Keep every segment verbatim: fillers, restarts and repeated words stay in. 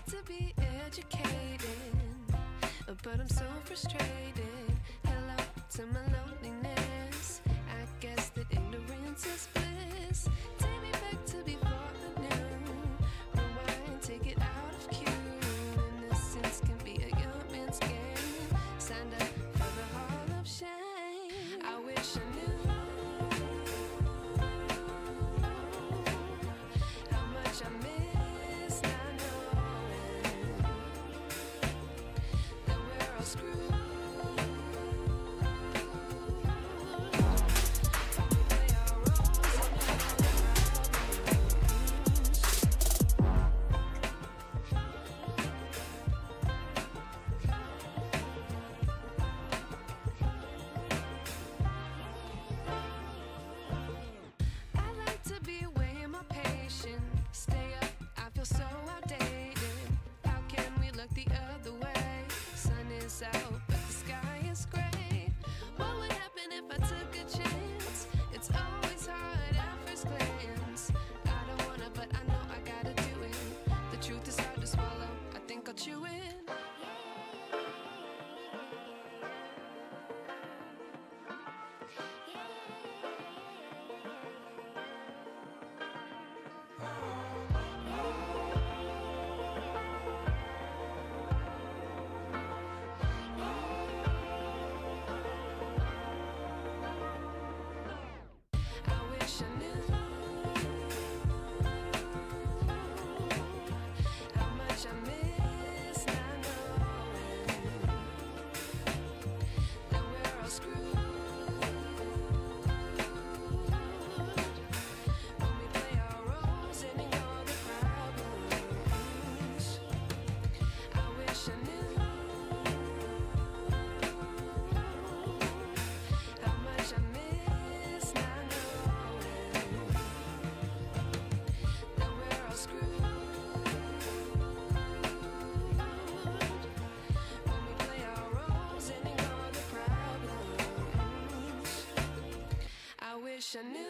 to be educated, but I'm so frustrated. Hello to my loneliness. I guess that ignorance is bliss. Take me back to before I knew. Rewind, take it out of cue. Innocence can be a young man's game. Signed up for the hall of shame. I wish I knew how much I miss not knowing that we're all screwed. So outdated. How can we look the other way? Sun is out, but the sky is gray. What would happen if I took a chance? It's always hard at first glance. I don't wanna, but I know I gotta do it. The truth is hard to swallow. I think I'll chew it. Wish I knew.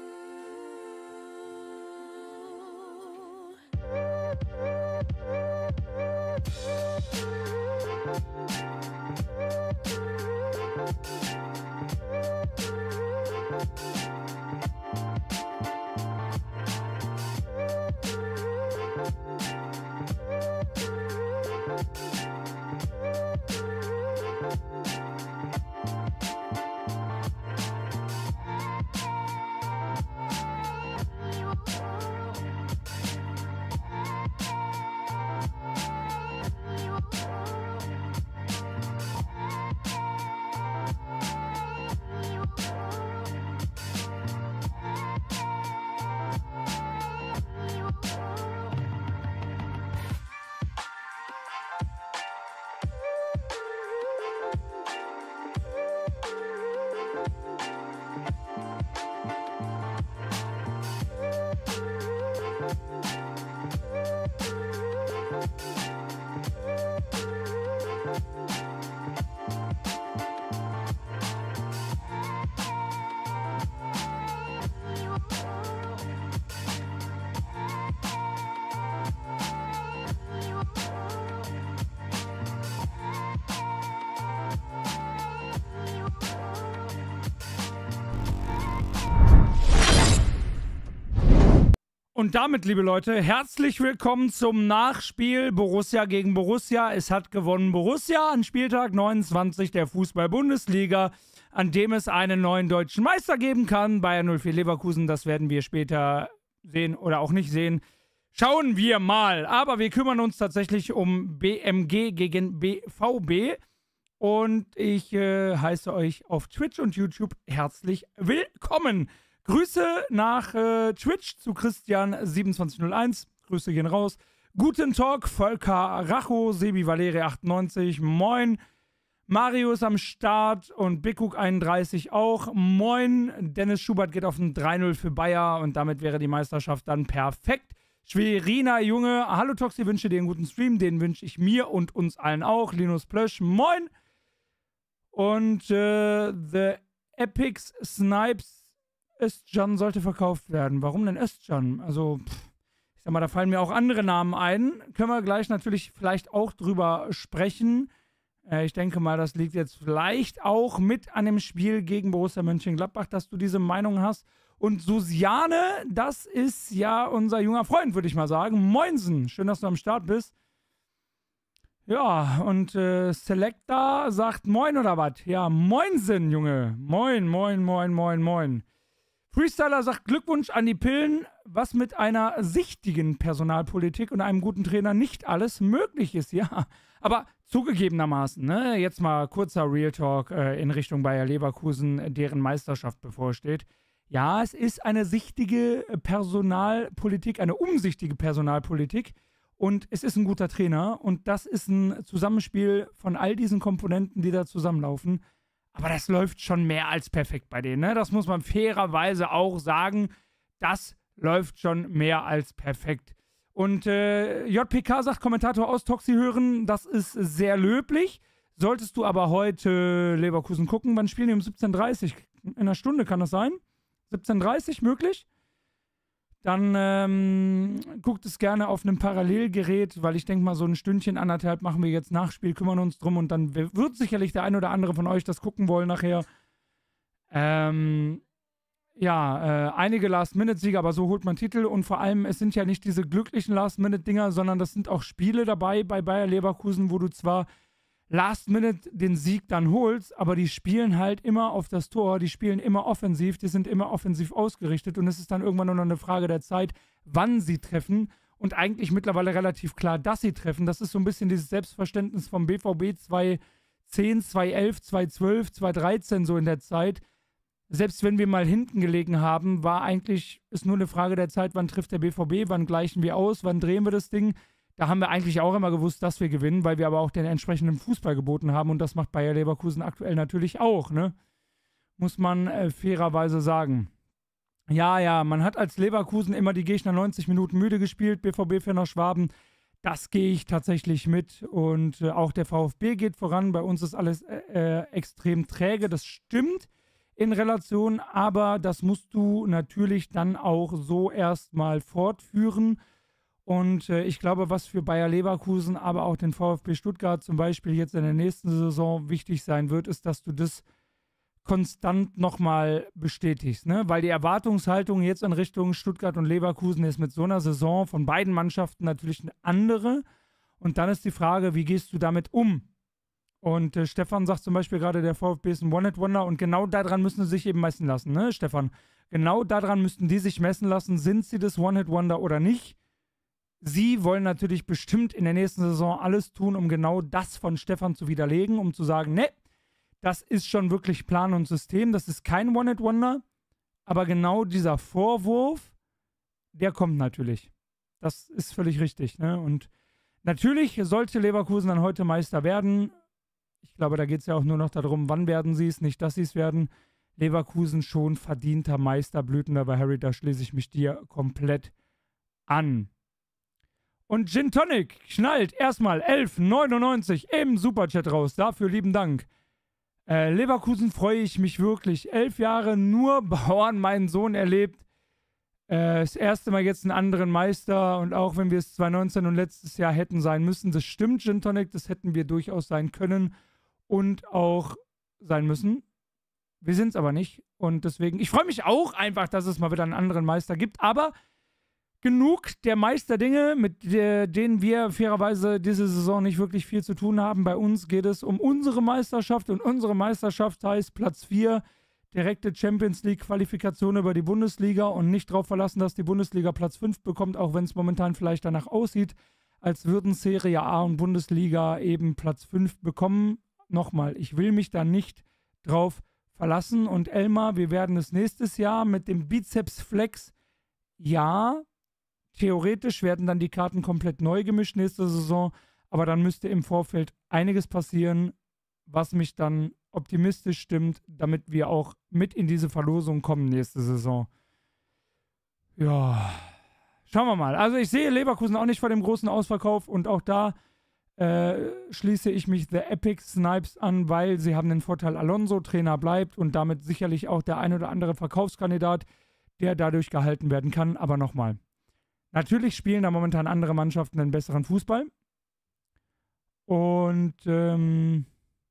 Und damit, liebe Leute, herzlich willkommen zum Nachspiel Borussia gegen Borussia. Es hat gewonnen Borussia an Spieltag neunundzwanzig der Fußball-Bundesliga, an dem es einen neuen deutschen Meister geben kann. Bayer null vier Leverkusen, das werden wir später sehen oder auch nicht sehen. Schauen wir mal. Aber wir kümmern uns tatsächlich um B M G gegen B V B. Und ich äh, heiße euch auf Twitch und YouTube herzlich willkommen. Grüße nach äh, Twitch zu Christian siebenundzwanzig null eins. Grüße gehen raus. Guten Talk, Volker Racho, Sebi Valeri achtundneunzig. Moin. Mario ist am Start und Bikuk einunddreißig auch. Moin. Dennis Schubert geht auf ein drei null für Bayer und damit wäre die Meisterschaft dann perfekt. Schweriner Junge. Hallo Toxi, wünsche dir einen guten Stream. Den wünsche ich mir und uns allen auch. Linus Plösch. Moin. Und äh, The Epics Snipes Özcan sollte verkauft werden. Warum denn Özcan? Also, pff, sag mal, da fallen mir auch andere Namen ein. Können wir gleich natürlich vielleicht auch drüber sprechen. Äh, ich denke mal, das liegt jetzt vielleicht auch mit an dem Spiel gegen Borussia Mönchengladbach, dass du diese Meinung hast. Und Susiane, das ist ja unser junger Freund, würde ich mal sagen. Moinsen, schön, dass du am Start bist. Ja, und äh, Selecta sagt Moin oder was? Ja, Moinsen, Junge. Moin, moin, moin, moin, moin. Freestyler sagt Glückwunsch an die Pillen, was mit einer sichtigen Personalpolitik und einem guten Trainer nicht alles möglich ist, ja. Aber zugegebenermaßen, ne, jetzt mal kurzer Real Talk äh, in Richtung Bayer Leverkusen, deren Meisterschaft bevorsteht. Ja, es ist eine sichtige Personalpolitik, eine umsichtige Personalpolitik und es ist ein guter Trainer und das ist ein Zusammenspiel von all diesen Komponenten, die da zusammenlaufen. Aber das läuft schon mehr als perfekt bei denen, ne? Das muss man fairerweise auch sagen. Das läuft schon mehr als perfekt. Und äh, J P K sagt, Kommentator aus Toxi hören, das ist sehr löblich. Solltest du aber heute Leverkusen gucken, wann spielen die um siebzehn Uhr dreißig? In einer Stunde kann das sein? siebzehn Uhr dreißig möglich? Dann ähm, guckt es gerne auf einem Parallelgerät, weil ich denke mal, so ein Stündchen, anderthalb machen wir jetzt Nachspiel, kümmern uns drum und dann wird sicherlich der ein oder andere von euch das gucken wollen nachher. Ähm, ja, äh, einige Last-Minute-Sieger, aber so holt man Titel und vor allem, es sind ja nicht diese glücklichen Last-Minute-Dinger, sondern das sind auch Spiele dabei bei Bayer Leverkusen, wo du zwar Last-Minute den Sieg dann holst, aber die spielen halt immer auf das Tor, die spielen immer offensiv, die sind immer offensiv ausgerichtet und es ist dann irgendwann nur noch eine Frage der Zeit, wann sie treffen und eigentlich mittlerweile relativ klar, dass sie treffen. Das ist so ein bisschen dieses Selbstverständnis vom B V B zwanzig zehn, zwanzig elf, zwanzig zwölf, zwanzig dreizehn so in der Zeit. Selbst wenn wir mal hinten gelegen haben, war eigentlich, ist nur eine Frage der Zeit, wann trifft der B V B, wann gleichen wir aus, wann drehen wir das Ding. Da haben wir eigentlich auch immer gewusst, dass wir gewinnen, weil wir aber auch den entsprechenden Fußball geboten haben und das macht Bayer Leverkusen aktuell natürlich auch, ne? Muss man äh, fairerweise sagen. Ja, ja, man hat als Leverkusen immer die Gegner neunzig Minuten müde gespielt, B V B-Fan aus Schwaben. Das gehe ich tatsächlich mit und äh, auch der VfB geht voran. Bei uns ist alles äh, äh, extrem träge, das stimmt in Relation, aber das musst du natürlich dann auch so erstmal fortführen. Und äh, ich glaube, was für Bayer Leverkusen, aber auch den VfB Stuttgart zum Beispiel jetzt in der nächsten Saison wichtig sein wird, ist, dass du das konstant nochmal bestätigst, ne? Weil die Erwartungshaltung jetzt in Richtung Stuttgart und Leverkusen ist mit so einer Saison von beiden Mannschaften natürlich eine andere. Und dann ist die Frage, wie gehst du damit um? Und äh, Stefan sagt zum Beispiel gerade, der VfB ist ein One-Hit-Wonder und genau daran müssen sie sich eben messen lassen, ne, Stefan? Genau daran müssten die sich messen lassen, sind sie das One-Hit-Wonder oder nicht? Sie wollen natürlich bestimmt in der nächsten Saison alles tun, um genau das von Stefan zu widerlegen, um zu sagen, ne, das ist schon wirklich Plan und System, das ist kein One-Hit-Wonder, aber genau dieser Vorwurf, der kommt natürlich. Das ist völlig richtig, ne? Und natürlich sollte Leverkusen dann heute Meister werden. Ich glaube, da geht es ja auch nur noch darum, wann werden sie es, nicht, dass sie es werden. Leverkusen schon verdienter Meister, Blüten bei Harry, da schließe ich mich dir komplett an. Und Gin Tonic schnallt erstmal elf neunundneunzig im Superchat raus. Dafür lieben Dank. Äh, Leverkusen freue ich mich wirklich. Elf Jahre nur Bauern, meinen Sohn erlebt. Äh, das erste Mal jetzt einen anderen Meister. Und auch wenn wir es zwanzig neunzehn und letztes Jahr hätten sein müssen, das stimmt, Gin Tonic, das hätten wir durchaus sein können und auch sein müssen. Wir sind es aber nicht. Und deswegen, ich freue mich auch einfach, dass es mal wieder einen anderen Meister gibt. Aber genug der Meisterdinge, mit der, denen wir fairerweise diese Saison nicht wirklich viel zu tun haben. Bei uns geht es um unsere Meisterschaft und unsere Meisterschaft heißt Platz vier, direkte Champions League-Qualifikation über die Bundesliga und nicht darauf verlassen, dass die Bundesliga Platz fünf bekommt, auch wenn es momentan vielleicht danach aussieht, als würden Serie A und Bundesliga eben Platz fünf bekommen. Nochmal, ich will mich da nicht drauf verlassen und Elmar, wir werden es nächstes Jahr mit dem Bizeps Flex, ja, theoretisch werden dann die Karten komplett neu gemischt nächste Saison, aber dann müsste im Vorfeld einiges passieren, was mich dann optimistisch stimmt, damit wir auch mit in diese Verlosung kommen nächste Saison. Ja, schauen wir mal. Also ich sehe Leverkusen auch nicht vor dem großen Ausverkauf und auch da äh, schließe ich mich The Epic Snipes an, weil sie haben den Vorteil, Alonso Trainer bleibt und damit sicherlich auch der ein oder andere Verkaufskandidat, der dadurch gehalten werden kann. Aber nochmal, Natürlich spielen da momentan andere Mannschaften einen besseren Fußball. Und ähm,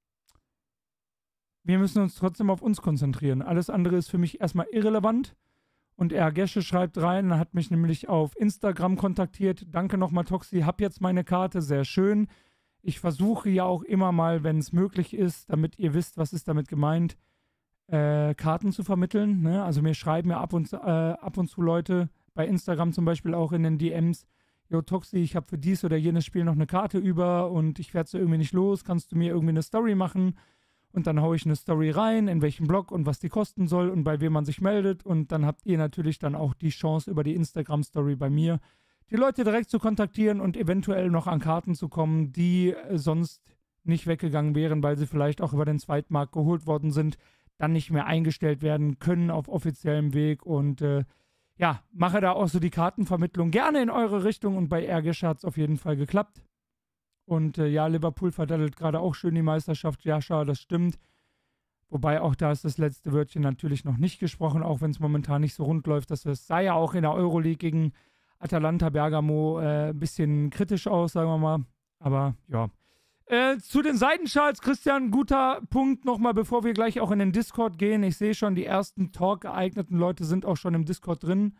wir müssen uns trotzdem auf uns konzentrieren. Alles andere ist für mich erstmal irrelevant. Und R. Gesche schreibt rein, er hat mich nämlich auf Instagram kontaktiert. Danke nochmal, Toxi, hab jetzt meine Karte, sehr schön. Ich versuche ja auch immer mal, wenn es möglich ist, damit ihr wisst, was ist damit gemeint, äh, Karten zu vermitteln. Ne? Also mir schreiben ja ab und, äh, ab und zu Leute, bei Instagram zum Beispiel auch in den D Ms, Jo Toxi, ich habe für dies oder jenes Spiel noch eine Karte über und ich werde es irgendwie nicht los, kannst du mir irgendwie eine Story machen? Und dann haue ich eine Story rein, in welchem Blog und was die kosten soll und bei wem man sich meldet. Und dann habt ihr natürlich dann auch die Chance, über die Instagram-Story bei mir die Leute direkt zu kontaktieren und eventuell noch an Karten zu kommen, die äh, sonst nicht weggegangen wären, weil sie vielleicht auch über den Zweitmarkt geholt worden sind, dann nicht mehr eingestellt werden können auf offiziellem Weg. Und äh, ja, mache da auch so die Kartenvermittlung gerne in eure Richtung. Und bei R G hat es auf jeden Fall geklappt. Und äh, ja, Liverpool verdattelt gerade auch schön die Meisterschaft. Ja, schade, das stimmt. Wobei auch da ist das letzte Wörtchen natürlich noch nicht gesprochen, auch wenn es momentan nicht so rund läuft. Das sah ja auch in der Euroleague gegen Atalanta Bergamo äh, ein bisschen kritisch aus, sagen wir mal. Aber ja. Äh, zu den Seitenschals, Christian, guter Punkt nochmal, bevor wir gleich auch in den Discord gehen. Ich sehe schon, die ersten Talk-geeigneten Leute sind auch schon im Discord drin.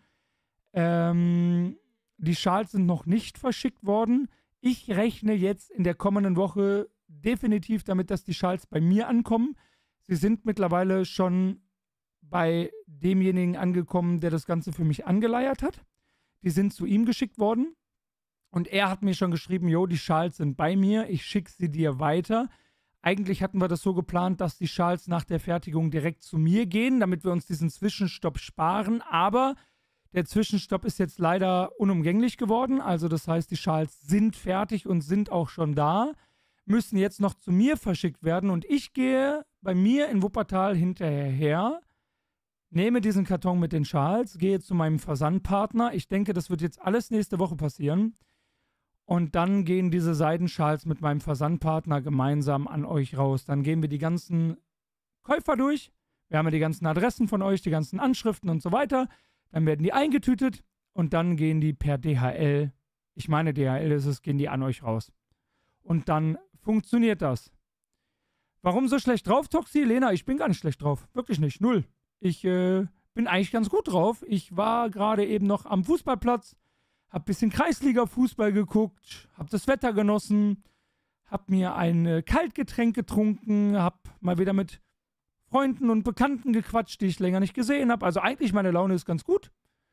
Ähm, die Schals sind noch nicht verschickt worden. Ich rechne jetzt in der kommenden Woche definitiv damit, dass die Schals bei mir ankommen. Sie sind mittlerweile schon bei demjenigen angekommen, der das Ganze für mich angeleiert hat. Die sind zu ihm geschickt worden. Und er hat mir schon geschrieben, jo, die Schals sind bei mir, ich schicke sie dir weiter. Eigentlich hatten wir das so geplant, dass die Schals nach der Fertigung direkt zu mir gehen, damit wir uns diesen Zwischenstopp sparen. Aber der Zwischenstopp ist jetzt leider unumgänglich geworden. Also das heißt, die Schals sind fertig und sind auch schon da, müssen jetzt noch zu mir verschickt werden. Und ich gehe bei mir in Wuppertal hinterher, nehme diesen Karton mit den Schals, gehe zu meinem Versandpartner. Ich denke, das wird jetzt alles nächste Woche passieren. Und dann gehen diese Seidenschals mit meinem Versandpartner gemeinsam an euch raus. Dann gehen wir die ganzen Käufer durch. Wir haben ja die ganzen Adressen von euch, die ganzen Anschriften und so weiter. Dann werden die eingetütet und dann gehen die per D H L, ich meine D H L ist es, gehen die an euch raus. Und dann funktioniert das. Warum so schlecht drauf, Toxi? Lena, ich bin gar nicht schlecht drauf. Wirklich nicht. Null. Ich äh, bin eigentlich ganz gut drauf. Ich war gerade eben noch am Fußballplatz, hab ein bisschen Kreisliga-Fußball geguckt, hab das Wetter genossen, hab mir ein äh, Kaltgetränk getrunken, hab mal wieder mit Freunden und Bekannten gequatscht, die ich länger nicht gesehen habe. Also eigentlich meine Laune ist ganz gut.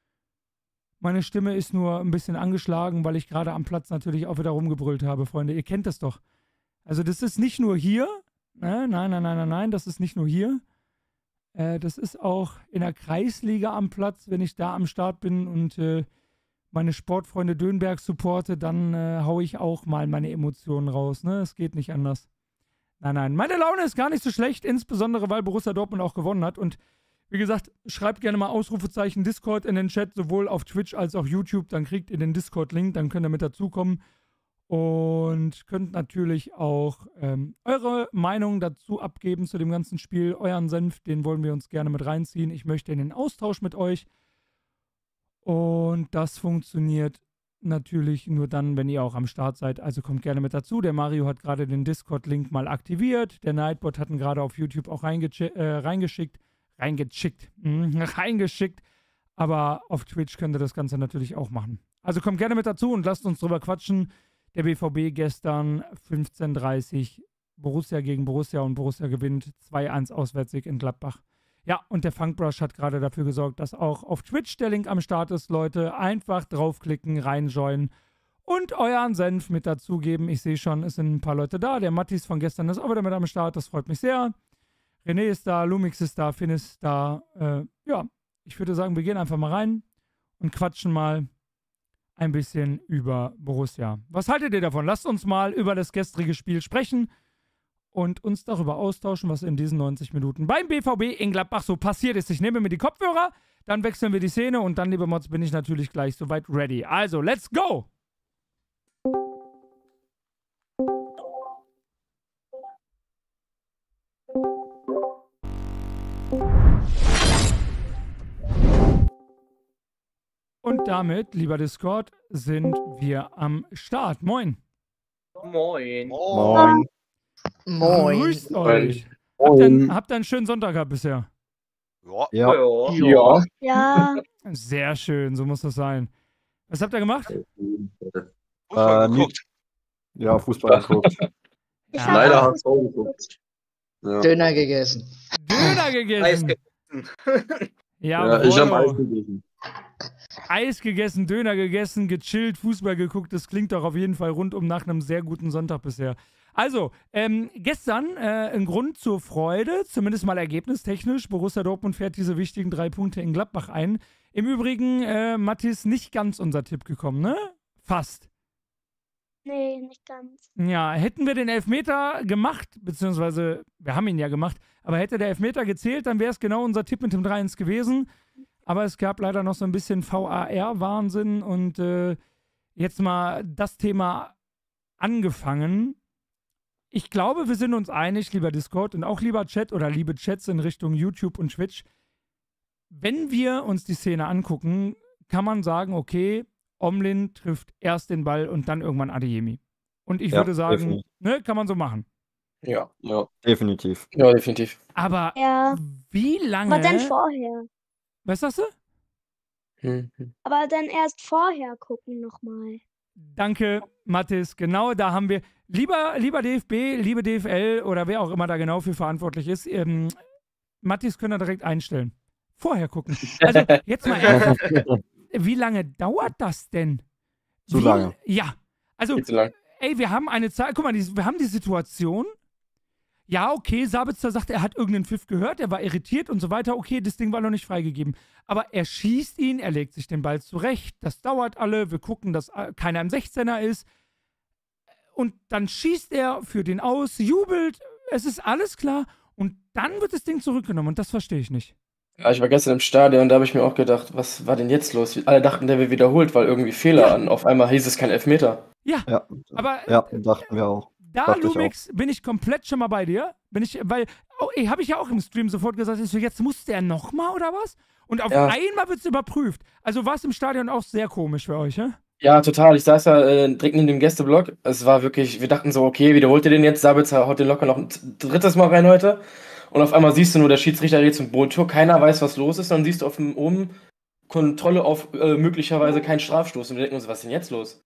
Meine Stimme ist nur ein bisschen angeschlagen, weil ich gerade am Platz natürlich auch wieder rumgebrüllt habe, Freunde. Ihr kennt das doch. Also das ist nicht nur hier. Nein, nein, nein, nein, nein, nein, das ist nicht nur hier. Äh, das ist auch in der Kreisliga am Platz, wenn ich da am Start bin und äh, meine Sportfreunde Dönberg supporte, dann äh, haue ich auch mal meine Emotionen raus. Ne? Es geht nicht anders. Nein, nein, meine Laune ist gar nicht so schlecht, insbesondere weil Borussia Dortmund auch gewonnen hat. Und wie gesagt, schreibt gerne mal Ausrufezeichen Discord in den Chat, sowohl auf Twitch als auch YouTube. Dann kriegt ihr den Discord-Link, dann könnt ihr mit dazukommen. Und könnt natürlich auch ähm, eure Meinung dazu abgeben zu dem ganzen Spiel. Euren Senf, den wollen wir uns gerne mit reinziehen. Ich möchte in den Austausch mit euch. Und das funktioniert natürlich nur dann, wenn ihr auch am Start seid. Also kommt gerne mit dazu. Der Mario hat gerade den Discord-Link mal aktiviert. Der Nightbot hat ihn gerade auf YouTube auch reingesch- äh, reingeschickt. Reingeschickt. Mhm, reingeschickt. Aber auf Twitch könnt ihr das Ganze natürlich auch machen. Also kommt gerne mit dazu und lasst uns drüber quatschen. Der B V B gestern fünfzehn Uhr dreißig. Borussia gegen Borussia und Borussia gewinnt zwei eins Auswärtssieg in Gladbach. Ja, und der Funkbrush hat gerade dafür gesorgt, dass auch auf Twitch der Link am Start ist, Leute. Einfach draufklicken, reinjoinen und euren Senf mit dazugeben. Ich sehe schon, es sind ein paar Leute da. Der Mattis von gestern ist auch wieder mit am Start, das freut mich sehr. René ist da, Lumix ist da, Finn ist da. Äh, ja, ich würde sagen, wir gehen einfach mal rein und quatschen mal ein bisschen über Borussia. Was haltet ihr davon? Lasst uns mal über das gestrige Spiel sprechen und uns darüber austauschen, was in diesen neunzig Minuten beim B V B in Gladbach so passiert ist. Ich nehme mir die Kopfhörer, dann wechseln wir die Szene und dann, liebe Mods, bin ich natürlich gleich soweit ready. Also, let's go! Und damit, lieber Discord, sind wir am Start. Moin. Moin. Moin. Moin. Grüßt euch. Habt ihr, einen, habt ihr einen schönen Sonntag gehabt bisher? Ja. Ja. Ja. Ja, Sehr schön, so muss das sein. Was habt ihr gemacht? Fußball Äh, geguckt. Ja, Fußball geguckt. ich Ja. habe Leider auch hast du auch geguckt. Ja. Döner gegessen. Döner Eis gegessen. gegessen. Ja, Ja, ich habe wow. Eis gegessen. Eis gegessen, Döner gegessen, gechillt, Fußball geguckt. Das klingt doch auf jeden Fall rundum nach einem sehr guten Sonntag bisher. Also, ähm, gestern äh, ein Grund zur Freude, zumindest mal ergebnistechnisch. Borussia Dortmund fährt diese wichtigen drei Punkte in Gladbach ein. Im Übrigen, äh, Mathis, nicht ganz unser Tipp gekommen, ne? Fast. Nee, nicht ganz. Ja, hätten wir den Elfmeter gemacht, beziehungsweise wir haben ihn ja gemacht, aber hätte der Elfmeter gezählt, dann wäre es genau unser Tipp mit dem drei eins gewesen. Aber es gab leider noch so ein bisschen V A R-Wahnsinn und äh, jetzt mal das Thema angefangen. Ich glaube, wir sind uns einig, lieber Discord und auch lieber Chat oder liebe Chats in Richtung YouTube und Twitch. Wenn wir uns die Szene angucken, kann man sagen, okay, Omlin trifft erst den Ball und dann irgendwann Adeyemi. Und ich Ja, würde sagen, definitiv. ne, kann man so machen. Ja. Ja, definitiv. Ja, definitiv. Aber Ja, wie lange... aber dann vorher. Was sagst du? Hm. Aber dann erst vorher gucken nochmal. Danke, Mathis. Genau, da haben wir... Lieber, lieber D F B, liebe D F L oder wer auch immer da genau für verantwortlich ist, ähm, Mathis können wir direkt einstellen. Vorher gucken. Also, jetzt mal ernsthaft. Wie lange dauert das denn? Zu Wie, lange. Ja. Also, Viel zu lang. ey, wir haben eine Zeit, guck mal, die, wir haben die Situation, ja, okay, Sabitzer sagt, er hat irgendeinen Pfiff gehört, er war irritiert und so weiter, okay, das Ding war noch nicht freigegeben. Aber er schießt ihn, er legt sich den Ball zurecht, das dauert alle, wir gucken, dass äh, keiner im sechzehner ist und dann schießt er für den aus, jubelt, es ist alles klar und dann wird das Ding zurückgenommen und das verstehe ich nicht. Ja, ich war gestern im Stadion und da habe ich mir auch gedacht, was war denn jetzt los? Alle dachten, der wird wiederholt, weil irgendwie Fehler Ja. an. Auf einmal hieß es kein Elfmeter. Ja, Ja, aber ja, dachten wir auch. da, dachte ich Lumix, bin ich komplett schon mal bei dir. Bin ich, weil, oh, ey, habe ich ja auch im Stream sofort gesagt, ich so, jetzt musste er nochmal oder was? Und auf Ja. einmal wird es überprüft. Also war es im Stadion auch sehr komisch für euch, ja? Ja, total. Ich saß ja äh, direkt in dem Gästeblock. Es war wirklich, wir dachten so, okay, wiederholt ihr den jetzt? Sabitzer haut den locker noch ein drittes Mal rein heute. Und auf einmal siehst du nur, der Schiedsrichter geht zum Bodentor, keiner weiß, was los ist. Dann siehst du auf dem oben Kontrolle auf äh, möglicherweise keinen Strafstoß. Und wir denken uns, was ist denn jetzt los?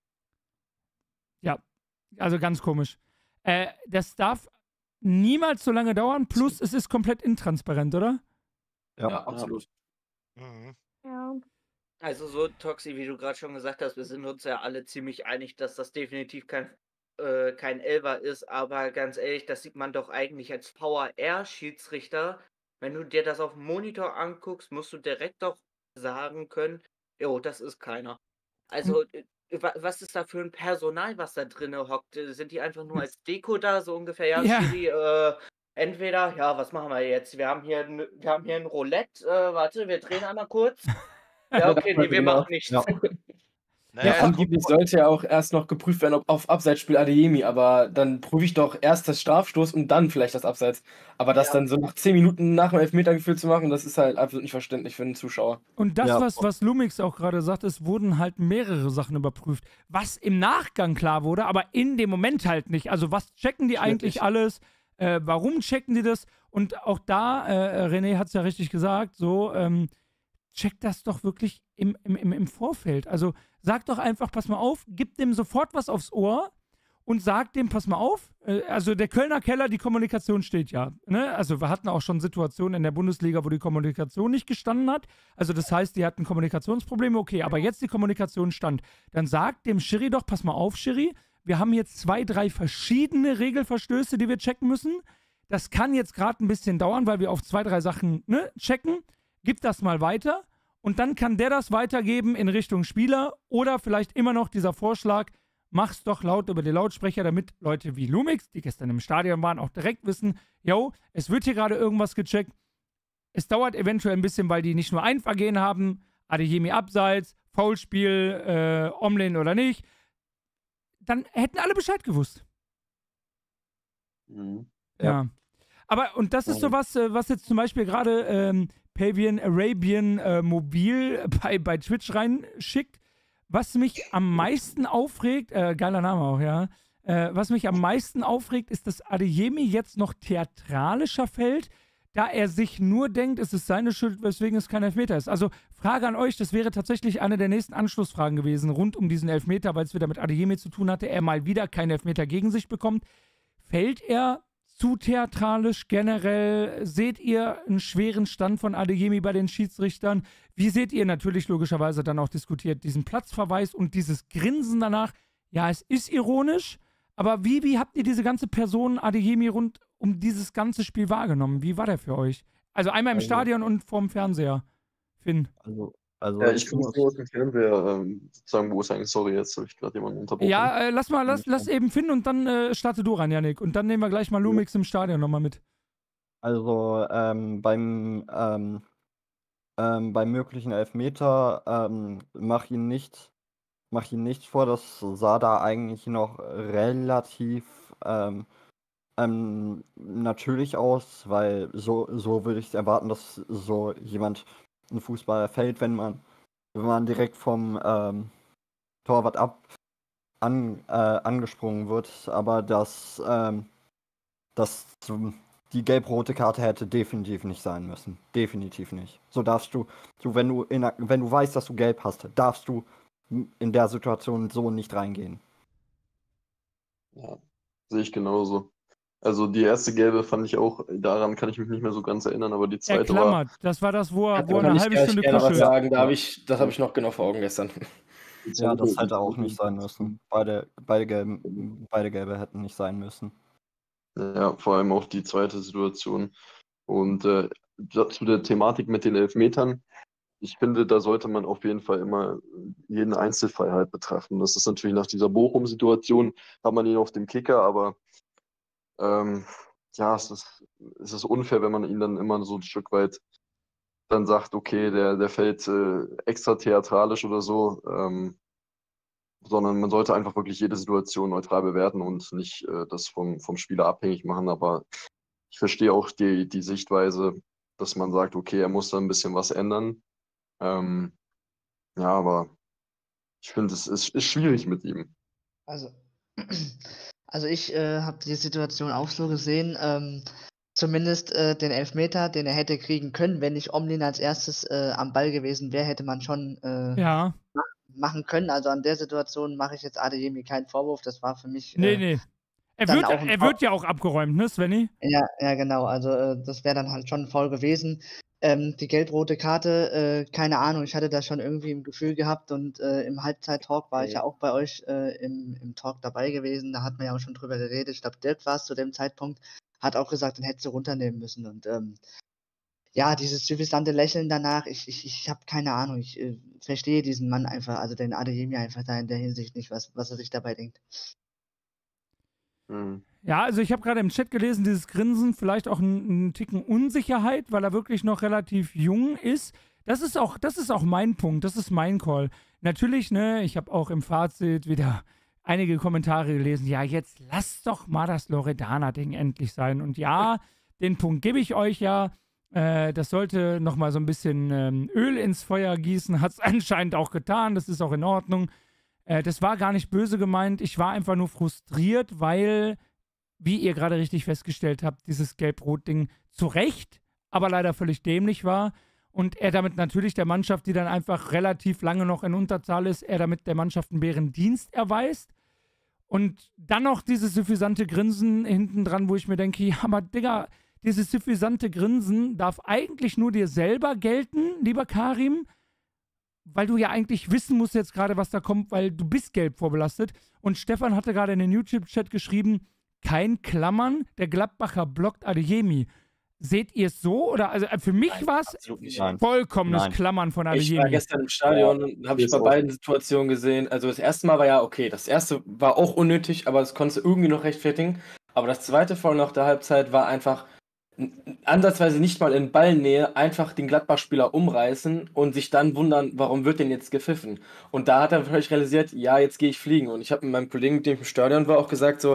Ja, also ganz komisch. Äh, das darf niemals so lange dauern, plus es ist komplett intransparent, oder? Ja, absolut. Mhm. Ja. Also so, Toxi, wie du gerade schon gesagt hast, wir sind uns ja alle ziemlich einig, dass das definitiv kein, äh, kein Elfer ist, aber ganz ehrlich, das sieht man doch eigentlich als V A R-Schiedsrichter. Wenn du dir das auf dem Monitor anguckst, musst du direkt doch sagen können, jo, das ist keiner. Also, äh, wa- was ist da für ein Personal, was da drinne hockt? Äh, Sind die einfach nur als Deko da, so ungefähr? Ja, Ja. Schiri, äh, entweder, ja, was machen wir jetzt? Wir haben hier, n- wir haben hier ein Roulette, äh, warte, wir drehen einmal kurz. Ja, okay, nee, wir Genau. machen nichts. Ja. Naja, Ja, angeblich sollte ja auch erst noch geprüft werden, ob auf Abseitsspiel Adeyemi, aber dann prüfe ich doch erst das Strafstoß und dann vielleicht das Abseits. Aber das Ja. dann so nach zehn Minuten nach dem Elfmeter gefühlt zu machen, das ist halt absolut nicht verständlich für einen Zuschauer. Und das, Ja. was, was Lumix auch gerade sagt, es wurden halt mehrere Sachen überprüft. Was im Nachgang klar wurde, aber in dem Moment halt nicht. Also was checken die eigentlich Schwierig. alles? Äh, warum checken die das? Und auch da, äh, René hat es ja richtig gesagt, so, ähm, checkt das doch wirklich im, im, im, im Vorfeld. Also sag doch einfach, pass mal auf, gib dem sofort was aufs Ohr und sagt dem, pass mal auf, äh, also der Kölner Keller, die Kommunikation steht ja. Ne? Also wir hatten auch schon Situationen in der Bundesliga, wo die Kommunikation nicht gestanden hat. Also das heißt, die hatten Kommunikationsprobleme, okay, aber jetzt die Kommunikation stand. Dann sagt dem Schiri doch, pass mal auf, Schiri, wir haben jetzt zwei, drei verschiedene Regelverstöße, die wir checken müssen. Das kann jetzt gerade ein bisschen dauern, weil wir auf zwei, drei Sachen ne, checken. Gib das mal weiter und dann kann der das weitergeben in Richtung Spieler oder vielleicht immer noch dieser Vorschlag, mach's doch laut über die Lautsprecher, damit Leute wie Lumix, die gestern im Stadion waren, auch direkt wissen, yo, es wird hier gerade irgendwas gecheckt. Es dauert eventuell ein bisschen, weil die nicht nur ein Vergehen haben, Adeyemi abseits, Foulspiel, äh, Omlin oder nicht. Dann hätten alle Bescheid gewusst. Mhm. Ja. Ja. Aber, und das ist sowas, äh, was jetzt zum Beispiel gerade ähm, Pavian Arabian äh, Mobil bei, bei Twitch reinschickt. Was mich am meisten aufregt, äh, geiler Name auch, ja. Äh, was mich am meisten aufregt, ist, dass Adeyemi jetzt noch theatralischer fällt, da er sich nur denkt, es ist seine Schuld, weswegen es kein Elfmeter ist. Also, Frage an euch, das wäre tatsächlich eine der nächsten Anschlussfragen gewesen, rund um diesen Elfmeter, weil es wieder mit Adeyemi zu tun hatte, er mal wieder keinen Elfmeter gegen sich bekommt. Fällt er zu theatralisch generell? Seht ihr einen schweren Stand von Adeyemi bei den Schiedsrichtern? Wie seht ihr natürlich logischerweise dann auch diskutiert diesen Platzverweis und dieses Grinsen danach? Ja, es ist ironisch, aber wie, wie habt ihr diese ganze Person Adeyemi rund um dieses ganze Spiel wahrgenommen? Wie war der für euch? Also einmal im Also- Stadion und vorm Fernseher. Finn. Also, also Ja, ich ich finde muss, es nur aus dem Fernseher ähm, sozusagen beurteilen. Sorry, jetzt habe ich gerade jemanden unterbrochen. Ja, äh, lass mal, lass, lass eben Finn und dann äh, starte du ran, Yannick. Und dann nehmen wir gleich mal Lumix im Stadion nochmal mit. also ähm, beim, ähm, ähm, beim möglichen Elfmeter ähm, mach ihn nicht, mach ihn nicht vor, das sah da eigentlich noch relativ ähm, ähm, natürlich aus, weil so, so würde ich erwarten, dass so jemand ein Fußballer fällt, wenn man, wenn man direkt vom ähm, Torwart ab an, äh, angesprungen wird, aber das, ähm, das zum, die gelb-rote Karte hätte definitiv nicht sein müssen. Definitiv nicht. So darfst du, du wenn du in, wenn du weißt, dass du gelb hast, darfst du in der Situation so nicht reingehen. Ja, sehe ich genauso. Also die erste gelbe fand ich auch, daran kann ich mich nicht mehr so ganz erinnern, aber die Er zweite war. klammert. Das war das, wo er, Da wo er kann eine ich halbe gleich Stunde gerne was kuschelt. sagen. Da hab ich, das habe ich noch genau vor Augen gestern. die Ja, das zweite- hätte auch nicht sein müssen. Beide, beide, gelben, beide gelbe hätten nicht sein müssen. Ja, vor allem auch die zweite Situation. Und äh, da- zu der Thematik mit den Elfmetern, ich finde, da sollte man auf jeden Fall immer jeden Einzelfall halt betrachten. Das ist natürlich nach dieser Bochum-Situation, hat man ihn auf dem Kicker, aber ähm, ja, es ist, es ist unfair, wenn man ihn dann immer so ein Stück weit dann sagt, okay, der, der fällt äh, extra theatralisch oder so, ähm, sondern man sollte einfach wirklich jede Situation neutral bewerten und nicht äh, das vom, vom Spieler abhängig machen. Aber ich verstehe auch die, die Sichtweise, dass man sagt, okay, er muss da ein bisschen was ändern. Ähm, ja, aber ich finde, es ist, ist schwierig mit ihm. Also, also ich äh, habe die Situation auch so gesehen. Ähm, zumindest äh, den Elfmeter, den er hätte kriegen können, wenn nicht Omlin als erstes äh, am Ball gewesen wäre, hätte man schon äh, Ja. machen können. Also an der Situation mache ich jetzt Adeyemi keinen Vorwurf. Das war für mich. Nee, äh, nee. Er dann wird, auch ein er Foul. wird ja auch abgeräumt, ne, Svenny? Ja, ja, genau. Also äh, das wäre dann halt schon faul gewesen. Ähm, die gelb-rote Karte, äh, keine Ahnung, ich hatte das schon irgendwie im Gefühl gehabt und äh, im Halbzeit-Talk war ich ja auch bei euch äh, im, im Talk dabei gewesen. Da hat man ja auch schon drüber geredet. Ich glaube, Dirk war es zu dem Zeitpunkt, hat auch gesagt, den hättest du runternehmen müssen. Und ähm, ja, dieses suffisante Lächeln danach, ich, ich, ich habe keine Ahnung. Ich äh, verstehe diesen Mann einfach, also den Adeyemi einfach da in der Hinsicht nicht, was, was er sich dabei denkt. Mhm. Ja, also ich habe gerade im Chat gelesen, dieses Grinsen, vielleicht auch einen Ticken Unsicherheit, weil er wirklich noch relativ jung ist. Das ist auch, das ist auch mein Punkt, das ist mein Call. Natürlich, ne, ich habe auch im Fazit wieder einige Kommentare gelesen, ja, jetzt lasst doch mal das Loredana-Ding endlich sein. Und ja, den Punkt gebe ich euch ja. Äh, das sollte nochmal so ein bisschen ähm, Öl ins Feuer gießen, hat es anscheinend auch getan, das ist auch in Ordnung. Äh, das war gar nicht böse gemeint, ich war einfach nur frustriert, weil, wie ihr gerade richtig festgestellt habt, dieses Gelb-Rot-Ding zu Recht, aber leider völlig dämlich war. Und er damit natürlich der Mannschaft, die dann einfach relativ lange noch in Unterzahl ist, er damit der Mannschaft einen Bärendienst erweist. Und dann noch dieses suffisante Grinsen hinten dran, wo ich mir denke, ja, aber Digga, dieses suffisante Grinsen darf eigentlich nur dir selber gelten, lieber Karim, weil du ja eigentlich wissen musst jetzt gerade, was da kommt, weil du bist gelb vorbelastet. Und Stefan hatte gerade in den YouTube-Chat geschrieben, kein Klammern, der Gladbacher blockt Adeyemi. Seht ihr es so? Oder also für mich war es Absolut nicht. Nein. vollkommenes Nein. Klammern von Ich war Adeyemi. gestern im Stadion und habe ich Ist bei auch- beiden Situationen gesehen. Also das erste Mal war ja okay. Das erste war auch unnötig, aber das konntest du irgendwie noch rechtfertigen. Aber das zweite Foul nach der Halbzeit war einfach n- ansatzweise nicht mal in Ballnähe, einfach den Gladbach-Spieler umreißen und sich dann wundern, warum wird denn jetzt gepfiffen? Und da hat er vielleicht realisiert, ja, jetzt gehe ich fliegen. Und ich habe mit meinem Kollegen, mit dem ich im Stadion war, auch gesagt so,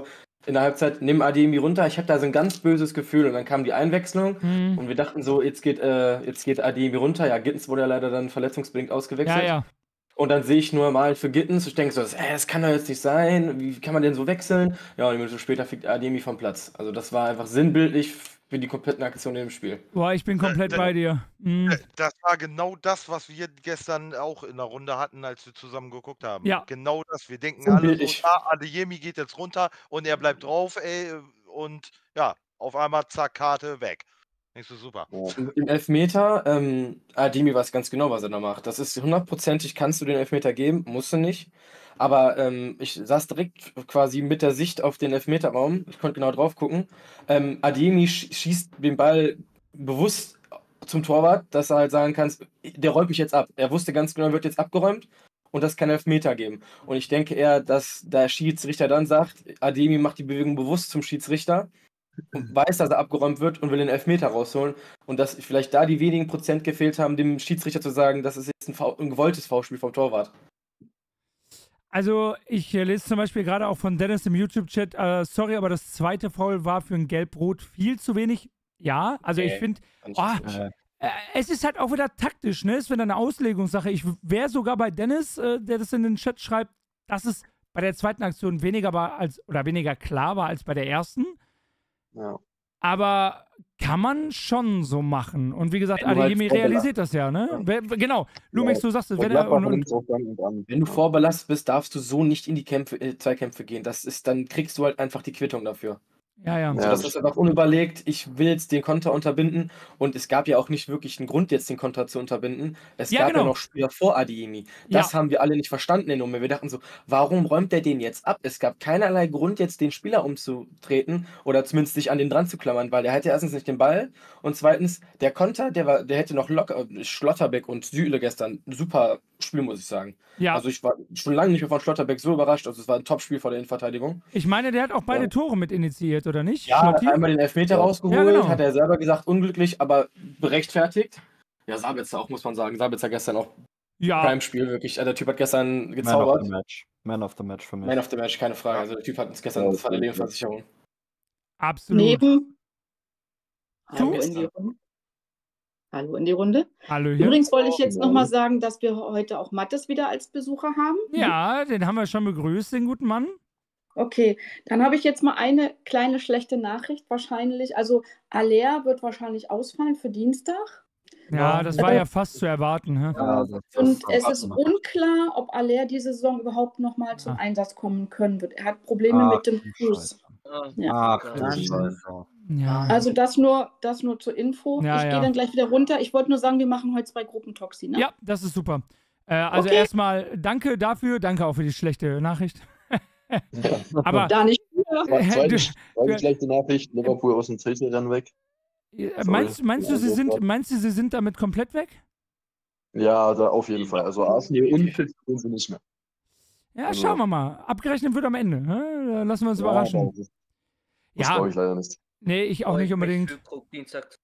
in der Halbzeit, nimm Adeyemi runter. Ich habe da so ein ganz böses Gefühl. Und dann kam die Einwechslung Mhm. und wir dachten so, jetzt geht, äh, jetzt geht Adeyemi runter. Ja, Gittens wurde ja leider dann verletzungsbedingt Ja, ausgewechselt. ja. Und dann sehe ich nur mal für Gittens, ich denke so, das, äh, das kann doch jetzt nicht sein. Wie kann man denn so wechseln? Ja, und eine Minute später fliegt Adeyemi vom Platz. Also das war einfach sinnbildlich für die kompletten Aktionen im Spiel. Boah, ich bin komplett Äh, bei dir. Mhm. Äh, Das war genau das, was wir gestern auch in der Runde hatten, als wir zusammen geguckt haben. Ja. Genau das. Wir denken alle so, Sinnbildlich. ah, Adeyemi geht jetzt runter und er bleibt drauf, ey. Und ja, auf einmal zack, Karte weg. Denkst du, super. Ja. Und im Elfmeter, ähm, Adeyemi weiß ganz genau, was er da macht. Das ist hundertprozentig, kannst du den Elfmeter geben, musst du nicht. Aber ähm, ich saß direkt quasi mit der Sicht auf den Elfmeterraum. Ich konnte genau drauf gucken. Ähm, Adeyemi sch schießt den Ball bewusst zum Torwart, dass er halt sagen kann, der räumt mich jetzt ab. Er wusste ganz genau, er wird jetzt abgeräumt und das kann Elfmeter geben. Und ich denke eher, dass der Schiedsrichter dann sagt, Adeyemi macht die Bewegung bewusst zum Schiedsrichter und weiß, dass er abgeräumt wird und will den Elfmeter rausholen. Und dass vielleicht da die wenigen Prozent gefehlt haben, dem Schiedsrichter zu sagen, das ist jetzt ein, Foul, ein gewolltes Foulspiel vom Torwart. Also, ich äh, lese zum Beispiel gerade auch von Dennis im YouTube-Chat, äh, sorry, aber das zweite Foul war für ein Gelb-Rot viel zu wenig. Ja, also ich Nee, finde, fand ich oh, nicht. Äh, äh, es ist halt auch wieder taktisch, ne? Es ist wieder eine Auslegungssache. Ich wäre sogar bei Dennis, äh, der das in den Chat schreibt, dass es bei der zweiten Aktion weniger war als, oder weniger klar war als bei der ersten. Ja. Aber kann man schon so machen. Und wie gesagt, Wenn du halt Adeyemi vorbelastet- realisiert das ja, ne? Wer- Genau, Lumix, du sagst es. Und Wenn er, Gladbach und, und, nimmt es auch dankend an. Wenn du vorbelastet bist, darfst du so nicht in die Kämpfe, äh, Zweikämpfe gehen. Das ist, dann kriegst du halt einfach die Quittung dafür. ja, ja. Also Ja, das das ist einfach unüberlegt, ich will jetzt den Konter unterbinden und es gab ja auch nicht wirklich einen Grund, jetzt den Konter zu unterbinden. Es Ja, gab genau. ja noch Spieler vor Adeyemi. Das Ja. haben wir alle nicht verstanden in Nummer. Wir dachten so, warum räumt der den jetzt ab? Es gab keinerlei Grund, jetzt den Spieler umzutreten oder zumindest sich an den dran zu klammern, weil der hatte erstens nicht den Ball und zweitens, der Konter, der war, der hätte noch locker, Schlotterbeck und Süle gestern, super Spiel, muss ich sagen. Ja, Also ich war schon lange nicht mehr von Schlotterbeck so überrascht, also es war ein Top-Spiel vor der Innenverteidigung. ich meine, der hat auch beide Ja. Tore mit initiiert, oder nicht? Ja, Schlotti? hat einmal den Elfmeter Ja. rausgeholt, Ja, genau. hat er selber gesagt, unglücklich, aber berechtfertigt. Ja, Sabitzer auch, muss man sagen. Sabitzer gestern auch Ja, Prime-Spiel, wirklich. Der Typ hat gestern Man of gezaubert. the Match. Man of the Match für mich. Man of the Match, keine Frage. Also der Typ hat uns gestern, das war eine Lebensversicherung. absolut. Neben. Du? Hallo in die Runde. Hallo in die Runde. Hallöchen. Übrigens wollte ich jetzt Hallo. nochmal sagen, dass wir heute auch Mattes wieder als Besucher haben. Ja, den haben wir schon begrüßt, den guten Mann. Okay, dann habe ich jetzt mal eine kleine schlechte Nachricht wahrscheinlich. Also Aller wird wahrscheinlich ausfallen für Dienstag. Ja, das war ja fast zu erwarten. Hä? Ja, das, das Und es warten ist wir. unklar, ob Aller diese Saison überhaupt nochmal zum Ah. Einsatz kommen können wird. Er hat Probleme Ach, mit dem du Fuß. Ah, Ja. Ach, ja. du Wahnsinn. Scheiße. Ja. Also das nur, das nur zur Info. Ja, ich ja. gehe dann gleich wieder runter. Ich wollte nur sagen, wir machen heute zwei Gruppentoxi, ne? Ja, das ist super. Äh, also Okay. erstmal danke dafür, danke auch für die schlechte Nachricht. Aber Da nicht für. Äh, Zweite, du- zweite schlechte Nachricht, Liverpool aus dem Titelrennen weg. äh, meinst, meinst, du, Ja, sie das sind, war- meinst du, sie sind damit komplett weg? Ja, da auf jeden Fall. Also Arsenal unfit sind sie nicht mehr. Ja, Also- schauen wir mal. Abgerechnet wird am Ende. Hä? Da lassen wir uns Ja, überraschen. aber das das Ja, glaube ich leider nicht. nee, ich auch Freue nicht ich mich unbedingt. für Krug Dienstag.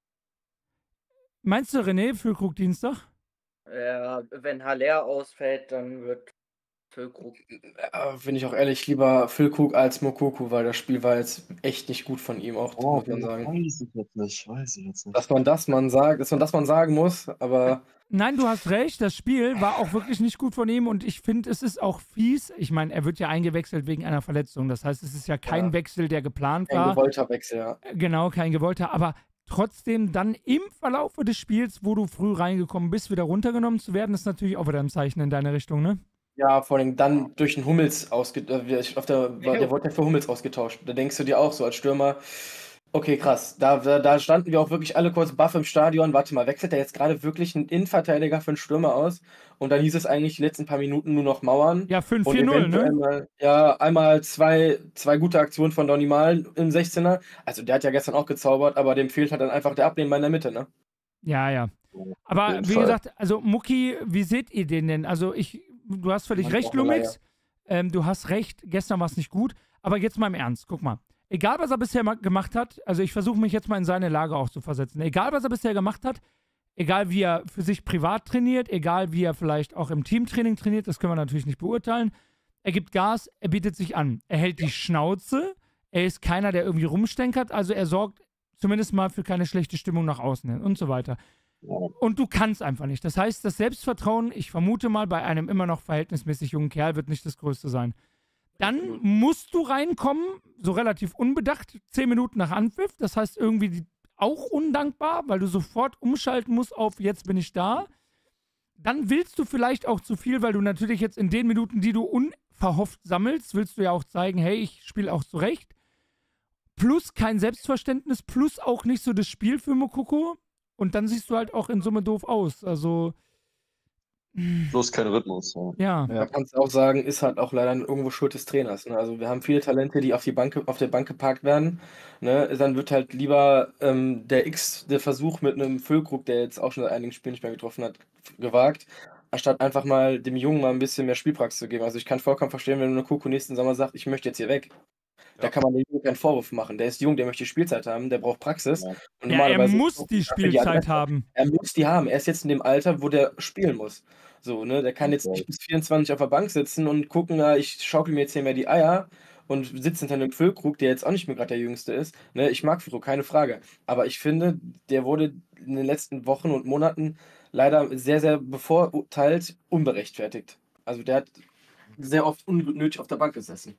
Meinst du, René, für Krug Dienstag? Ja, wenn Haller ausfällt, dann wird Füllkrug. Äh, Finde ich auch ehrlich lieber Füllkrug als Mokoku, weil das Spiel war jetzt echt nicht gut von ihm auch, Oh, muss man sagen. weiß ich jetzt nicht. Weiß ich jetzt nicht. Dass man das man sagt, dass man das man sagen muss, aber Nein, du hast recht. Das Spiel war auch wirklich nicht gut von ihm und ich finde, es ist auch fies. Ich meine, er wird ja eingewechselt wegen einer Verletzung. Das heißt, es ist ja kein Ja. Wechsel, der geplant ein war. gewollter Wechsel, ja. Genau, kein gewollter. Aber trotzdem dann im Verlaufe des Spiels, wo du früh reingekommen bist, wieder runtergenommen zu werden, ist natürlich auch wieder ein Zeichen in deine Richtung, ne? Ja, vor allem dann durch den Hummels ausgetauscht. Auf der, der wurde ja für Hummels ausgetauscht. Da denkst du dir auch so als Stürmer, okay, krass. Da, da, da standen wir auch wirklich alle kurz baff im Stadion. Warte mal, wechselt er jetzt gerade wirklich einen Innenverteidiger für einen Stürmer aus? Und dann hieß es eigentlich die letzten paar Minuten nur noch Mauern. Ja, fünf Und vier null, eventuell ne? mal, ja, einmal zwei, zwei gute Aktionen von Donny Mal im sechzehner. Also der hat ja gestern auch gezaubert, aber dem fehlt halt dann einfach der Abnehmer in der Mitte, ne? Ja, ja. Auf Aber jeden wie Fall. gesagt, also Mucki, wie seht ihr den denn? Also ich, du hast völlig Mann, recht, auch eine Lumix. Ähm, du hast recht, gestern war es nicht gut. Aber jetzt mal im Ernst, guck mal. Egal, was er bisher ma- gemacht hat, also ich versuche mich jetzt mal in seine Lage auch zu versetzen. Egal, was er bisher gemacht hat, egal wie er für sich privat trainiert, egal wie er vielleicht auch im Teamtraining trainiert, das können wir natürlich nicht beurteilen. Er gibt Gas, er bietet sich an. Er hält die Schnauze, Er ist keiner, der irgendwie rumstenkert, also er sorgt zumindest mal für keine schlechte Stimmung nach außen hin und so weiter. Und du kannst einfach nicht. Das heißt, das Selbstvertrauen, ich vermute mal, bei einem immer noch verhältnismäßig jungen Kerl wird nicht das Größte sein. Dann musst du reinkommen, so relativ unbedacht, zehn Minuten nach Anpfiff. Das heißt irgendwie die, auch undankbar, weil du sofort umschalten musst auf jetzt bin ich da. Dann willst du vielleicht auch zu viel, weil du natürlich jetzt in den Minuten, die du unverhofft sammelst, willst du ja auch zeigen, hey, ich spiele auch zurecht. Plus kein Selbstverständnis, plus auch nicht so das Spiel für Moukoko. Und dann siehst du halt auch in Summe doof aus. Also. Bloß kein Rhythmus. Ja. Ja, kannst du auch sagen, ist halt auch leider irgendwo Schuld des Trainers. Ne? Also wir haben viele Talente, die auf, die Bank, auf der Bank geparkt werden. Ne? Dann wird halt lieber ähm, der X, der Versuch mit einem Füllkrug, der jetzt auch schon seit einigen Spielen nicht mehr getroffen hat, gewagt, anstatt einfach mal dem Jungen mal ein bisschen mehr Spielpraxis zu geben. Also ich kann vollkommen verstehen, wenn Moukoko nächsten Sommer sagt, ich möchte jetzt hier weg. Da Ja. kann man dem Jungen keinen Vorwurf machen. Der ist jung, der möchte Spielzeit haben, der braucht Praxis. Ja. Und Ja, er normalerweise muss ist die dafür die Spielzeit Adresse. haben. Er muss die haben. Er ist jetzt in dem Alter, wo der spielen muss. So, ne? Der kann jetzt Okay. nicht bis vierundzwanzig auf der Bank sitzen und gucken, na, ich schaukel mir jetzt hier mehr die Eier und sitze hinter einem Füllkrug, der jetzt auch nicht mehr gerade der Jüngste ist. Ne? Ich mag Füllkrug, keine Frage. Aber ich finde, der wurde in den letzten Wochen und Monaten leider sehr, sehr bevorteilt, unberechtfertigt. Also der hat sehr oft unnötig auf der Bank gesessen.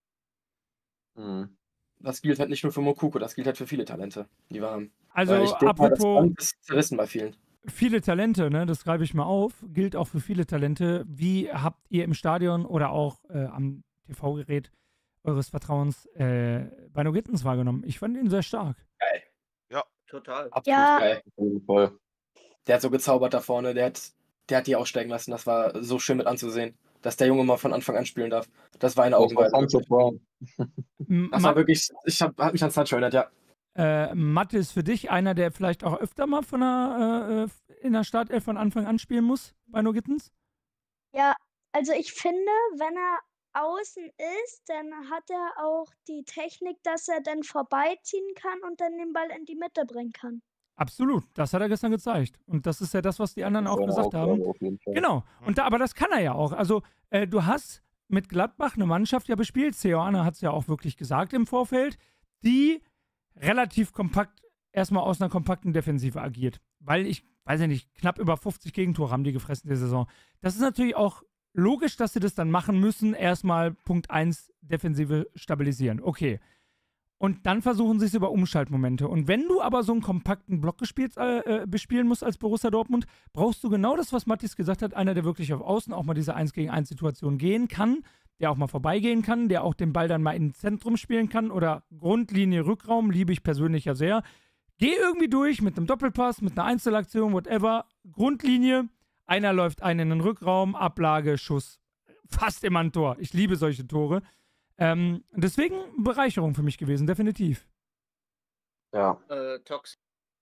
Mhm. Das gilt halt nicht nur für Moukoko, das gilt halt für viele Talente, die wir haben. Also Weil ich denke mal, das apropos Band ist zerrissen bei vielen. viele Talente, ne, das schreibe ich mal auf, gilt auch für viele Talente. Wie habt ihr im Stadion oder auch äh, am T V-Gerät eures Vertrauens äh, Bino Gittens wahrgenommen? Ich fand ihn sehr stark. Geil. Total. Absolut Ja. geil. Auf jeden Fall. Der hat so gezaubert da vorne, der hat, der hat die aussteigen lassen. Das war so schön mit anzusehen, dass der Junge mal von Anfang an spielen darf. Das war eine Das war Augenweide. Sancho Brown. M- Das war Ma- wirklich, ich hab, hab mich an Sancho erinnert, ja. äh, Matte ist für dich einer, der vielleicht auch öfter mal von der, äh, äh, in der Startelf von Anfang an spielen muss, Bino Gittens? Ja, also ich finde, wenn er außen ist, dann hat er auch die Technik, dass er dann vorbeiziehen kann und dann den Ball in die Mitte bringen kann. Absolut, das hat er gestern gezeigt. Und das ist ja das, was die anderen Das auch war eine gesagt haben. Aufgabe auf jeden Fall. Genau. Und da, aber das kann er ja auch. Also, äh, du hast mit Gladbach eine Mannschaft ja bespielt. Seoane hat es ja auch wirklich gesagt im Vorfeld, die relativ kompakt erstmal aus einer kompakten Defensive agiert. Weil ich, weiß ich nicht, knapp über fünfzig Gegentore haben die gefressen in der Saison. Das ist natürlich auch logisch, dass sie das dann machen müssen. Erstmal Punkt eins Defensive stabilisieren. Okay. Und dann versuchen sie es über Umschaltmomente. Und wenn du aber so einen kompakten Block gespielt, äh, bespielen musst als Borussia Dortmund, brauchst du genau das, was Mathis gesagt hat, einer, der wirklich auf Außen auch mal diese eins gegen eins Situation gehen kann, der auch mal vorbeigehen kann, der auch den Ball dann mal ins Zentrum spielen kann oder Grundlinie, Rückraum, liebe ich persönlich ja sehr. Geh irgendwie durch mit einem Doppelpass, mit einer Einzelaktion, whatever, Grundlinie, einer läuft einen in den Rückraum, Ablage, Schuss, fast immer ein Tor. Ich liebe solche Tore. Ähm, deswegen Bereicherung für mich gewesen, definitiv. Ja. Äh, Tox,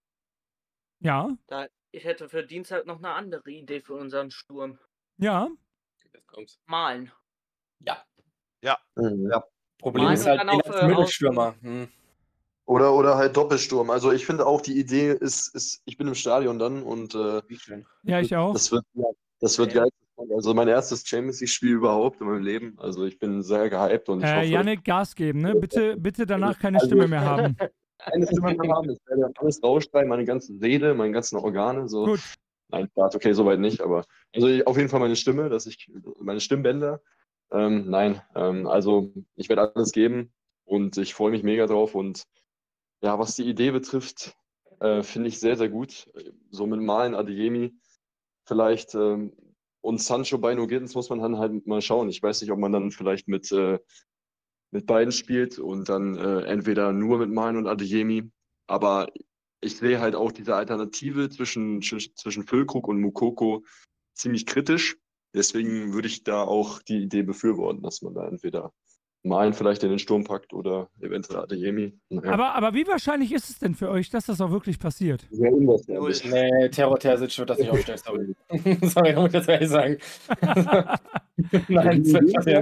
Ja, da, ich hätte für Dienstag noch eine andere Idee für unseren Sturm. ja. Jetzt kommt's. Malen. Ja. Mhm. ja. Problem Malen ist und halt, dann den auf, als äh, Mittelstürmer. Hm. Oder, oder halt Doppelsturm. Also ich finde auch, die Idee ist, ist ich bin im Stadion dann und äh, Wie schön. Ja, ich auch. das wird, das wird Ja. geil. Also mein erstes Champions League-Spiel überhaupt in meinem Leben. Also ich bin sehr gehypt und ich Äh, hoffe, Yannick, Gas geben, ne? Bitte, bitte danach keine Stimme mehr haben. eine Stimme mehr haben. Ich werde alles rausschreien, meine ganze Rede, meine ganzen Organe. So. Gut. Nein, Spaß, okay, soweit nicht, aber also ich- auf jeden Fall meine Stimme, dass ich meine Stimmbänder. Ähm, nein, ähm, also ich werde alles geben und ich freue mich mega drauf. Und ja, was die Idee betrifft, äh, finde ich sehr, sehr gut. So mit Malen, Adeyemi, vielleicht ähm, und Sancho bei No Gittens muss man dann halt mal schauen. Ich weiß nicht, ob man dann vielleicht mit, äh, mit beiden spielt und dann äh, entweder nur mit Malen und Adeyemi. Aber ich sehe halt auch diese Alternative zwischen, zwischen zwischen Füllkrug und Moukoko ziemlich kritisch. Deswegen würde ich da auch die Idee befürworten, dass man da entweder Malen vielleicht in den Sturm packt oder eventuell Adeyemi. Naja, Aber, aber wie wahrscheinlich ist es denn für euch, dass das auch wirklich passiert? sehr unwahrscheinlich. Nee, Terror Terzic wird das nicht aufstellen, sorry. Sorry, da muss ich jetzt ehrlich sagen. Nein, das wird passieren.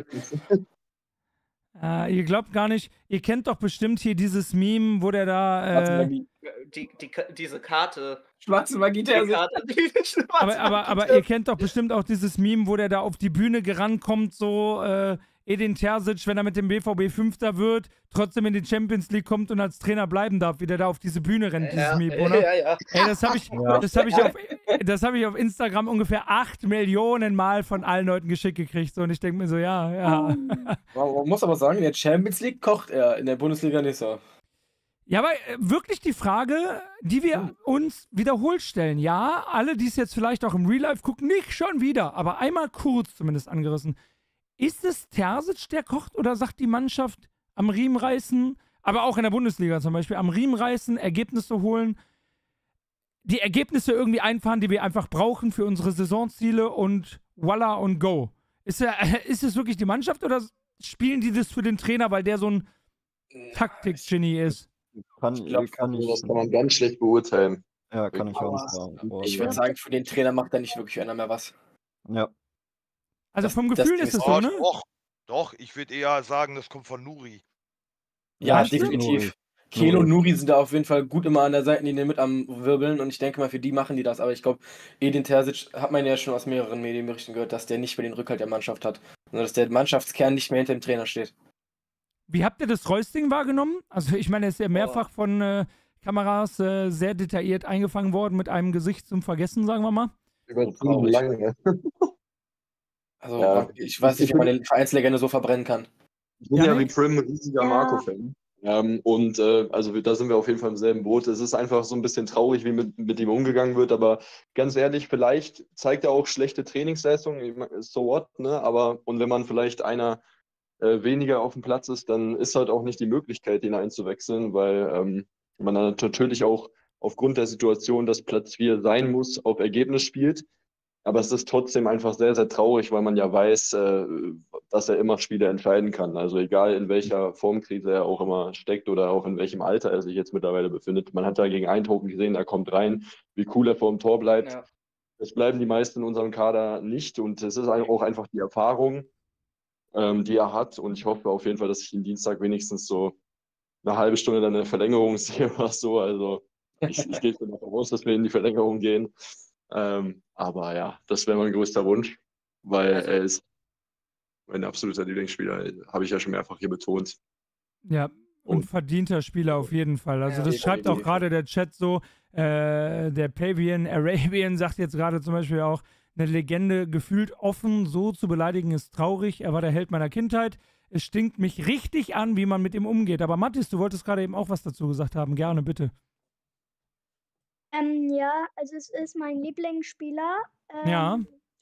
Äh, ihr glaubt gar nicht, ihr kennt doch bestimmt hier dieses Meme, wo der Schwarze da. Äh, Magie. Die, die, Ka- diese Karte. Schwarze Magie, Die Terzic. Karte die schwarze aber, aber, aber Karte. ihr kennt doch bestimmt auch dieses Meme, wo der da auf die Bühne gerannt kommt, so äh, Edin Terzic, wenn er mit dem B V B Fünfter wird, trotzdem in die Champions League kommt und als Trainer bleiben darf, wie der da auf diese Bühne rennt, dieses Ja, Mipo, ne? ja, ja. Ey, das habe ich, Ja. das hab ich, auf, das hab ich auf Instagram ungefähr acht Millionen Mal von allen Leuten geschickt gekriegt. So, und ich denke mir so, ja, ja. Man muss aber sagen, in der Champions League kocht er, in der Bundesliga nicht so. Ja, aber äh, wirklich die Frage, die wir uns wiederholt stellen. Ja, alle, die es jetzt vielleicht auch im Real Life gucken, nicht schon wieder, aber einmal kurz zumindest angerissen. Ist es Terzic, der kocht, oder sagt die Mannschaft am Riemen reißen, aber auch in der Bundesliga zum Beispiel, am Riemen reißen, Ergebnisse holen, die Ergebnisse irgendwie einfahren, die wir einfach brauchen für unsere Saisonziele und voila und go. Ist, er, ist es wirklich die Mannschaft oder spielen die das für den Trainer, weil der so ein Taktik-Genie ist? Kann, Ich glaub, kann ich, Das kann man ganz schlecht beurteilen. ja, kann ich auch Aber- sagen. Aber Ich ja. würde sagen, für den Trainer macht da nicht wirklich einer mehr was. Ja. Also Das- vom das Gefühl Ding ist ist es Oh, so, ne? doch, doch, ich würde eher sagen, das kommt von Nuri. Ja, Ja, stimmt. definitiv. Kelo und Nuri sind da auf jeden Fall gut immer an der Seitenlinie mit am Wirbeln und ich denke mal, für die machen die das. Aber ich glaube, Edin Terzic hat man ja schon aus mehreren Medienberichten gehört, dass der nicht mehr den Rückhalt der Mannschaft hat. Sondern dass der Mannschaftskern nicht mehr hinter dem Trainer steht. Wie habt ihr das Reus-Ding wahrgenommen? Also ich meine, er ist ja mehrfach von äh, Kameras äh, sehr detailliert eingefangen worden mit einem Gesicht zum Vergessen, sagen wir mal. Übertrieben traurig. lange. Also Ja. ich weiß nicht, wie man den Vereinslegende so verbrennen kann. Ich bin Ja, ja, nee. wie Prim ein riesiger Ja. Marco-Fan. Ähm, und äh, also wir- da sind wir auf jeden Fall im selben Boot. Es ist einfach so ein bisschen traurig, wie mit, mit ihm umgegangen wird, aber ganz ehrlich, vielleicht zeigt er auch schlechte Trainingsleistungen, ich mein, so what, ne? Aber und wenn man vielleicht einer äh, weniger auf dem Platz ist, dann ist halt auch nicht die Möglichkeit, ihn einzuwechseln, weil ähm, man dann natürlich auch aufgrund der Situation, dass Platz vier sein muss, auf Ergebnis spielt. Aber es ist trotzdem einfach sehr, sehr traurig, weil man ja weiß, äh, dass er immer Spiele entscheiden kann. Also egal in welcher Formkrise er auch immer steckt oder auch in welchem Alter er sich jetzt mittlerweile befindet. Man hat ja gegen Eindhoven gesehen, er kommt rein, wie cool er vor dem Tor bleibt. Ja. Das bleiben die meisten in unserem Kader nicht und es ist auch einfach die Erfahrung, ähm, die er hat. Und ich hoffe auf jeden Fall, dass ich ihn Dienstag wenigstens so eine halbe Stunde dann eine Verlängerung sehe oder so. Also ich, ich gehe davon aus, dass wir in die Verlängerung gehen. Ähm, aber ja, das wäre mein größter Wunsch, weil Also- er ist mein absoluter Lieblingsspieler, habe ich ja schon mehrfach hier betont. Ja, und Und- verdienter Spieler auf jeden Fall. Also Ja, das schreibt auch definitiv. gerade der Chat so. Äh, der Pavian Arabian sagt jetzt gerade zum Beispiel auch, eine Legende gefühlt offen so zu beleidigen ist traurig. Er war der Held meiner Kindheit. Es stinkt mich richtig an, wie man mit ihm umgeht. Aber Mathis, du wolltest gerade eben auch was dazu gesagt haben. Gerne, bitte. Ähm, ja, also es ist mein Lieblingsspieler ähm, Ja.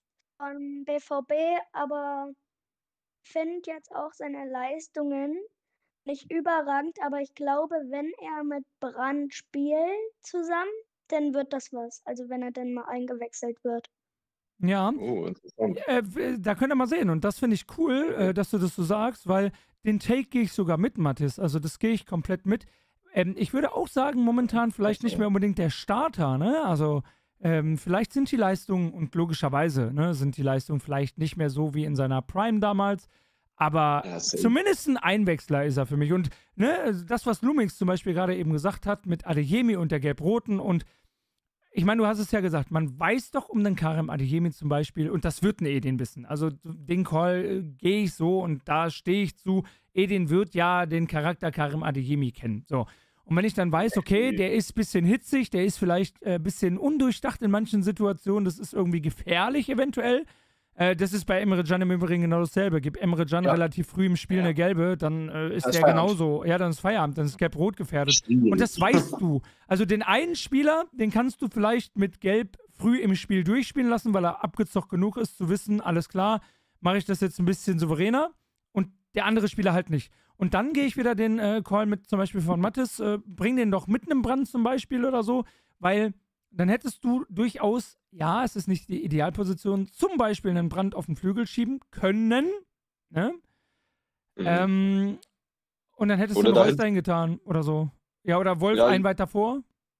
von B V B, aber ich finde jetzt auch seine Leistungen nicht überragend, aber ich glaube, wenn er mit Brandt spielt zusammen, dann wird das was. Also wenn er dann mal eingewechselt wird. Ja. Oh, interessant. Äh, w- da könnt ihr mal sehen. Und das finde ich cool, äh, dass du das so sagst, weil den Take gehe ich sogar mit, Mathis. Also das gehe ich komplett mit. Ähm, ich würde auch sagen, momentan vielleicht nicht mehr unbedingt der Starter, ne? Also ähm, vielleicht sind die Leistungen, und logischerweise, ne, sind die Leistungen vielleicht nicht mehr so wie in seiner Prime damals, aber Ja, safe. zumindest ein Einwechsler ist er für mich. Und ne, also das, was Lumix zum Beispiel gerade eben gesagt hat mit Adeyemi und der Gelb-Roten und ich meine, du hast es ja gesagt, man weiß doch um den Karim Adeyemi zum Beispiel, und das wird ein Edin wissen. Also den Call äh, gehe ich so und da stehe ich zu. Edin wird ja den Charakter Karim Adeyemi kennen. So. Und wenn ich dann weiß, okay, der ist ein bisschen hitzig, der ist vielleicht ein äh, bisschen undurchdacht in manchen Situationen, das ist irgendwie gefährlich eventuell. Äh, das ist bei Emre Can im Übrigen genau dasselbe. Gib Emre Can Ja. relativ früh im Spiel Ja. eine gelbe, dann äh, ist Dann ist der Feierabend. genauso. Ja, dann ist Feierabend, dann ist Gelb-Rot gefährdet. Stimmt. Und das weißt du. Also den einen Spieler, den kannst du vielleicht mit Gelb früh im Spiel durchspielen lassen, weil er abgezockt genug ist, zu wissen, alles klar, mache ich das jetzt ein bisschen souveräner. Und der andere Spieler halt nicht. Und dann gehe ich wieder den äh, Call mit zum Beispiel von Mathis, äh, bring den doch mit einem Brand zum Beispiel oder so, weil dann hättest du durchaus, ja, es ist nicht die Idealposition, zum Beispiel einen Brand auf den Flügel schieben können, ne? Mhm. Ähm, und dann hättest Oder du einen Reus dahin- dahin getan oder so. Ja, oder Wolf Ja, einen weiter vor.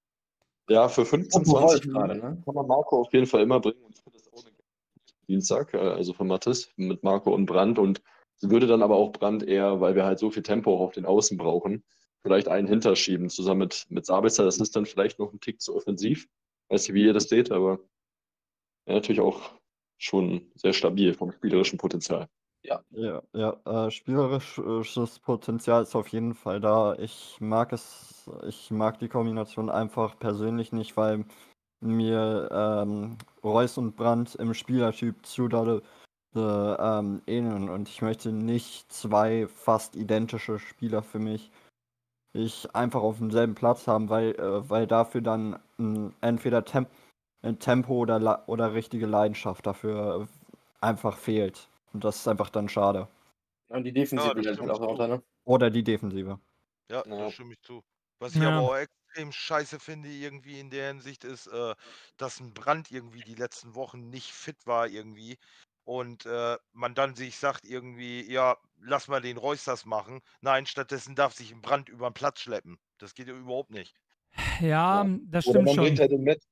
Ja, für fünfzehn, Apropos zwanzig Rolf gerade, Minuten ne? kann man Marco auf jeden Fall immer bringen. Und ich finde das auch eine Dienstag, äh, also von Mathis, mit Marco und Brandt. Und sie würde dann aber auch Brandt eher, weil wir halt so viel Tempo auch auf den Außen brauchen, vielleicht einen hinterschieben, zusammen mit, mit Sabitzer. Das ist dann vielleicht noch ein Tick zu offensiv. Weiß nicht, wie ihr das seht, aber ja, natürlich auch schon sehr stabil vom spielerischen Potenzial. Ja. Ja, ja, äh, spielerisches Potenzial ist auf jeden Fall da. Ich mag es, ich mag die Kombination einfach persönlich nicht, weil mir ähm, Reus und Brandt im Spielertyp zu dolle äh, ähm, ähneln und ich möchte nicht zwei fast identische Spieler für mich ich einfach auf demselben Platz haben, weil, äh, weil dafür dann mh, entweder Tem äh, Tempo oder, La oder richtige Leidenschaft dafür äh, einfach fehlt. Und das ist einfach dann schade. Und die Ja, Defensive das halt stimme auch ich zu. runter, ne? Oder die Defensive. Ja, Ja. das stimme ich zu. Was ich aber Ja. auch extrem scheiße finde irgendwie in der Hinsicht ist, äh, dass ein Brandt irgendwie die letzten Wochen nicht fit war irgendwie und äh, man dann sich sagt irgendwie, ja, lass mal den Reus das machen. Nein, stattdessen darf sich ein Brandt über den Platz schleppen. Das geht ja überhaupt nicht. Ja, Ja. das Oder stimmt man bringt schon. halt den Met.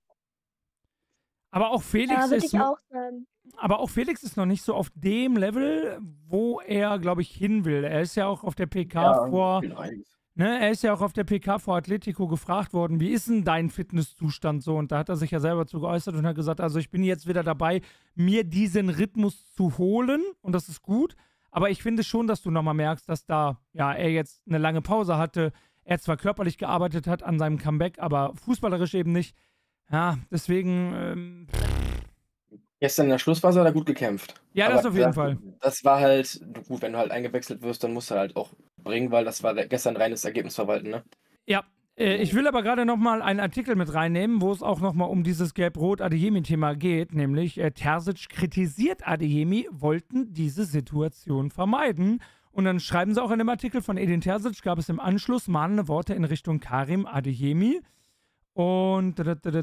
Aber auch Felix Ja, würde ist ich no auch sagen. aber auch Felix ist noch nicht so auf dem Level, wo er, glaube ich, hin will. Er ist ja auch auf der P K Ja, vor viel rein. ne, er ist ja auch auf der P K vor Atletico gefragt worden: „Wie ist 'n dein Fitnesszustand so?“ Und da hat er sich ja selber zu geäußert und hat gesagt: „Also, ich bin jetzt wieder dabei, mir diesen Rhythmus zu holen und das ist gut.“ Aber ich finde schon, dass du noch mal merkst, dass da, ja, er jetzt eine lange Pause hatte. Er zwar körperlich gearbeitet hat an seinem Comeback, aber fußballerisch eben nicht. Ja, deswegen, ähm Gestern in der Schlussphase hat er gut gekämpft. Ja, Aber das auf jeden gesagt, Fall. das war halt gut, wenn du halt eingewechselt wirst, dann musst du halt auch bringen, weil das war gestern reines Ergebnisverwalten, ne? Ja, äh, ich will aber gerade noch mal einen Artikel mit reinnehmen, wo es auch noch mal um dieses Gelb-Rot-Adeyemi-Thema geht, nämlich äh, Terzic kritisiert Adeyemi, wollten diese Situation vermeiden. Und dann schreiben sie auch in dem Artikel von Edin Terzic, gab es im Anschluss mahnende Worte in Richtung Karim Adeyemi. Und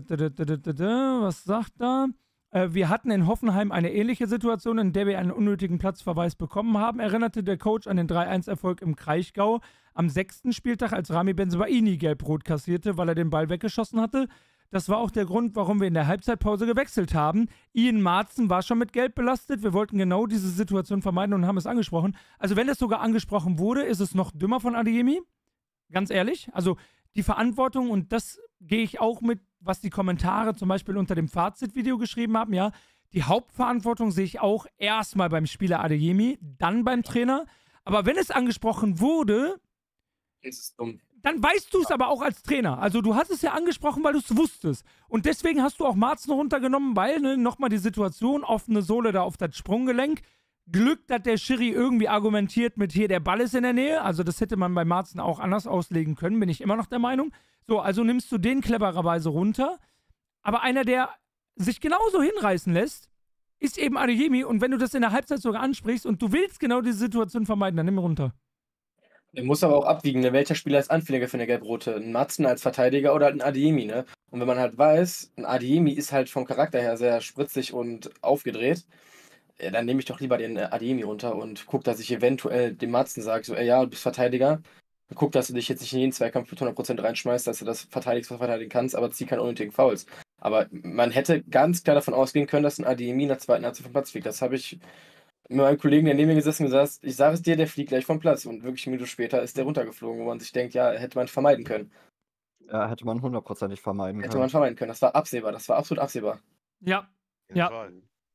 was sagt er? Äh, Wir hatten in Hoffenheim eine ähnliche Situation, in der wir einen unnötigen Platzverweis bekommen haben, erinnerte der Coach an den drei eins Erfolg im Kraichgau am sechsten Spieltag, als Rami Bensebaini gelb-rot kassierte, weil er den Ball weggeschossen hatte. Das war auch der Grund, warum wir in der Halbzeitpause gewechselt haben. Ian Marzen war schon mit Gelb belastet. Wir wollten genau diese Situation vermeiden und haben es angesprochen. Also wenn es sogar angesprochen wurde, ist es noch dümmer von Adeyemi. Ganz ehrlich. Also die Verantwortung, und das gehe ich auch mit, was die Kommentare zum Beispiel unter dem Fazitvideo geschrieben haben, ja, die Hauptverantwortung sehe ich auch erstmal beim Spieler Adeyemi, dann beim Trainer. Aber wenn es angesprochen wurde, ist es dumm. Dann weißt du es aber auch als Trainer. Also du hast es ja angesprochen, weil du es wusstest. Und deswegen hast du auch Marzen runtergenommen, weil, ne, nochmal die Situation, offene Sohle da auf das Sprunggelenk. Glück, dass der Schiri irgendwie argumentiert mit hier, der Ball ist in der Nähe. Also das hätte man bei Marzen auch anders auslegen können, bin ich immer noch der Meinung. So, also nimmst du den clevererweise runter. Aber einer, der sich genauso hinreißen lässt, ist eben Adeyemi. Und wenn du das in der Halbzeit sogar ansprichst und du willst genau diese Situation vermeiden, dann nimm ihn runter. Er muss aber auch abwiegen, ne? Welcher Spieler ist anfälliger für eine Gelb-Rote? Ein Marzen als Verteidiger oder ein Adeyemi, ne? Und wenn man halt weiß, ein Adeyemi ist halt vom Charakter her sehr spritzig und aufgedreht, ja, dann nehme ich doch lieber den äh, Adeyemi runter und guck, dass ich eventuell dem Marzen sage, so, ey, ja, du bist Verteidiger, guck, dass du dich jetzt nicht in jeden Zweikampf mit hundert Prozent reinschmeißt, dass du das verteidigst, was du verteidigen kannst, aber zieh keine unnötigen Fouls. Aber man hätte ganz klar davon ausgehen können, dass ein Adeyemi in der zweiten Halbzeit vom Platz fliegt. Das habe ich mit meinem Kollegen, der neben mir gesessen und gesagt, ich sage es dir, der fliegt gleich vom Platz. Und wirklich eine Minute später ist der runtergeflogen, wo man sich denkt, ja, hätte man vermeiden können. Ja, hätte man hundertprozentig vermeiden Hätte können. man vermeiden können. Das war absehbar. Das war absolut absehbar. Ja. Auf jeden Ja. Fall.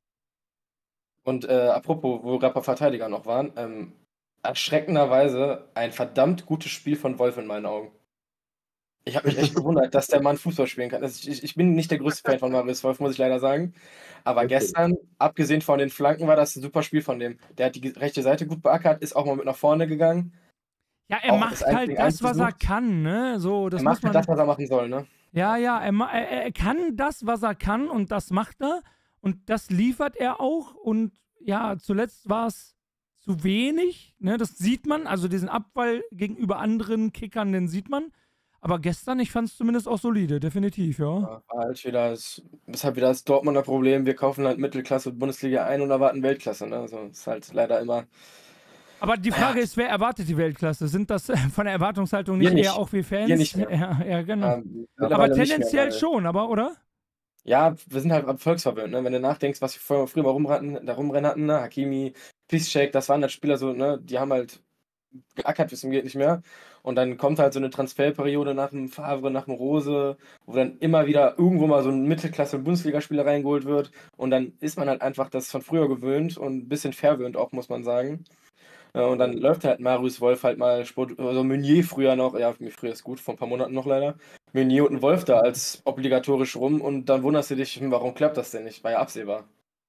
Und äh, apropos, wo wir gerade bei Verteidiger noch waren, ähm, erschreckenderweise ein verdammt gutes Spiel von Wolf in meinen Augen. Ich habe mich echt gewundert, dass der Mann Fußball spielen kann. Also ich, ich bin nicht der größte Fan von Marius Wolf, muss ich leider sagen. Aber Okay. gestern, abgesehen von den Flanken, war das ein super Spiel von dem. Der hat die rechte Seite gut beackert, ist auch mal mit nach vorne gegangen. Ja, er Auch macht das eins halt gegen das, eins was er gesucht. kann, ne? So, das Er muss macht halt man. das, was er machen soll, ne? Ja, ja, er, ma- er, er kann das, was er kann, und das macht er. Und das liefert er auch. Und ja, zuletzt war es zu wenig, ne? Das sieht man. Also diesen Abfall gegenüber anderen Kickern, den sieht man. Aber gestern, ich fand es zumindest auch solide, definitiv, ja. Ja, war halt wieder das, ist halt wieder das Dortmunder Problem. Wir kaufen halt Mittelklasse Bundesliga ein und erwarten Weltklasse, ne? Also ist halt leider immer. Aber die Frage ist, wer erwartet die Weltklasse? Sind das äh, von der Erwartungshaltung Wir nicht nicht. eher auch wie Fans? Wir nicht mehr. Ja, ja, genau. Ähm, Aber mittlerweile nicht mehr, tendenziell weil- schon, aber, oder? Ja, wir sind halt volksverwöhnt, ne? Wenn du nachdenkst, was wir früher, früher mal rumrennen, da rumrennen hatten, ne? Hakimi, Piszczek, das waren halt Spieler so, ne? Die haben halt geackert bis zum geht nicht mehr. Und dann kommt halt so eine Transferperiode nach dem Favre, nach dem Rose, wo dann immer wieder irgendwo mal so ein Mittelklasse-Bundesligaspieler reingeholt wird. Und dann ist man halt einfach das von früher gewöhnt und ein bisschen verwöhnt auch, muss man sagen. Äh, Und dann läuft halt Marius Wolf halt mal Sport, also Meunier früher noch, ja, früher ist gut, vor ein paar Monaten noch leider. Meunier und ein Wolf da als obligatorisch rum und dann wunderst du dich, hm, warum klappt das denn nicht? War ja absehbar.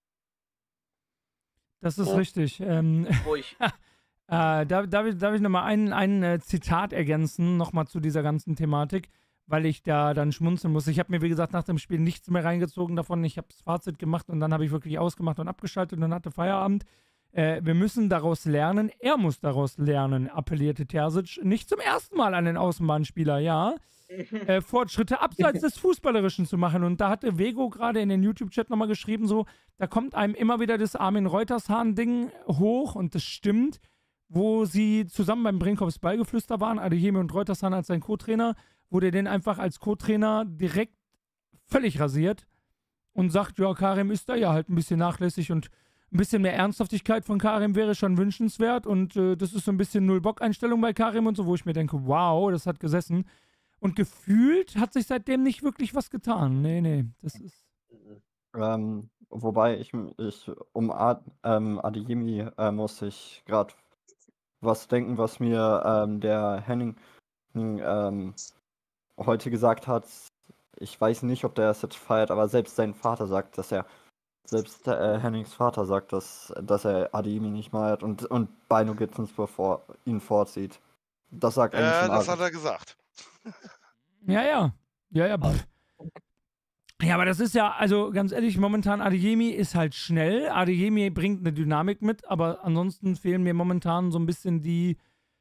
Das ist Ja. richtig. Ähm, Ruhig. äh, darf, darf ich, darf ich nochmal ein, ein äh, Zitat ergänzen, nochmal zu dieser ganzen Thematik, weil ich da dann schmunzeln muss. Ich habe mir, wie gesagt, nach dem Spiel nichts mehr reingezogen davon. Ich habe das Fazit gemacht und dann habe ich wirklich ausgemacht und abgeschaltet und hatte Feierabend. Äh, wir müssen daraus lernen, er muss daraus lernen, appellierte Terzic. Nicht zum ersten Mal an den Außenbahnspieler, ja. Äh, Fortschritte abseits des Fußballerischen zu machen. Und da hatte Vego gerade in den YouTube-Chat nochmal geschrieben, so, da kommt einem immer wieder das Armin Reutershahn-Ding hoch und das stimmt, wo sie zusammen beim Brinkhoffs Ballgeflüster waren, Adeyemi und Reutershahn als sein Co-Trainer, wo der den einfach als Co-Trainer direkt völlig rasiert und sagt, ja, Karim ist da ja halt ein bisschen nachlässig und ein bisschen mehr Ernsthaftigkeit von Karim wäre schon wünschenswert und äh, das ist so ein bisschen Null-Bock-Einstellung bei Karim und so, wo ich mir denke, wow, das hat gesessen. Und gefühlt hat sich seitdem nicht wirklich was getan. Nee, nee, das ist... Ähm, wobei ich, ich um Ad, ähm, Adeyemi äh, muss ich gerade was denken, was mir ähm, der Henning ähm, heute gesagt hat. Ich weiß nicht, ob der es jetzt feiert, aber selbst sein Vater sagt, dass er, selbst äh, Hennings Vater sagt, dass, dass er Adeyemi nicht meiert und, und Bino Gittens bevor ihn vorzieht. Das sagt eigentlich Ja, schon das alles. hat er gesagt. Ja, ja. Ja, ja. Pff. Ja, aber das ist ja, also ganz ehrlich, momentan Adeyemi ist halt schnell. Adeyemi bringt eine Dynamik mit, aber ansonsten fehlen mir momentan so ein bisschen die,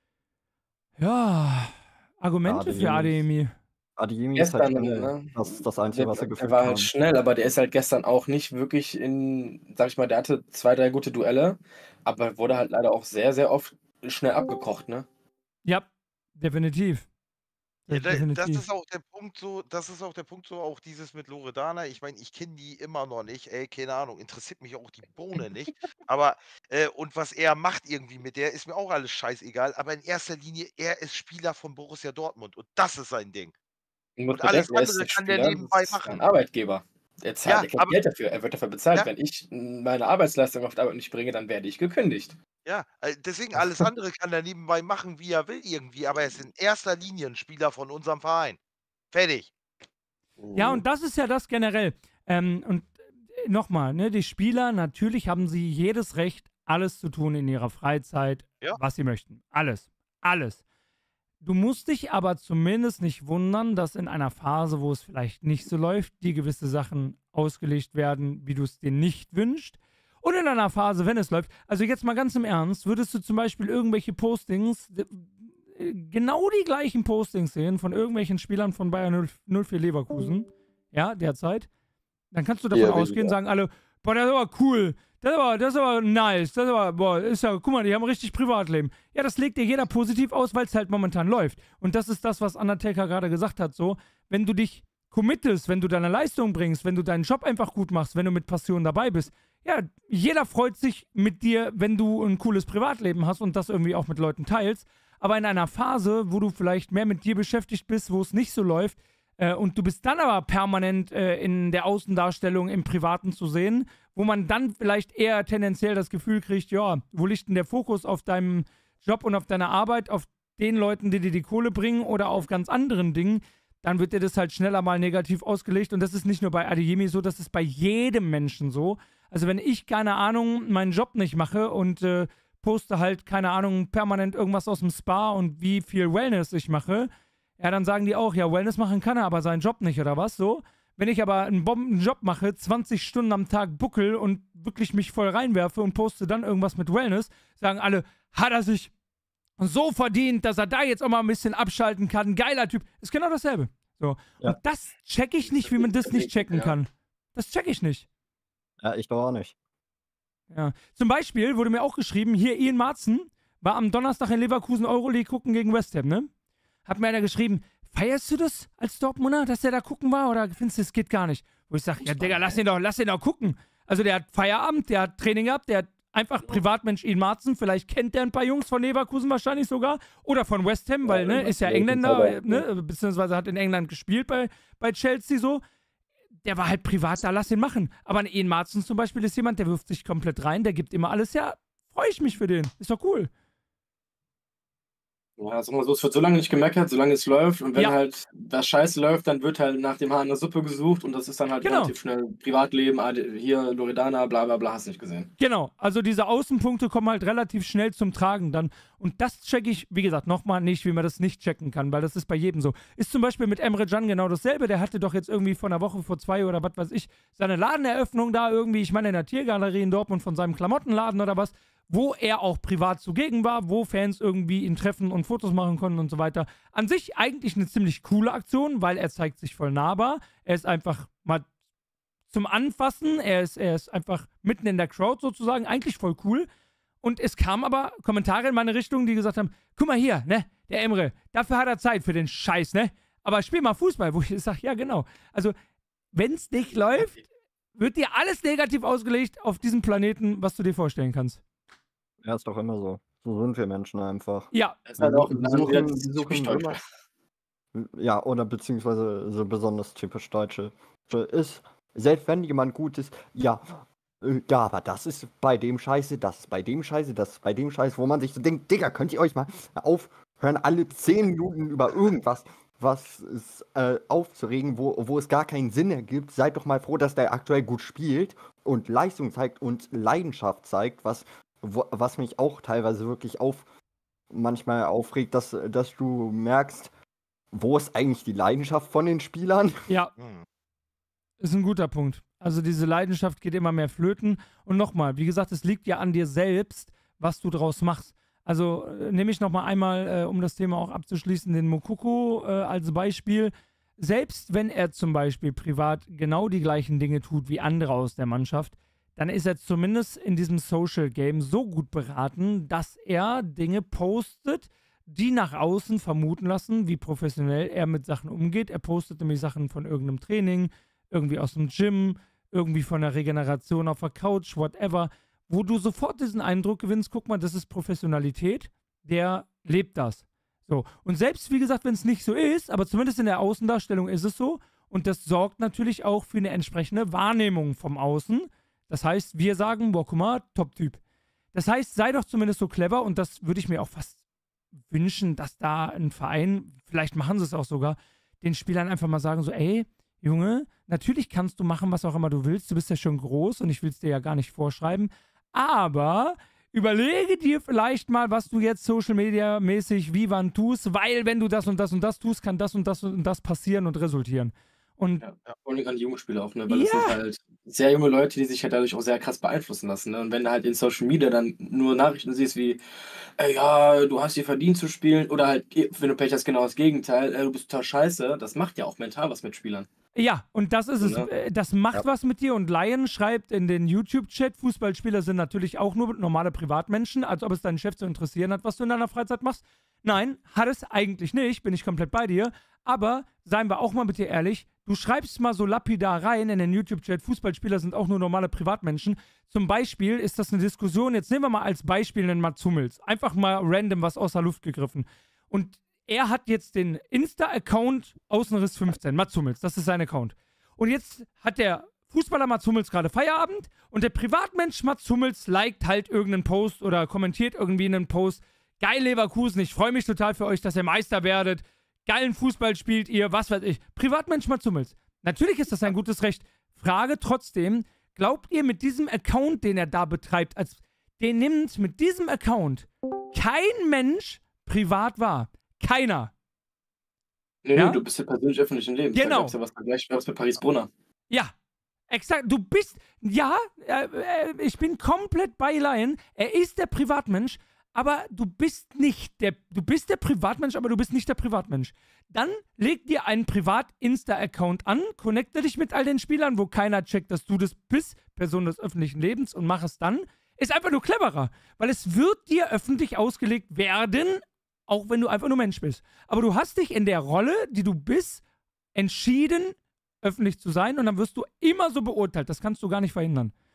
ja, Argumente für Adeyemi. Adeyemi. Adeyemi ist halt Gestern, schnell. ne? Das ist das Einzige, Der, was er der gefühlt war halt kann. schnell, aber der ist halt gestern auch nicht wirklich in, sag ich mal, der hatte zwei, drei gute Duelle, aber wurde halt leider auch sehr, sehr oft schnell abgekocht, ne? Ja, definitiv. Ja, Das, da, das definitiv. ist auch der Punkt so, das ist auch der Punkt so, auch dieses mit Loredana. Ich meine, ich kenne die immer noch nicht, ey, keine Ahnung, interessiert mich auch die Bohne nicht. Aber, äh, und was er macht irgendwie mit der, ist mir auch alles scheißegal. Aber in erster Linie, er ist Spieler von Borussia Dortmund und das ist sein Ding. Du musst Und alles bedenken, er ist andere ein kann der Spieler, nebenbei das ist ein machen. Arbeitgeber. Der zahlt, Ja, der kriegt aber, Geld dafür, er wird dafür bezahlt. ja, Wenn ich meine Arbeitsleistung auf der Arbeit nicht bringe, dann werde ich gekündigt. ja, äh, deswegen alles andere kann er nebenbei machen, wie er will irgendwie. Aber er ist in erster Linie ein Spieler von unserem Verein. Fertig. Ja, Mhm. und das ist ja das generell. Ähm, und äh, nochmal, ne, die Spieler, natürlich haben sie jedes Recht, alles zu tun in ihrer Freizeit, Ja. was sie möchten. Alles. Alles. Du musst dich aber zumindest nicht wundern, dass in einer Phase, wo es vielleicht nicht so läuft, die gewisse Sachen ausgelegt werden, wie du es dir nicht wünschst. Und in einer Phase, wenn es läuft, also jetzt mal ganz im Ernst, würdest du zum Beispiel irgendwelche Postings, d- äh, genau die gleichen Postings sehen von irgendwelchen Spielern von Bayern null vier Leverkusen, ja, derzeit, dann kannst du davon Eher ausgehen, weniger. sagen alle, boah, das ist aber cool, das ist aber, das ist aber nice, das ist aber, boah, ist ja, guck mal, die haben richtig Privatleben. Ja, das legt dir jeder positiv aus, weil es halt momentan läuft. Und das ist das, was Undertaker gerade gesagt hat, so, wenn du dich committest, wenn du deine Leistung bringst, wenn du deinen Job einfach gut machst, wenn du mit Passion dabei bist, ja, jeder freut sich mit dir, wenn du ein cooles Privatleben hast und das irgendwie auch mit Leuten teilst. Aber in einer Phase, wo du vielleicht mehr mit dir beschäftigt bist, wo es nicht so läuft, äh, und du bist dann aber permanent äh, in der Außendarstellung im Privaten zu sehen, wo man dann vielleicht eher tendenziell das Gefühl kriegt, ja, wo liegt denn der Fokus auf deinem Job und auf deiner Arbeit, auf den Leuten, die dir die Kohle bringen oder auf ganz anderen Dingen, dann wird dir das halt schneller mal negativ ausgelegt. Und das ist nicht nur bei Adeyemi so, das ist bei jedem Menschen so. Also wenn ich, keine Ahnung, meinen Job nicht mache und äh, poste halt, keine Ahnung, permanent irgendwas aus dem Spa und wie viel Wellness ich mache, ja, dann sagen die auch, ja, Wellness machen kann er, aber seinen Job nicht, oder was, so. Wenn ich aber einen Bombenjob mache, zwanzig Stunden am Tag buckel und wirklich mich voll reinwerfe und poste dann irgendwas mit Wellness, sagen alle, hat er sich so verdient, dass er da jetzt auch mal ein bisschen abschalten kann. Geiler Typ. Ist genau dasselbe. So. Ja. Und das check ich nicht, wie man das nicht checken Ja. kann. Das check ich nicht. Ja, ich doch auch nicht. Ja. Zum Beispiel wurde mir auch geschrieben, hier Ian Marzen war am Donnerstag in Leverkusen Euroleague gucken gegen West Ham, ne? Hat mir einer geschrieben, feierst du das als Dortmunder, dass der da gucken war, oder findest du, das geht gar nicht? Wo ich sage, ja Digga, lass ihn doch, lass ihn doch gucken. Also der hat Feierabend, der hat Training gehabt, der hat Einfach Privatmensch Ian Maatsen, vielleicht kennt der ein paar Jungs von Leverkusen wahrscheinlich sogar. Oder von West Ham, weil, ne, ist ja Engländer, ne, beziehungsweise hat in England gespielt bei, bei Chelsea so. Der war halt privat, da lass ihn machen. Aber ein Ian Maatsen zum Beispiel ist jemand, der wirft sich komplett rein, der gibt immer alles, ja, freue ich mich für den. Ist doch cool. Ja, sag mal so, es wird so lange nicht gemeckert, solange es läuft. Und wenn Ja. halt das Scheiße läuft, dann wird halt nach dem Haar in der Suppe gesucht und das ist dann halt Genau. relativ schnell Privatleben, ah, hier Loredana, bla bla bla, hast nicht gesehen. Genau, also diese Außenpunkte kommen halt relativ schnell zum Tragen dann. Und das checke ich, wie gesagt, nochmal nicht, wie man das nicht checken kann, weil das ist bei jedem so. Ist zum Beispiel mit Emre Can genau dasselbe. Der hatte doch jetzt irgendwie vor einer Woche, vor zwei oder was weiß ich, seine Ladeneröffnung da irgendwie, ich meine in der Tiergalerie in Dortmund von seinem Klamottenladen oder was, wo er auch privat zugegen war, wo Fans irgendwie ihn treffen und Fotos machen konnten und so weiter. An sich eigentlich eine ziemlich coole Aktion, weil er zeigt sich voll nahbar. Er ist einfach mal zum Anfassen, er ist, er ist einfach mitten in der Crowd sozusagen, eigentlich voll cool. Und es kamen aber Kommentare in meine Richtung, die gesagt haben, guck mal hier, ne, der Emre, dafür hat er Zeit für den Scheiß, ne? Aber spiel mal Fußball, wo ich sage, ja genau. Also, wenn es nicht läuft, wird dir alles negativ ausgelegt auf diesem Planeten, was du dir vorstellen kannst. Ja, ist doch immer so. So sind wir Menschen einfach. Ja. Das ist halt auch Wir ein suchen, suchen, wir suchen typisch immer, deutsch. ja, oder beziehungsweise so besonders typisch Deutsche. So ist, selbst wenn jemand gut ist, ja, äh, ja, aber das ist bei dem Scheiße, das ist bei dem Scheiße, das ist bei dem Scheiße, wo man sich so denkt, Digga, könnt ihr euch mal aufhören, alle zehn Minuten über irgendwas was ist, äh, aufzuregen, wo, wo es gar keinen Sinn ergibt. Seid doch mal froh, dass der aktuell gut spielt und Leistung zeigt und Leidenschaft zeigt, was, wo, was mich auch teilweise wirklich auf manchmal aufregt, dass, dass du merkst, wo ist eigentlich die Leidenschaft von den Spielern? Ja, Hm. ist ein guter Punkt. Also diese Leidenschaft geht immer mehr flöten. Und nochmal, wie gesagt, es liegt ja an dir selbst, was du draus machst. Also äh, nehme ich nochmal einmal, äh, um das Thema auch abzuschließen, den Mokoko äh, als Beispiel. Selbst wenn er zum Beispiel privat genau die gleichen Dinge tut wie andere aus der Mannschaft, dann ist er zumindest in diesem Social Game so gut beraten, dass er Dinge postet, die nach außen vermuten lassen, wie professionell er mit Sachen umgeht. Er postet nämlich Sachen von irgendeinem Training, irgendwie aus dem Gym, irgendwie von der Regeneration auf der Couch, whatever, wo du sofort diesen Eindruck gewinnst, guck mal, das ist Professionalität, der lebt das. So. Und selbst, wie gesagt, wenn es nicht so ist, aber zumindest in der Außendarstellung ist es so, und das sorgt natürlich auch für eine entsprechende Wahrnehmung vom Außen. Das heißt, wir sagen, boah, guck mal, Top-Typ. Das heißt, sei doch zumindest so clever, und das würde ich mir auch fast wünschen, dass da ein Verein, vielleicht machen sie es auch sogar, den Spielern einfach mal sagen so, ey, Junge, natürlich kannst du machen, was auch immer du willst, du bist ja schon groß und ich will es dir ja gar nicht vorschreiben, aber überlege dir vielleicht mal, was du jetzt Social-Media-mäßig wie wann tust, weil wenn du das und das und das tust, kann das und das und das passieren und resultieren. Und Ja, ja, vor allem an die jungen Spieler auch, ne? Weil das Ja. sind halt sehr junge Leute, die sich halt dadurch auch sehr krass beeinflussen lassen. Ne? Und wenn du halt in Social Media dann nur Nachrichten siehst wie, ey, ja, du hast hier verdient zu spielen, oder halt, wenn du Pech hast, genau das Gegenteil, ey, du bist total scheiße, das macht ja auch mental was mit Spielern. ja, und das ist es. Ne? Äh, Das macht Ja. was mit dir. Und Lion schreibt in den YouTube-Chat, Fußballspieler sind natürlich auch nur normale Privatmenschen, als ob es deinen Chef zu interessieren hat, was du in deiner Freizeit machst. Nein, hat es eigentlich nicht, bin ich komplett bei dir. Aber seien wir auch mal mit dir ehrlich, du schreibst mal so lapidar rein in den YouTube-Chat, Fußballspieler sind auch nur normale Privatmenschen. Zum Beispiel ist das eine Diskussion, jetzt nehmen wir mal als Beispiel einen Mats Hummels. Einfach mal random was aus der Luft gegriffen. Und er hat jetzt den Insta-Account Außenriss fünfzehn, Mats Hummels, das ist sein Account. Und jetzt hat der Fußballer Mats Hummels gerade Feierabend und der Privatmensch Mats Hummels liked halt irgendeinen Post oder kommentiert irgendwie einen Post. Geil Leverkusen, ich freue mich total für euch, dass ihr Meister werdet. Geilen Fußball spielt ihr, was weiß ich. Privatmensch Mats Hummels. Natürlich ist das ein gutes Recht. Frage trotzdem, glaubt ihr mit diesem Account, den er da betreibt, als den nimmt mit diesem Account kein Mensch privat wahr? Keiner. Nee, Ja? nee, du bist ja persönlich öffentlich im Leben. Genau. Da gab's ja was Vergleichbares mit Paris Brunner. Ja, exakt. Du bist, ja, äh, äh, ich bin komplett bei Lion. Er ist der Privatmensch, aber du bist nicht der, du bist der Privatmensch, aber du bist nicht der Privatmensch. Dann leg dir einen Privat-Insta-Account an, connecte dich mit all den Spielern, wo keiner checkt, dass du das bist, Person des öffentlichen Lebens, und mach es dann. Ist einfach nur cleverer, weil es wird dir öffentlich ausgelegt werden, auch wenn du einfach nur Mensch bist. Aber du hast dich in der Rolle, die du bist, entschieden, öffentlich zu sein, und dann wirst du immer so beurteilt. Das kannst du gar nicht verhindern.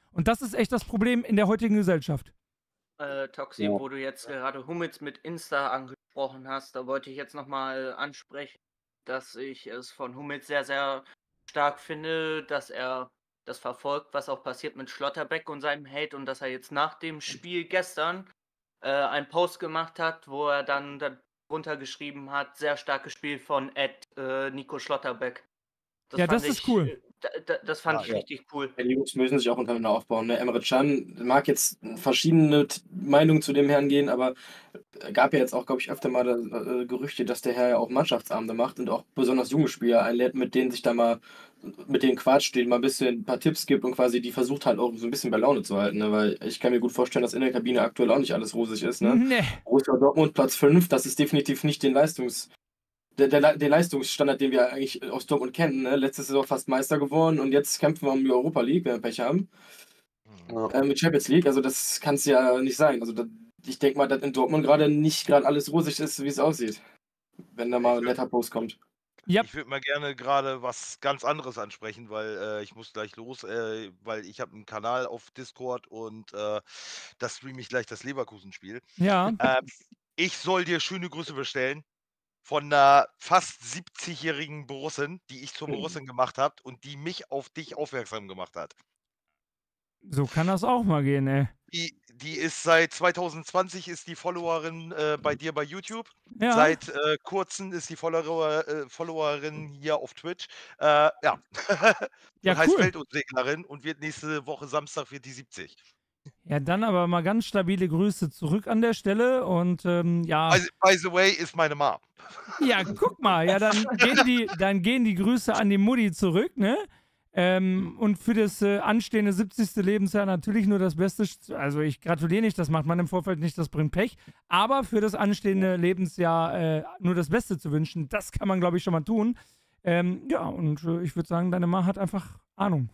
Und das ist echt das Problem in der heutigen Gesellschaft. Äh, Toxi, Ja. wo du jetzt gerade Hummels mit Insta angesprochen hast, da wollte ich jetzt nochmal ansprechen, dass ich es von Hummels sehr, sehr stark finde, dass er das verfolgt, was auch passiert mit Schlotterbeck und seinem Hate und dass er jetzt nach dem Spiel gestern äh, einen Post gemacht hat, wo er dann darunter geschrieben hat, sehr starkes Spiel von Ed äh, Nico Schlotterbeck. Ja, fand das ist ich, cool. äh, da, da, das fand Ja, ich ja. richtig cool. Ja, die Jungs müssen sich auch untereinander aufbauen. Ne? Emre Can mag jetzt verschiedene T- Meinungen zu dem Herrn gehen, aber äh, gab ja jetzt auch, glaube ich, öfter mal äh, Gerüchte, dass der Herr ja auch Mannschaftsabende macht und auch besonders junge Spieler einlädt, mit denen sich da mal, mit denen quatscht, denen mal ein bisschen ein paar Tipps gibt und quasi die versucht halt auch so ein bisschen bei Laune zu halten. Ne? Weil ich kann mir gut vorstellen, dass in der Kabine aktuell auch nicht alles rosig ist. Ne? Nee. Borussia Dortmund Platz fünf, das ist definitiv nicht den Leistungs... Der, der, der Leistungsstandard, den wir eigentlich aus Dortmund kennen. Ne? Letztes Saison fast Meister geworden und jetzt kämpfen wir um die Europa League, wenn wir Pech haben. Ja. Äh, mit Champions League, also das kann es ja nicht sein. Also da, ich denke mal, dass in Dortmund gerade nicht gerade alles rosig ist, wie es aussieht. Wenn da mal ein netter Post kommt. Yep. Ich würde mal gerne gerade was ganz anderes ansprechen, weil äh, ich muss gleich los, äh, weil ich habe einen Kanal auf Discord und äh, da streame ich gleich das Leverkusen-Spiel. Ja. Ähm, ich soll dir schöne Grüße bestellen von einer fast siebzigjährigen Borussin, die ich zur Borussin gemacht habe und die mich auf dich aufmerksam gemacht hat. So kann das auch mal gehen, ey. Die, die ist seit zwanzig zwanzig ist die Followerin äh, bei dir bei YouTube. Ja. Seit äh, kurzem ist die Follower, äh, Followerin hier auf Twitch. Äh, ja. Ja, und heißt cool. Feldunseglerin und wird nächste Woche Samstag wird die siebzig. Ja, dann aber mal ganz stabile Grüße zurück an der Stelle und ähm, ja. By, by the way, ist meine Mom. Ja, guck mal, ja, dann gehen die, dann gehen die Grüße an die Mutti zurück, ne? Ähm, und für das äh, anstehende siebzigste Lebensjahr natürlich nur das Beste. Also ich gratuliere nicht, das macht man im Vorfeld nicht, das bringt Pech. Aber für das anstehende Lebensjahr äh, nur das Beste zu wünschen, das kann man, glaube ich, schon mal tun. Ähm, ja, und äh, ich würde sagen, deine Ma hat einfach Ahnung.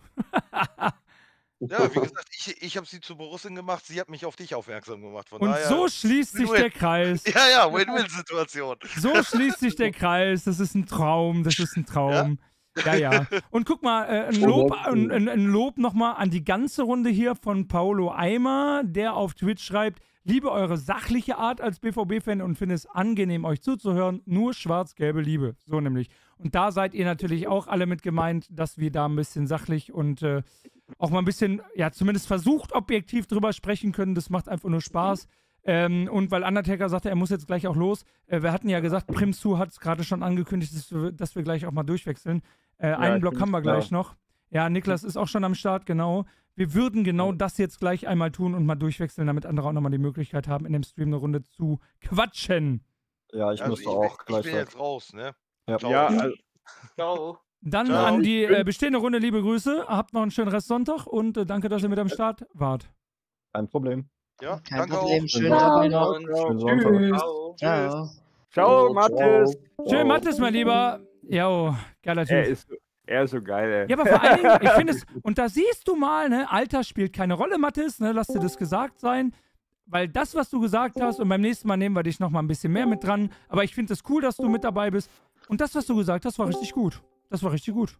Ja, wie gesagt, ich, ich habe sie zu Borussin gemacht, sie hat mich auf dich aufmerksam gemacht. Von Und daher, so schließt sich Win-win. der Kreis. Ja, ja, Win-Win-Situation. So schließt sich der Kreis. Das ist ein Traum. Das ist ein Traum. Ja, ja. Und guck mal, äh, ein Lob, ein, ein, ein Lob nochmal an die ganze Runde hier von Paolo Eimer, der auf Twitch schreibt: Liebe eure sachliche Art als B V B-Fan und finde es angenehm, euch zuzuhören. Nur schwarz-gelbe Liebe. So nämlich. Und da seid ihr natürlich auch alle mit gemeint, dass wir da ein bisschen sachlich und äh, auch mal ein bisschen, ja, zumindest versucht, objektiv drüber sprechen können. Das macht einfach nur Spaß. Ähm, und weil Undertaker sagte, er muss jetzt gleich auch los. Äh, wir hatten ja gesagt, Primsu hat es gerade schon angekündigt, dass wir, dass wir gleich auch mal durchwechseln. Äh, Ja, einen ich Block bin haben wir klar. gleich noch. Ja, Niklas ist auch schon am Start, genau. Wir würden genau das jetzt gleich einmal tun und mal durchwechseln, damit andere auch nochmal die Möglichkeit haben, in dem Stream eine Runde zu quatschen. Ja, ich Also müsste ich, bin- auch ich gleich bin weg. jetzt raus, ne? Ja. Ciao. Ja, also, Ciao. Dann Ciao. an die äh, bestehende Runde liebe Grüße. Habt noch einen schönen Rest Sonntag und äh, danke, dass ihr mit am Start wart. Kein Problem. Ja, Kein danke Problem. auch. Schönen Ja. Sonntag noch. Und Schönen Sonntag. ciao. Ciao. ciao, Mathis. Schön, Mathis, mein Lieber. Jo, geiler Er Typ. ist, er ist so geil, ey. Ja, aber vor allen Dingen, ich finde es, und da siehst du mal, ne, Alter spielt keine Rolle, Mathis, ne, lass dir das gesagt sein. Weil das, was du gesagt hast, und beim nächsten Mal nehmen wir dich noch mal ein bisschen mehr mit dran, aber ich finde es cool, dass du mit dabei bist. Und das, was du gesagt hast, war richtig gut. Das war richtig gut.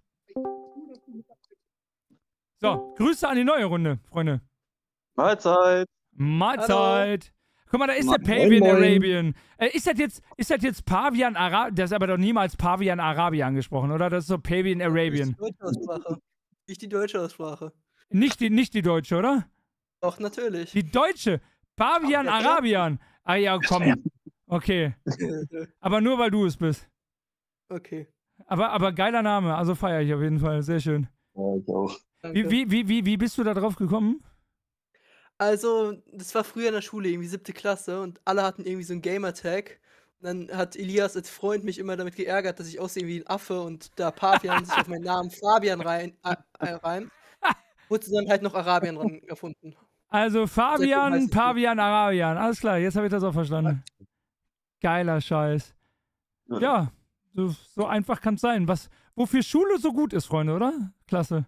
So, Grüße an die neue Runde, Freunde. Mahlzeit. Mahlzeit. Guck mal, da ist Ma- der Pavian Moin, moin. Arabian. Äh, ist das jetzt, ist das jetzt Pavian Arabian? Das ist aber doch niemals Pavian Arabian gesprochen, oder? Das ist so Pavian Arabian. Nicht die deutsche Aussprache. Nicht die deutsche Aussprache. Nicht die, nicht die deutsche, oder? Doch, natürlich. Die deutsche. Pavian Ja, klar. Arabian. Ah ja, komm. Okay. Aber nur, weil du es bist. Okay. Aber, aber geiler Name. Also feiere ich auf jeden Fall. Sehr schön. Ja, ich auch. Wie, Danke. wie, wie, wie, wie bist du da drauf gekommen? Also, das war früher in der Schule, irgendwie siebte Klasse, und alle hatten irgendwie so einen Gamertag. Und dann hat Elias als Freund mich immer damit geärgert, dass ich aussehe wie ein Affe und da Pavian sich auf meinen Namen Fabian rein, äh, äh, rein. Wurde dann halt noch Arabien dran erfunden. Also Seitdem heißt Fabian, es so. Pavian Arabian. Alles klar, jetzt habe ich das auch verstanden. Geiler Scheiß. Ja, so, so einfach kann es sein. Was, wofür Schule so gut ist, Freunde, oder? Klasse.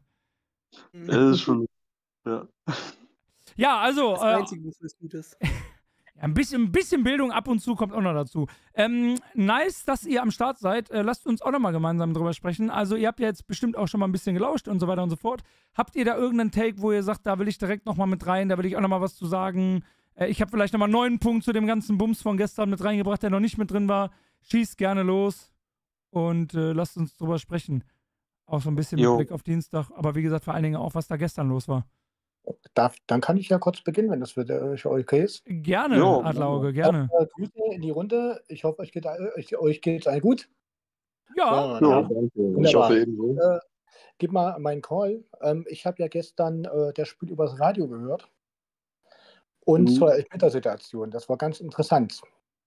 Das ist schon. Ja. Ja, also. Das Äh, Einzige, was gut ist. Ja, ein bisschen, ein bisschen Bildung ab und zu kommt auch noch dazu. Ähm, nice, dass ihr am Start seid. Äh, lasst uns auch noch mal gemeinsam drüber sprechen. Also ihr habt ja jetzt bestimmt auch schon mal ein bisschen gelauscht und so weiter und so fort. Habt ihr da irgendeinen Take, wo ihr sagt, da will ich direkt noch mal mit rein, da will ich auch noch mal was zu sagen? Äh, ich habe vielleicht noch mal einen neuen Punkt zu dem ganzen Bums von gestern mit reingebracht, der noch nicht mit drin war. Schießt gerne los und äh, lasst uns drüber sprechen. Auch so ein bisschen Jo. mit Blick auf Dienstag, aber wie gesagt, vor allen Dingen auch, was da gestern los war. Darf, dann kann ich ja kurz beginnen, wenn das für, äh, für euch okay ist. Gerne, Jo, Adlerauge, gerne. Äh, Grüße in die Runde. Ich hoffe, euch geht euch, euch geht's allen gut. Ja, So, Ja, ja. danke. Ich Wunderbar. hoffe ebenso. Äh, gib mal meinen Call. Ähm, ich habe ja gestern äh, das Spiel übers Radio gehört. Und Mhm. zur Elfmetersituation. Das war ganz interessant.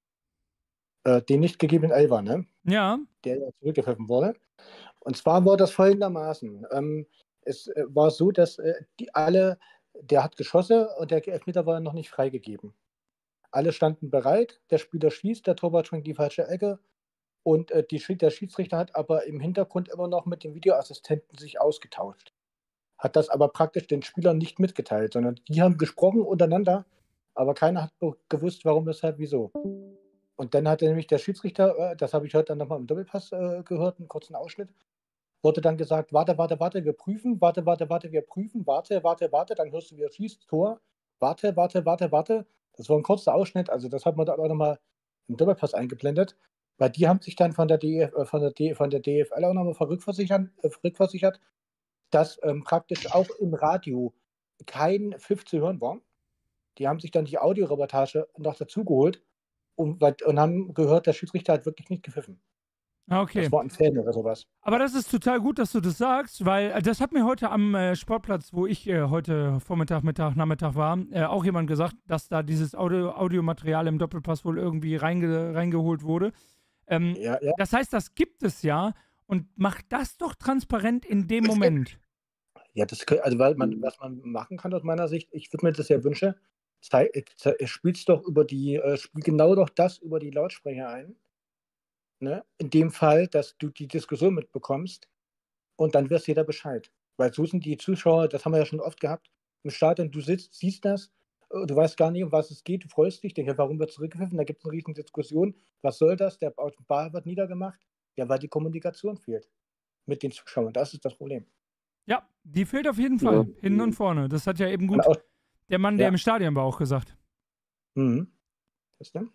Äh, den nicht gegebenen Elfer, ne? Ja, Der ja zurückgepfiffen wurde. Und zwar war das folgendermaßen. Ähm, es äh, war so, dass äh, die alle, der hat geschossen und der Elfmeter war noch nicht freigegeben. Alle standen bereit, der Spieler schießt, der Torwart schwingt die falsche Ecke und äh, die, Schi- der Schiedsrichter hat aber im Hintergrund immer noch mit dem Videoassistenten sich ausgetauscht. Hat das aber praktisch den Spielern nicht mitgeteilt, sondern die haben gesprochen untereinander, aber keiner hat be- gewusst, warum, weshalb, wieso. Und dann hatte nämlich der Schiedsrichter, äh, das habe ich heute dann nochmal im Doppelpass äh, gehört, einen kurzen Ausschnitt, wurde dann gesagt, warte, warte, warte, wir prüfen, warte, warte, warte, wir prüfen, warte, warte, warte, dann hörst du, wie er schießt, Tor, warte, warte, warte, warte. Das war ein kurzer Ausschnitt, also das hat man da auch nochmal im Doppelpass eingeblendet, weil die haben sich dann von der, D F, äh, von der, D, von der D F L auch nochmal rückversichert, äh, rückversichert, dass ähm, praktisch auch im Radio kein Pfiff zu hören war. Die haben sich dann die Audioreportage noch dazugeholt und, und haben gehört, der Schiedsrichter hat wirklich nicht gepfiffen. Ah, okay. Das war ein Fan oder sowas. Aber das ist total gut, dass du das sagst, weil äh, das hat mir heute am äh, Sportplatz, wo ich äh, heute Vormittag, Mittag, Nachmittag war, äh, auch jemand gesagt, dass da dieses Audio Audiomaterial im Doppelpass wohl irgendwie reinge reingeholt wurde. Ähm, Ja, ja. Das heißt, das gibt es ja und macht das doch transparent in dem Moment. Ja, das kö- also weil man, was man machen kann aus meiner Sicht, ich würde mir das ja wünschen, zei- ze- spielst doch über die, äh, spiel genau doch das über die Lautsprecher ein. Ne? In dem Fall, dass du die Diskussion mitbekommst und dann weiß jeder Bescheid. Weil so sind die Zuschauer, das haben wir ja schon oft gehabt, im Stadion, du sitzt, siehst das, äh, du weißt gar nicht, um was es geht, du freust dich, denkst, warum wird zurückgepfiffen, da gibt es eine riesen Diskussion, was soll das, der Ball wird niedergemacht, ja, weil die Kommunikation fehlt mit den Zuschauern, das ist das Problem. Ja, die fehlt auf jeden Fall, Ja. hinten und vorne. Das hat ja eben Und gut auch, der Mann, der ja. im Stadion war, auch gesagt. Mhm. Das stimmt.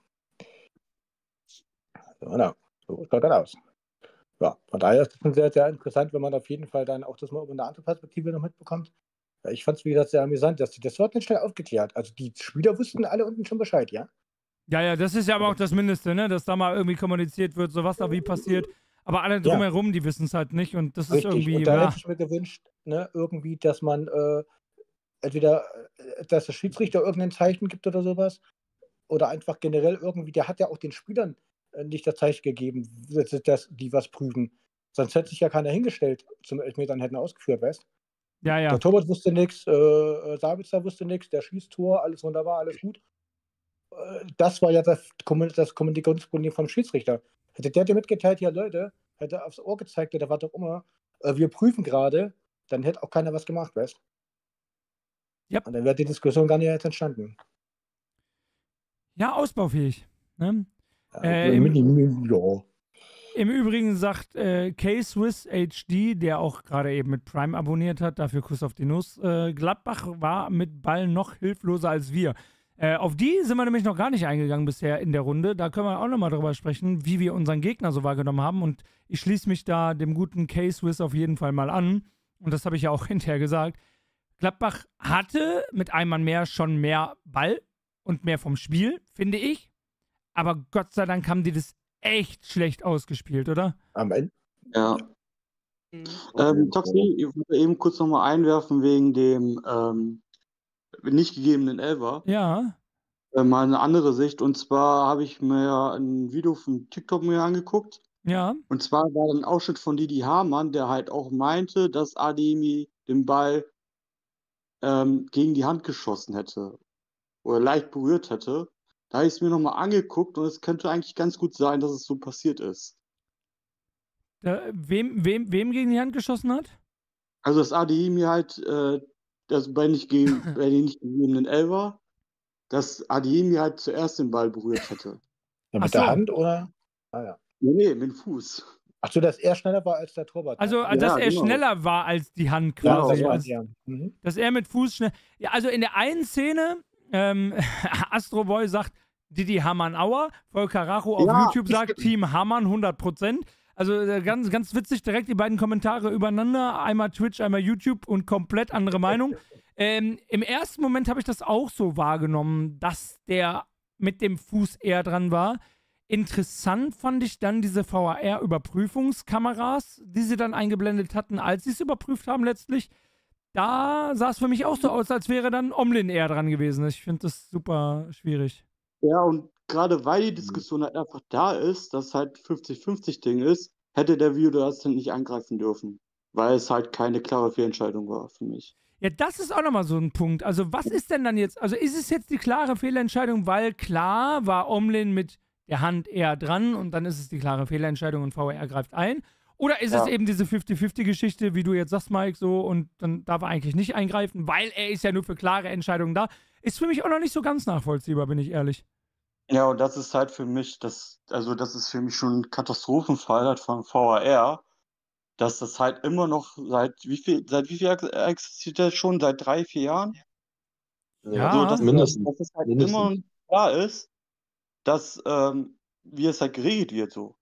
So, genau. So schaut das aus. Ja, von daher ist es schon sehr, sehr interessant, wenn man auf jeden Fall dann auch das mal über eine andere Perspektive noch mitbekommt. Ja, ich fand es, wie gesagt, sehr amüsant, dass die, das wird nicht schnell aufgeklärt. Also die Spieler wussten alle unten schon Bescheid, ja? Ja, ja, das ist ja aber auch das Mindeste, ne? Dass da mal irgendwie kommuniziert wird, so was da wie passiert. Aber alle Ja. drumherum, die wissen es halt nicht und das ist Richtig. irgendwie, Und da ja, hätte ich mir gewünscht, ne, irgendwie, dass man äh, entweder, äh, dass der Schiedsrichter irgendein Zeichen gibt oder sowas, oder einfach generell irgendwie, der hat ja auch den Spielern äh, nicht das Zeichen gegeben, dass, dass die was prüfen. Sonst hätte sich ja keiner hingestellt zum Elfmetern hätten ausgeführt, weißt? ja, ja. Der Torwart wusste nichts, äh, Sabitzer wusste nichts, der schießt Tor, alles wunderbar, alles gut. Äh, das war ja das, Kommun- das Kommunikationsproblem vom Schiedsrichter. Hätte der dir mitgeteilt, ja Leute, hätte aufs Ohr gezeigt oder was auch immer, äh, wir prüfen gerade, dann hätte auch keiner was gemacht, weißt? Yep. Und dann wäre die Diskussion gar nicht jetzt entstanden. Ja, ausbaufähig. Ne? Ja, Äh, im, Mini- ja. Im Übrigen sagt äh, K-Swiss H D, der auch gerade eben mit Prime abonniert hat, dafür Kuss auf die Nuss, äh, Gladbach war mit Ball noch hilfloser als wir. Äh, auf die sind wir nämlich noch gar nicht eingegangen bisher in der Runde. Da können wir auch nochmal drüber sprechen, wie wir unseren Gegner so wahrgenommen haben. Und ich schließe mich da dem guten K-Swiss auf jeden Fall mal an. Und das habe ich ja auch hinterher gesagt. Gladbach hatte mit einem Mann mehr schon mehr Ball und mehr vom Spiel, finde ich. Aber Gott sei Dank haben die das echt schlecht ausgespielt, oder? Am Ende. Ja. Mhm. Ähm, Toxi, ich würde eben kurz nochmal einwerfen wegen dem ähm, nicht gegebenen Elfer. Ja. Äh, mal eine andere Sicht. Und zwar habe ich mir ein Video von TikTok mir angeguckt. Ja. Und zwar war ein Ausschnitt von Didi Hamann, der halt auch meinte, dass Ademi den Ball ähm, gegen die Hand geschossen hätte. Oder leicht berührt hätte. Da habe ich es mir nochmal angeguckt und es könnte eigentlich ganz gut sein, dass es so passiert ist. Da, wem, wem, wem gegen die Hand geschossen hat? Also dass Ademi halt äh, das bei nicht gegen bei den nicht gegebenen Elfer dass Adeyemi halt zuerst den Ball berührt hätte. Ja, Ach mit der so. Hand oder? Ah ja. Nee, nee, mit dem Fuß. Ach so, dass er schneller war als der Torwart. Also, Ja, dass er genau. schneller war als die Hand Ja, quasi. das war also, ja. Mhm. dass er mit Fuß schnell. Ja, also in der einen Szene, ähm, Astro Boy sagt Didi Hamann-Auer, Volker Racho auf Ja, YouTube sagt Team Hamann hundert Prozent. Also äh, ganz, ganz witzig, direkt die beiden Kommentare übereinander. Einmal Twitch, einmal YouTube und komplett andere Meinung. Ähm, Im ersten Moment habe ich das auch so wahrgenommen, dass der mit dem Fuß eher dran war. Interessant fand ich dann diese V A R-Überprüfungskameras, die sie dann eingeblendet hatten, als sie es überprüft haben letztlich. Da sah es für mich auch so aus, als wäre dann Omlin eher dran gewesen. Ich finde das super schwierig. Ja, und gerade weil die Diskussion halt einfach da ist, dass halt fünfzig fünfzig Ding ist, hätte der Videoassistent nicht angreifen dürfen. Weil es halt keine klare Fehlentscheidung war für mich. Ja, das ist auch nochmal so ein Punkt. Also, was ist denn dann jetzt? Also, ist es jetzt die klare Fehlentscheidung, weil klar war Omlin mit der Hand eher dran und dann ist es die klare Fehlentscheidung und V A R greift ein? Oder ist Ja. es eben diese fünfzig fünfzig-Geschichte, wie du jetzt sagst, Mike, so und dann darf er eigentlich nicht eingreifen, weil er ist ja nur für klare Entscheidungen da? Ist für mich auch noch nicht so ganz nachvollziehbar, bin ich ehrlich. Ja, und das ist halt für mich, das, also das ist für mich schon ein Katastrophenfall halt von V A R, dass das halt immer noch seit wie viel, seit wie viel ex- existiert das schon? Seit drei, vier Jahren? Ja. So, dass, mindestens. dass es halt Mindestens. immer noch nicht klar ist, dass, ähm, wie es halt geregelt wird so.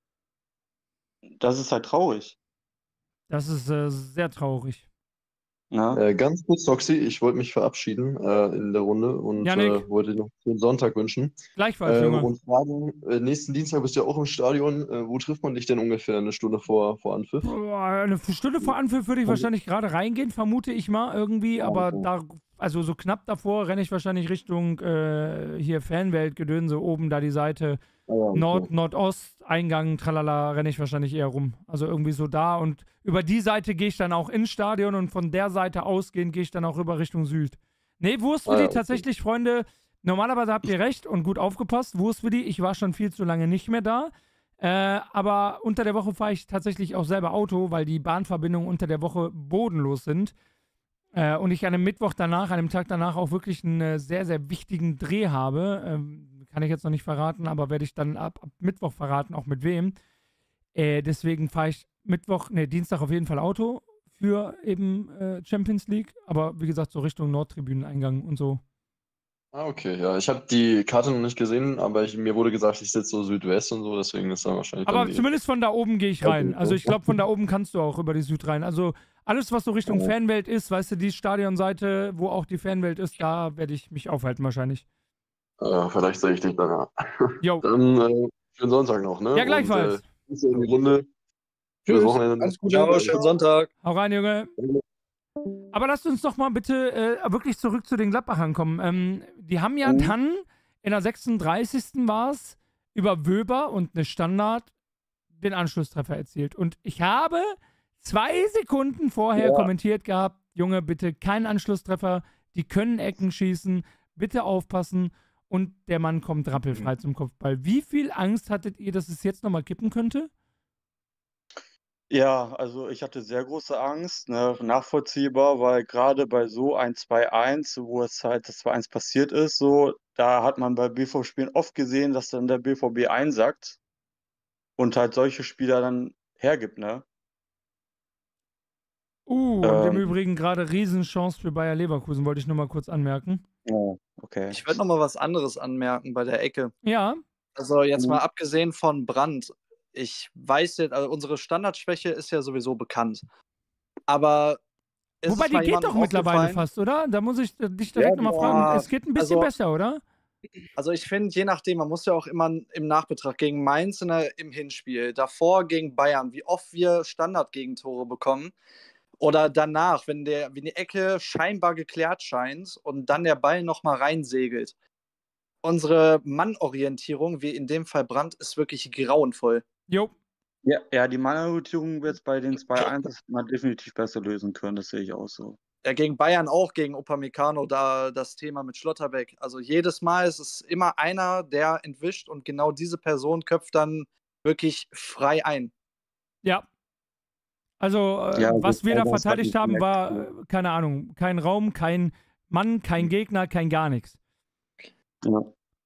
Das ist halt traurig. Das ist äh, sehr traurig. Ne? Äh, ganz kurz, Toxi, ich wollte mich verabschieden äh, in der Runde und Janik. äh, wollte dir noch einen schönen Sonntag wünschen. Gleichfalls, Äh, Junge. und fragen, äh, nächsten Dienstag bist du ja auch im Stadion. Äh, wo trifft man dich denn ungefähr eine Stunde vor, vor Anpfiff? Boah, eine Stunde vor Anpfiff würde ich wahrscheinlich gerade reingehen, vermute ich mal irgendwie, aber okay. da, also so knapp davor renne ich wahrscheinlich Richtung äh, hier Fanwelt-Gedönse, oben da die Seite Ah, ja, okay. Nord, Nordost, Eingang, tralala, renne ich wahrscheinlich eher rum. Also irgendwie so da und über die Seite gehe ich dann auch ins Stadion und von der Seite ausgehend gehe ich dann auch rüber Richtung Süd. Nee, Wurstwilli, Ah, ja, okay. tatsächlich, Freunde, normalerweise habt ihr recht und gut aufgepasst. Wurstwilli, ich war schon viel zu lange nicht mehr da. Äh, aber unter der Woche fahre ich tatsächlich auch selber Auto, weil die Bahnverbindungen unter der Woche bodenlos sind. Äh, und ich an einem Mittwoch danach, an dem Tag danach auch wirklich einen äh, sehr, sehr wichtigen Dreh habe. Ähm, kann ich jetzt noch nicht verraten, aber werde ich dann ab, ab Mittwoch verraten, auch mit wem. Äh, deswegen fahre ich Mittwoch, ne, Dienstag auf jeden Fall Auto für eben äh, Champions League. Aber wie gesagt, so Richtung Nordtribüneneingang und so. Ah, okay, ja. Ich habe die Karte noch nicht gesehen, aber ich, mir wurde gesagt, ich sitze so Südwest und so, deswegen ist da wahrscheinlich dann Aber die... zumindest von da oben gehe ich rein. Okay, Also ich so. glaube, von da oben kannst du auch über die Süd rein. Also alles, was so Richtung Ja. Fanwelt ist, weißt du, die Stadionseite, wo auch die Fanwelt ist, da werde ich mich aufhalten wahrscheinlich. Äh, vielleicht sehe ich dich dann, ja. Jo. Dann äh, schönen Sonntag noch, ne? Ja, gleichfalls. Und, äh, Grüße in die Runde. Schönes Tschüss, Wochenende. alles Gute. Ciao, schönen Sonntag. Hau rein, Junge. Aber lasst uns doch mal bitte äh, wirklich zurück zu den Gladbachern kommen. Ähm, die haben ja Mhm. dann in der sechsunddreißigsten war es über Wöber und eine Standard den Anschlusstreffer erzielt. Und ich habe zwei Sekunden vorher Ja. kommentiert gehabt, Junge, bitte kein Anschlusstreffer, die können Ecken schießen, bitte aufpassen. Und der Mann kommt rappelfrei zum Kopfball. Wie viel Angst hattet ihr, dass es jetzt nochmal kippen könnte? Ja, also ich hatte sehr große Angst, ne, nachvollziehbar, weil gerade bei so ein zwei eins, wo es halt das zwei eins passiert ist, so, da hat man bei B V B-Spielen oft gesehen, dass dann der B V B einsackt und halt solche Spieler dann hergibt, ne? Uh, und im Ähm. Übrigen gerade Riesenchance für Bayer Leverkusen, wollte ich nur mal kurz anmerken. Ja, okay. Ich würde noch mal was anderes anmerken bei der Ecke. Ja, Also jetzt Mhm. mal abgesehen von Brandt. Ich weiß jetzt, also unsere Standardschwäche ist ja sowieso bekannt. Aber ist wobei es die mal geht jemandem doch mittlerweile aufgefallen? fast, oder? Da muss ich äh, dich direkt nochmal fragen. boah, Es geht ein bisschen also- besser, oder? Also ich finde, je nachdem, man muss ja auch immer im Nachbetracht gegen Mainz in der, im Hinspiel, davor gegen Bayern, wie oft wir Standardgegentore bekommen. Oder danach, wenn, der, wenn die Ecke scheinbar geklärt scheint und dann der Ball nochmal reinsegelt. Unsere Mannorientierung, wie in dem Fall Brandt, ist wirklich grauenvoll. Jo. Ja, ja, die Mannorientierung wird es bei den zwei eins mal definitiv besser lösen können, das sehe ich auch so. Ja, gegen Bayern auch, gegen Upamecano, da das Thema mit Schlotterbeck. Also jedes Mal ist es immer einer, der entwischt und genau diese Person köpft dann wirklich frei ein. Ja. Also, äh, Ja, was das- wir da das hat verteidigt mich haben, gemerkt, war, äh, keine Ahnung, kein Raum, kein Mann, kein Gegner, kein gar nichts. Ja.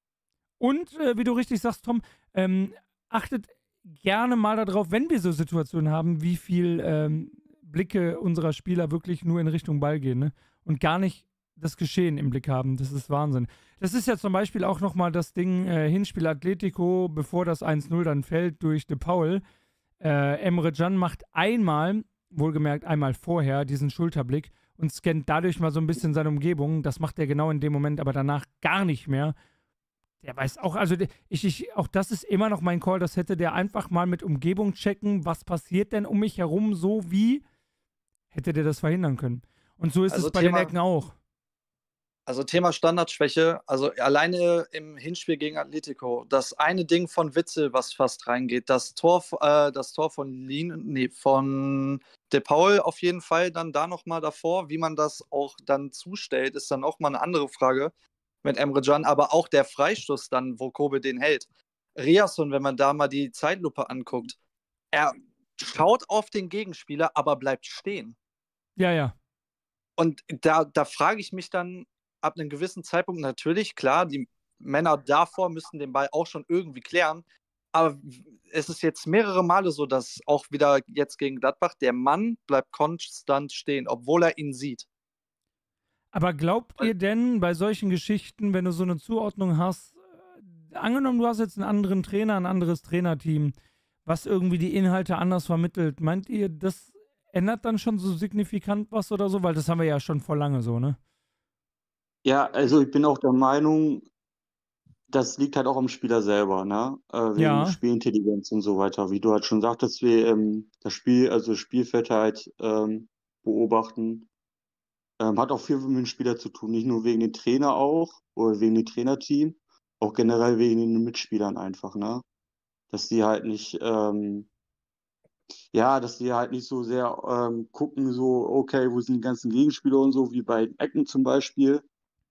Und äh, wie du richtig sagst, Tom, ähm, achtet gerne mal darauf, wenn wir so Situationen haben, wie viel ähm, Blicke unserer Spieler wirklich nur in Richtung Ball gehen, ne? Und gar nicht das Geschehen im Blick haben. Das ist Wahnsinn. Das ist ja zum Beispiel auch nochmal das Ding äh, Hinspiel Atletico, bevor das eins null dann fällt durch De Paul. Äh, Emre Can macht einmal, wohlgemerkt einmal vorher, diesen Schulterblick und scannt dadurch mal so ein bisschen seine Umgebung. Das macht er genau in dem Moment, aber danach gar nicht mehr. Der weiß auch, also der- ich, ich, auch das ist immer noch mein Call, das hätte der einfach mal mit Umgebung checken, was passiert denn um mich herum, so wie hätte der das verhindern können. Und so ist Also es bei den Thema, Ecken auch. also Thema Standardschwäche, also alleine im Hinspiel gegen Atletico, das eine Ding von Witzel, was fast reingeht, das Tor, äh, das Tor von Lin, nee, von De Paul auf jeden Fall dann da nochmal davor, wie man das auch dann zustellt, ist dann auch mal eine andere Frage mit Emre Can, aber auch der Freistoß dann, wo Kobe den hält. Riasson, wenn man da mal die Zeitlupe anguckt, er schaut auf den Gegenspieler, aber bleibt stehen. Ja, ja. Und da, da frage ich mich dann ab einem gewissen Zeitpunkt natürlich, klar, die Männer davor müssen den Ball auch schon irgendwie klären. Aber es ist jetzt mehrere Male so, dass auch wieder jetzt gegen Gladbach der Mann bleibt konstant stehen, obwohl er ihn sieht. Aber glaubt ihr denn bei solchen Geschichten, wenn du so eine Zuordnung hast, äh, angenommen, du hast jetzt einen anderen Trainer, ein anderes Trainerteam, was irgendwie die Inhalte anders vermittelt, meint ihr, das ändert dann schon so signifikant was oder so? Weil das haben wir ja schon vor lange so, ne? Ja, also ich bin auch der Meinung, das liegt halt auch am Spieler selber, ne? Äh, wegen Ja. Spielintelligenz und so weiter. Wie du halt schon sagtest, wir ähm, das Spiel, also das Spielfeld halt ähm, beobachten. Ähm, hat auch viel mit dem Spieler zu tun, nicht nur wegen dem Trainer auch oder wegen dem Trainerteam, auch generell wegen den Mitspielern einfach, ne? Dass die halt nicht, ähm, ja, dass die halt nicht so sehr ähm, gucken, so, okay, wo sind die ganzen Gegenspieler und so, wie bei Ecken zum Beispiel.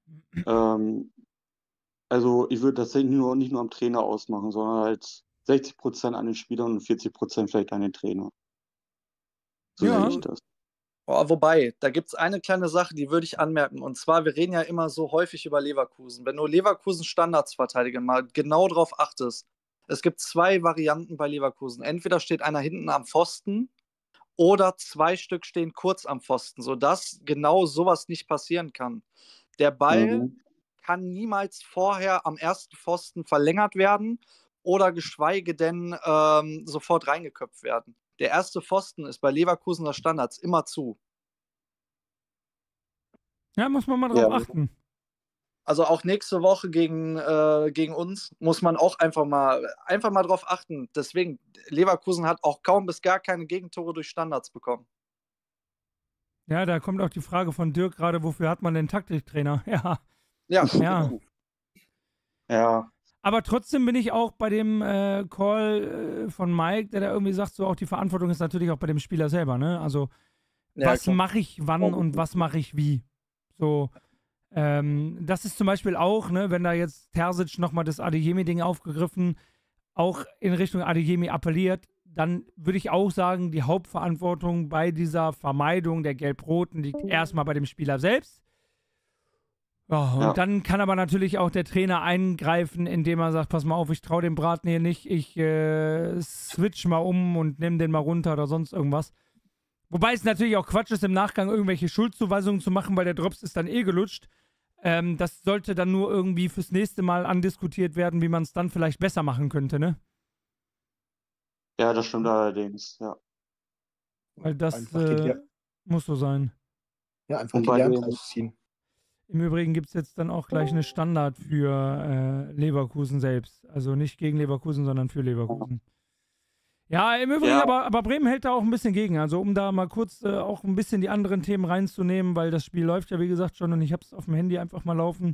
Ähm, also ich würde das nicht nur, nicht nur am Trainer ausmachen, sondern halt sechzig Prozent an den Spielern und vierzig Prozent vielleicht an den Trainer. So Ja. sehe ich das. Oh, wobei, da gibt es eine kleine Sache, die würde ich anmerken. Und zwar, wir reden ja immer so häufig über Leverkusen. Wenn du Leverkusen Standards verteidigen mal genau drauf achtest, es gibt zwei Varianten bei Leverkusen. Entweder steht einer hinten am Pfosten oder zwei Stück stehen kurz am Pfosten, sodass genau sowas nicht passieren kann. Der Ball Mhm. kann niemals vorher am ersten Pfosten verlängert werden oder geschweige denn ähm, sofort reingeköpft werden. Der erste Pfosten ist bei Leverkusener Standards immer zu. Ja, muss man mal drauf Ja. achten. Also auch nächste Woche gegen, äh, gegen uns muss man auch einfach mal, einfach mal drauf achten. Deswegen, Leverkusen hat auch kaum bis gar keine Gegentore durch Standards bekommen. Ja, da kommt auch die Frage von Dirk gerade, wofür hat man den Taktiktrainer? Ja. Ja. Ja. Ja. Aber trotzdem bin ich auch bei dem äh, Call äh, von Mike, der da irgendwie sagt, so auch die Verantwortung ist natürlich auch bei dem Spieler selber, ne? Also, Ja, was klar. mache ich wann und was mache ich wie? So, ähm, das ist zum Beispiel auch, ne, wenn da jetzt Terzic nochmal das Adeyemi-Ding aufgegriffen, auch in Richtung Adeyemi appelliert, dann würde ich auch sagen, die Hauptverantwortung bei dieser Vermeidung der Gelb-Roten liegt erstmal bei dem Spieler selbst. Ja, und Ja. dann kann aber natürlich auch der Trainer eingreifen, indem er sagt, pass mal auf, ich traue dem Braten hier nicht, ich äh, switch mal um und nehme den mal runter oder sonst irgendwas. Wobei es natürlich auch Quatsch ist, im Nachgang irgendwelche Schuldzuweisungen zu machen, weil der Drops ist dann eh gelutscht. Ähm, das sollte dann nur irgendwie fürs nächste Mal andiskutiert werden, wie man es dann vielleicht besser machen könnte, ne? Ja, das stimmt allerdings, ja. Weil das Einfach die äh, Lehr- muss so sein. Ja, einfach Und die bei Lehren den, draus ziehen. Im Übrigen gibt es jetzt dann auch gleich eine Standard für äh, Leverkusen selbst. Also nicht gegen Leverkusen, sondern für Leverkusen. Ja, im Übrigen, ja, aber, aber Bremen hält da auch ein bisschen gegen. Also um da mal kurz äh, auch ein bisschen die anderen Themen reinzunehmen, weil das Spiel läuft ja wie gesagt schon und ich habe es auf dem Handy einfach mal laufen.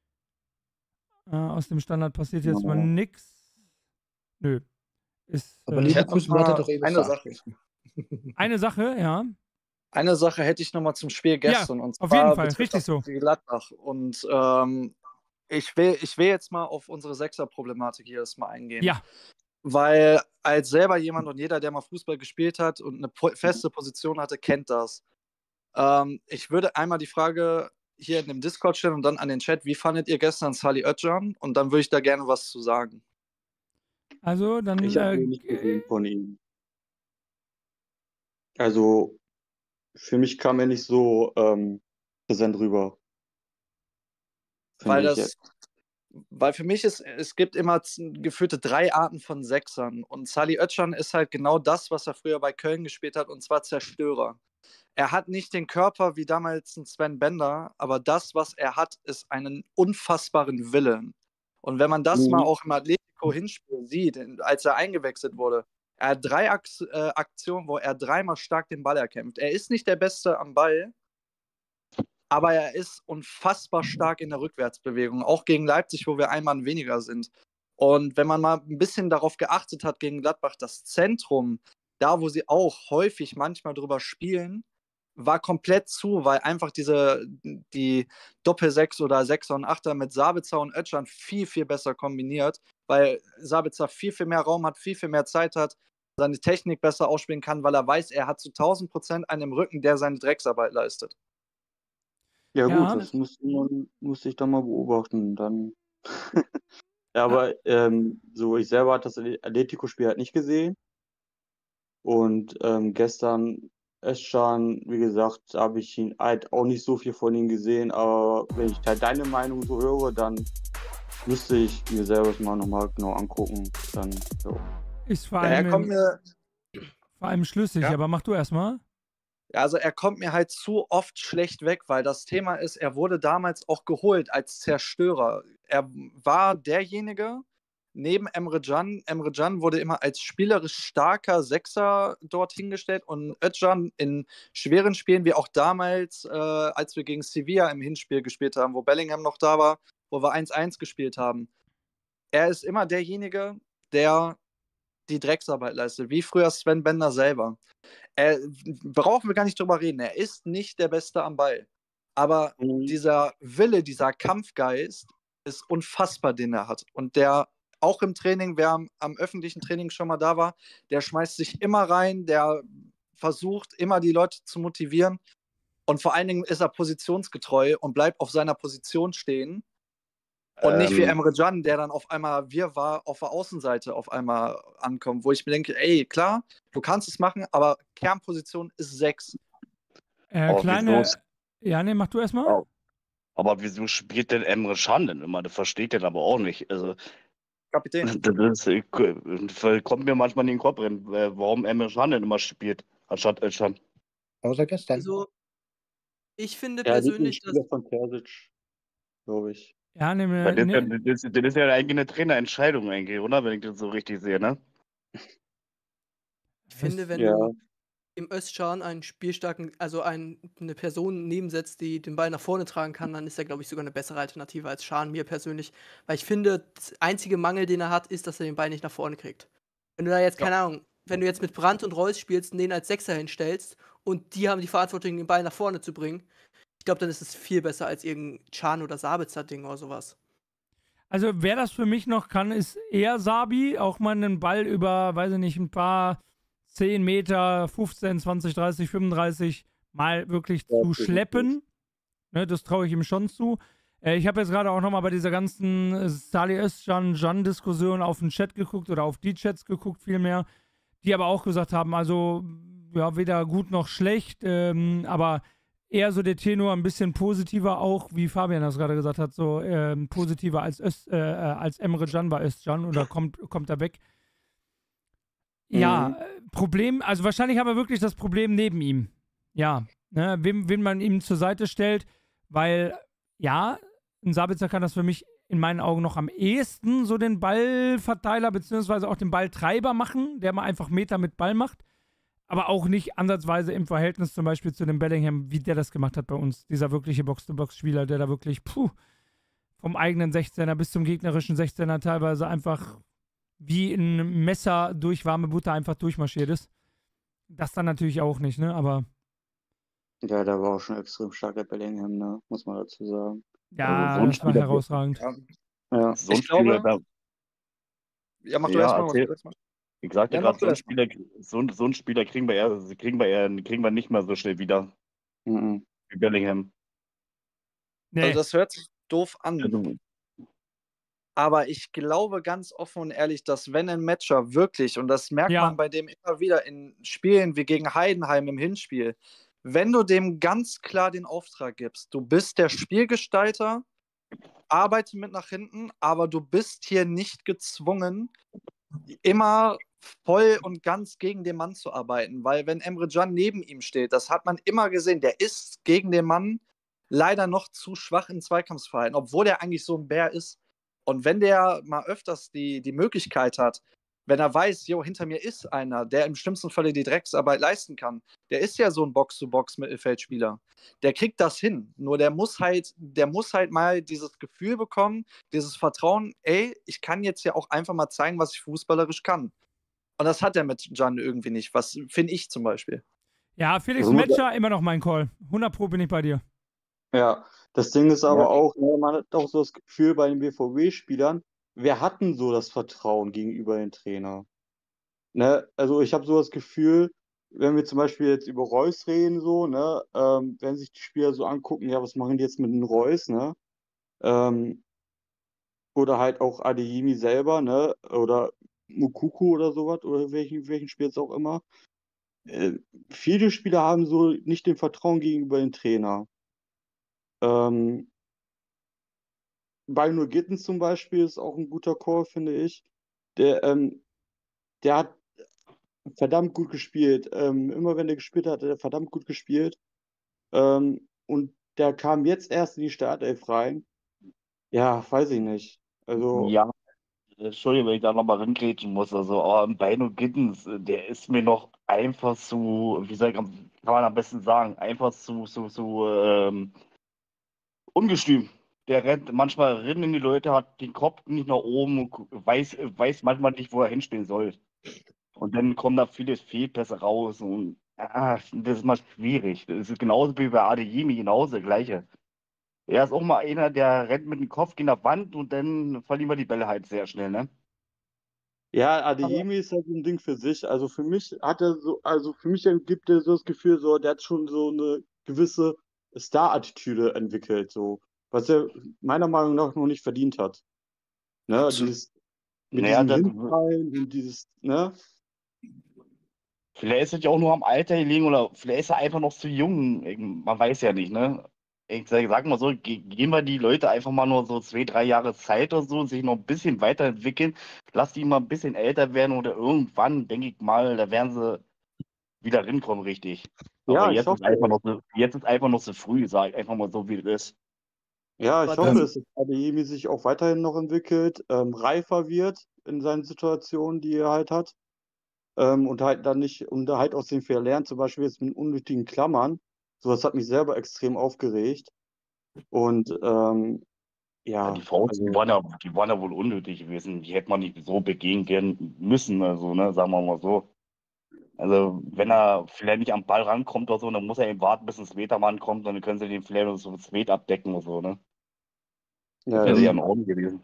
Äh, aus dem Standard passiert jetzt mal ja. nix. Nö. Ist Aber äh, Ich hätte noch Leverkusen wartet mal doch eh bis eine zur Sache. achtzigsten eine Sache, ja. Eine Sache hätte ich noch mal zum Spiel Ja, gestern. Und auf jeden zwar Fall, betrifft richtig das so. die Gladbach. Und ähm, ich will, ich will jetzt mal auf unsere Sechser-Problematik hier erstmal eingehen. Ja, Weil als selber jemand und jeder, der mal Fußball gespielt hat und eine po feste Position hatte, kennt das. Ähm, ich würde einmal die Frage hier in dem Discord stellen und dann an den Chat, wie fandet ihr gestern Salih Özcan? Und dann würde ich da gerne was zu sagen. Also, dann. Ich habe Äh, wenig gesehen von ihm. Also, für mich kam er nicht so ähm, präsent rüber. Weil Finde ich das, jetzt. weil für mich ist, es gibt immer z- geführte drei Arten von Sechsern. Und Salih Özcan ist halt genau das, was er früher bei Köln gespielt hat, und zwar Zerstörer. Er hat nicht den Körper wie damals ein Sven Bender, aber das, was er hat, ist einen unfassbaren Willen. Und wenn man das mal Mhm. auch im Atletico-Hinspiel sieht, in- als er eingewechselt wurde, er hat drei Akt äh, Aktionen, wo er dreimal stark den Ball erkämpft. Er ist nicht der Beste am Ball, aber er ist unfassbar stark in der Rückwärtsbewegung, auch gegen Leipzig, wo wir ein Mann weniger sind. Und wenn man mal ein bisschen darauf geachtet hat gegen Gladbach, das Zentrum, da wo sie auch häufig manchmal drüber spielen, war komplett zu, weil einfach diese die Doppel-Sechs oder Sechser und Achter mit Sabitzer und Özcan viel, viel besser kombiniert, weil Sabitzer viel, viel mehr Raum hat, viel, viel mehr Zeit hat, seine Technik besser ausspielen kann, weil er weiß, er hat zu tausend Prozent einen im Rücken, der seine Drecksarbeit leistet. Ja gut, Ja. das muss man muss ich dann mal beobachten. Dann. Ja, aber ähm, so ich selber hatte das Atletico-Spiel halt nicht gesehen. Und ähm, gestern Özcan, wie gesagt, habe ich ihn halt auch nicht so viel von ihm gesehen. Aber wenn ich halt deine Meinung so höre, dann müsste ich mir selber das mal nochmal genau angucken. Dann, ja. Ist vor Ja, er allem, kommt im, mir, vor allem schlüssig, Ja. aber mach du erstmal. Ja, also er kommt mir halt zu oft schlecht weg, weil das Thema ist, er wurde damals auch geholt als Zerstörer. Er war derjenige neben Emre Can. Emre Can wurde immer als spielerisch starker Sechser dort hingestellt und Özcan in schweren Spielen, wie auch damals, äh, als wir gegen Sevilla im Hinspiel gespielt haben, wo Bellingham noch da war, wo wir eins eins gespielt haben. Er ist immer derjenige, der die Drecksarbeit leistet, wie früher Sven Bender selber. Er, brauchen wir gar nicht drüber reden, er ist nicht der Beste am Ball. Aber Mhm. dieser Wille, dieser Kampfgeist ist unfassbar, den er hat. Und der auch im Training, wer am, am öffentlichen Training schon mal da war, der schmeißt sich immer rein, der versucht immer die Leute zu motivieren. Und vor allen Dingen ist er positionsgetreu und bleibt auf seiner Position stehen. Und nicht wie Ähm, Emre Can, der dann auf einmal wir war auf der Außenseite auf einmal ankommt, wo ich mir denke, ey, klar, du kannst es machen, aber Kernposition ist sechs. Äh, aber wieso kleine. ist, Ja, nee, mach du erstmal. oh, aber wieso spielt denn Emre Can denn immer? Das versteht den aber auch nicht. Also, Kapitän. das ist, äh, kommt mir manchmal in den Kopf rein, äh, warum Emre Can denn immer spielt, anstatt Özcan. Außer gestern. Also, ich finde Ja, persönlich, dass. Lieblingsspieler von Terzic, glaube ich. Ja, nee, Weil Das ist ja, nee. das, ist- das ist ja eigentlich eine Trainerentscheidung, eigentlich, oder? Wenn ich das so richtig sehe, ne? Ich finde, wenn Ja. du im Özcan einen spielstarken, also ein, eine Person nebensetzt, die den Ball nach vorne tragen kann, dann ist er, glaube ich, sogar eine bessere Alternative als Can, mir persönlich. Weil ich finde, der einzige Mangel, den er hat, ist, dass er den Ball nicht nach vorne kriegt. Wenn du da jetzt, Ja. keine Ahnung, wenn du jetzt mit Brandt und Reus spielst und den als Sechser hinstellst und die haben die Verantwortung, den Ball nach vorne zu bringen, ich glaube, dann ist es viel besser als irgendein Can- oder Sabitzer-Ding oder sowas. Also, wer das für mich noch kann, ist eher Sabi. Auch mal einen Ball über, weiß ich nicht, ein paar zehn Meter, fünfzehn, zwanzig, dreißig, fünfunddreißig mal wirklich Ja, zu definitiv. schleppen. Ne, das traue ich ihm schon zu. Äh, ich habe jetzt gerade auch noch mal bei dieser ganzen äh, Salih Özcan-Can-Diskussion auf den Chat geguckt oder auf die Chats geguckt vielmehr, die aber auch gesagt haben, also ja, weder gut noch schlecht, ähm, aber eher so der Tenor ein bisschen positiver auch, wie Fabian das gerade gesagt hat, so ähm, positiver als, Öst, äh, äh, als Emre Can bei Özcan oder kommt, kommt er weg. Ja, Mhm. äh, Problem, also wahrscheinlich haben wir wirklich das Problem neben ihm. Ja, ne, wen, wen man ihm zur Seite stellt, weil, ja, ein Sabitzer kann das für mich in meinen Augen noch am ehesten so den Ballverteiler beziehungsweise auch den Balltreiber machen, der mal einfach Meter mit Ball macht, aber auch nicht ansatzweise im Verhältnis zum Beispiel zu dem Bellingham, wie der das gemacht hat bei uns. Dieser wirkliche Box-to-Box-Spieler, der da wirklich, puh, vom eigenen sechzehner bis zum gegnerischen sechzehner teilweise einfach wie ein Messer durch warme Butter einfach durchmarschiert ist. Das dann natürlich auch nicht, ne? Aber Ja, der war auch schon extrem stark, der Bellingham, ne? Muss man dazu sagen. ja, Also so ein das war Spieler, herausragend. Ja. Ja. so ein Ich Spieler, glaube, da, ja, mach du ja, erstmal, mach du erzähl. erstmal. Ich sagte Ja, mach gerade, so du ein erstmal. Spieler, so, ein- so ein Spieler kriegen wir eher, kriegen wir eher, kriegen wir nicht mal so schnell wieder Mhm. wie Bellingham. Nee. Also das hört sich doof an. Also, Aber ich glaube ganz offen und ehrlich, dass wenn ein Matcher wirklich, und das merkt Ja. man bei dem immer wieder in Spielen wie gegen Heidenheim im Hinspiel, wenn du dem ganz klar den Auftrag gibst, du bist der Spielgestalter, arbeite mit nach hinten, aber du bist hier nicht gezwungen, immer voll und ganz gegen den Mann zu arbeiten, weil wenn Emre Can neben ihm steht, das hat man immer gesehen, der ist gegen den Mann leider noch zu schwach im Zweikampfsverhalten, obwohl er eigentlich so ein Bär ist. Und wenn der mal öfters die, die Möglichkeit hat, wenn er weiß, jo, hinter mir ist einer, der im schlimmsten Falle die Drecksarbeit leisten kann, der ist ja so ein Box-to-Box-Mittelfeldspieler, der kriegt das hin. Nur der muss halt, der muss halt mal dieses Gefühl bekommen, dieses Vertrauen, ey, ich kann jetzt ja auch einfach mal zeigen, was ich fußballerisch kann. Und das hat er mit Can irgendwie nicht, was finde ich zum Beispiel. Ja, Felix Also, Metscher, immer noch mein Call. hundert Pro bin ich bei dir. Ja, das Ding ist aber Ja. auch, ne, man hat auch so das Gefühl bei den B V B-Spielern, wir hatten so das Vertrauen gegenüber den Trainer. Ne? Also ich habe so das Gefühl, wenn wir zum Beispiel jetzt über Reus reden, so, ne, ähm, wenn sich die Spieler so angucken, ja, was machen die jetzt mit dem Reus, ne? Ähm, oder halt auch Adeyemi selber, ne? Oder Moukoko oder sowas, oder welchen, welchen Spiel jetzt auch immer. Äh, viele Spieler haben so nicht den Vertrauen gegenüber den Trainer. Ähm, Bino Gittens zum Beispiel ist auch ein guter Call, finde ich. Der, ähm, der hat verdammt gut gespielt. Ähm, immer wenn der gespielt hat, hat er verdammt gut gespielt. Ähm, und der kam jetzt erst in die Startelf rein. Ja, weiß ich nicht. Also, ja, Entschuldigung, wenn ich da nochmal reingrätschen muss. Also, aber Bino Gittens, äh, der ist mir noch einfach zu, wie soll ich, kann man am besten sagen, einfach zu, zu, zu ähm, ungestüm. Der rennt, manchmal rennen die Leute, hat den Kopf nicht nach oben und gu- weiß, weiß manchmal nicht, wo er hinstehen soll. Und dann kommen da viele Fehlpässe raus und ah, das ist mal schwierig. Das ist genauso wie bei Adeyemi, genauso das Gleiche. Er ist auch mal einer, der rennt mit dem Kopf gegen die Wand und dann verlieren wir die Bälle halt sehr schnell, ne? ja, Adeyemi ist halt so ein Ding für sich. Also für mich hat er so, also für mich gibt er so das Gefühl, so, der hat schon so eine gewisse Star-Attitüde entwickelt, so, was er meiner Meinung nach noch nicht verdient hat. Ne, Absolut. dieses, mit Naja, diesem das, Hinfallen und dieses, ne? vielleicht ist es ja auch nur am Alter gelegen oder vielleicht ist er einfach noch zu jung. Ich- Man weiß ja nicht, ne? Ich sag, sag mal so, ge geben wir die Leute einfach mal nur so zwei, drei Jahre Zeit oder so und sich noch ein bisschen weiterentwickeln. Lass die mal ein bisschen älter werden oder irgendwann, denke ich mal, da werden sie wieder rinkommen, richtig. Aber Ja, ich jetzt ist hoffe einfach es. noch so, jetzt ist einfach noch zu früh, sag ich einfach mal so, wie es ist. Ja, ich Aber hoffe das, es, dass Adeyemi sich auch weiterhin noch entwickelt, ähm, reifer wird in seinen Situationen, die er halt hat. Ähm, und halt dann nicht, und halt aus den Fehlern lernt, zum Beispiel jetzt mit unnötigen Klammern. Sowas hat mich selber extrem aufgeregt. Und ähm, Ja, die ja, Fouls, die also waren ja, die waren ja wohl unnötig gewesen. Die hätte man nicht so begehen können müssen, also, ne, sagen wir mal so. Also, wenn er vielleicht nicht am Ball rankommt oder so, dann muss er eben warten, bis ein zweiter Mann kommt, und dann können sie den vielleicht noch so mit Zweet abdecken oder so, ne? Das ja, wäre ja in eben. Ordnung gewesen.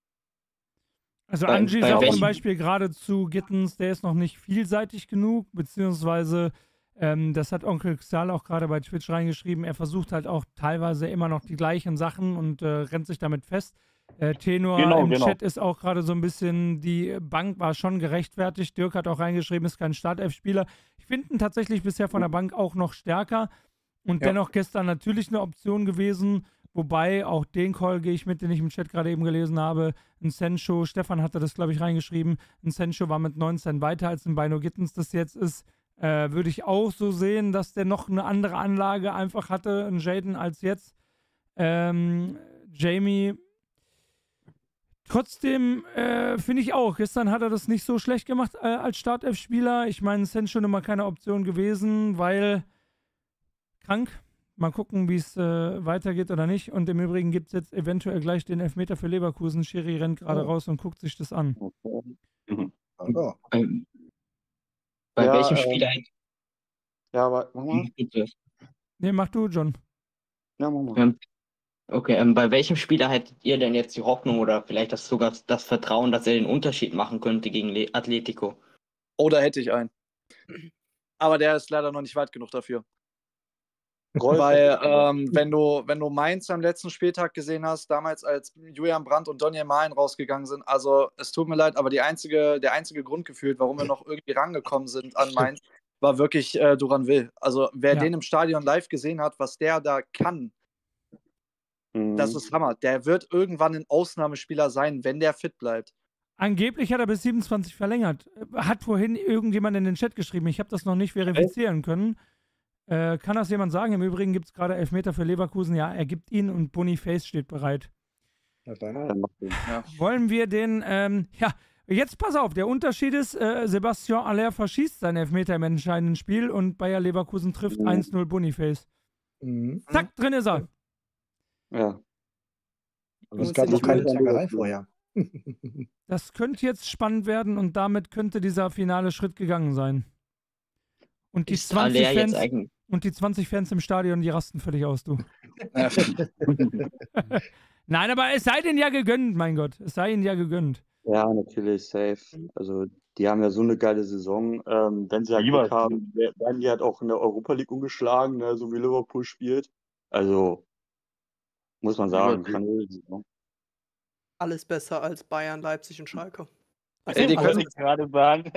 Also Bei, Angie bei sagt zum welchem, Beispiel gerade zu Gittens, der ist noch nicht vielseitig genug, beziehungsweise ähm, das hat Onkel Xal auch gerade bei Twitch reingeschrieben, er versucht halt auch teilweise immer noch die gleichen Sachen und äh, rennt sich damit fest. Äh, Tenor Genau, im genau. Chat ist auch gerade so ein bisschen, die Bank war schon gerechtfertigt. Dirk hat auch reingeschrieben, ist kein Startelf-Spieler. Ich finde ihn tatsächlich bisher von der Bank auch noch stärker und ja. dennoch gestern natürlich eine Option gewesen. Wobei, auch den Call gehe ich mit, den ich im Chat gerade eben gelesen habe. Ein Sancho, Stefan hatte das, glaube ich, reingeschrieben. Ein Sancho war mit neunzehn weiter, als ein Bino Gittens das jetzt ist. Äh, würde ich auch so sehen, dass der noch eine andere Anlage einfach hatte, ein Jayden, als jetzt. Ähm, Jamie, trotzdem äh, finde ich auch, gestern hat er das nicht so schlecht gemacht äh, als Startelf-Spieler. Ich meine, Sancho immer keine Option gewesen, weil krank. Mal gucken, wie es äh, weitergeht oder nicht. Und im Übrigen gibt es jetzt eventuell gleich den Elfmeter für Leverkusen. Schiri rennt gerade oh, raus und guckt sich das an. Mhm. Oh. bei, bei Ja, welchem ähm, Spieler hättet ja, aber mach mal. ihr, Ne, mach du, John. Ja, mach mal. ähm, okay, ähm, bei welchem Spieler hättet ihr denn jetzt die Hoffnung oder vielleicht das sogar das Vertrauen, dass er den Unterschied machen könnte gegen Le Atletico? oder hätte ich einen. Aber der ist leider noch nicht weit genug dafür. Rolf, Weil, ähm, wenn du, wenn du Mainz am letzten Spieltag gesehen hast, damals als Julian Brandt und Daniel Mahlen rausgegangen sind, also es tut mir leid, aber die einzige, der einzige Grund gefühlt, warum wir noch irgendwie rangekommen sind an Mainz, war wirklich äh, Duran Will. Also wer Ja. den im Stadion live gesehen hat, was der da kann, das Mhm. ist Hammer. Der wird irgendwann ein Ausnahmespieler sein, wenn der fit bleibt. Angeblich hat er bis siebenundzwanzig verlängert. Hat vorhin irgendjemand in den Chat geschrieben. Ich habe das noch nicht verifizieren können. Äh, kann das jemand sagen? Im Übrigen gibt es gerade Elfmeter für Leverkusen. Ja, er gibt ihn und Boniface steht bereit. Na dann. Dann macht den. Ja. Wollen wir den, ähm, ja, jetzt pass auf, der Unterschied ist, äh, Sebastian Aller verschießt seinen Elfmeter im entscheidenden Spiel und Bayer Leverkusen trifft Mhm. eins null Boniface. Mhm. Zack, drin ist er. Ja. Aber es Muss gab ja noch nicht keine wild. Zangerei vorher. Das könnte jetzt spannend werden und damit könnte dieser finale Schritt gegangen sein. Und die Ist zwanzig Aller jetzt Fans eigentlich. und die zwanzig Fans im Stadion, die rasten völlig aus, du. Ja. Nein, aber es sei denen ja gegönnt, mein Gott. Es sei ihnen ja gegönnt. Ja, natürlich, safe. Also, die haben ja so eine geile Saison. Ähm, wenn sie halt Lieber Glück haben, wer- werden die halt auch in der Europa League ungeschlagen, ne, so wie Liverpool spielt. Also, muss man sagen, Lieber- grandiose Saison. Alles besser als Bayern, Leipzig und Schalke. Achso, Ey, die also, können, wollte ich gerade sagen.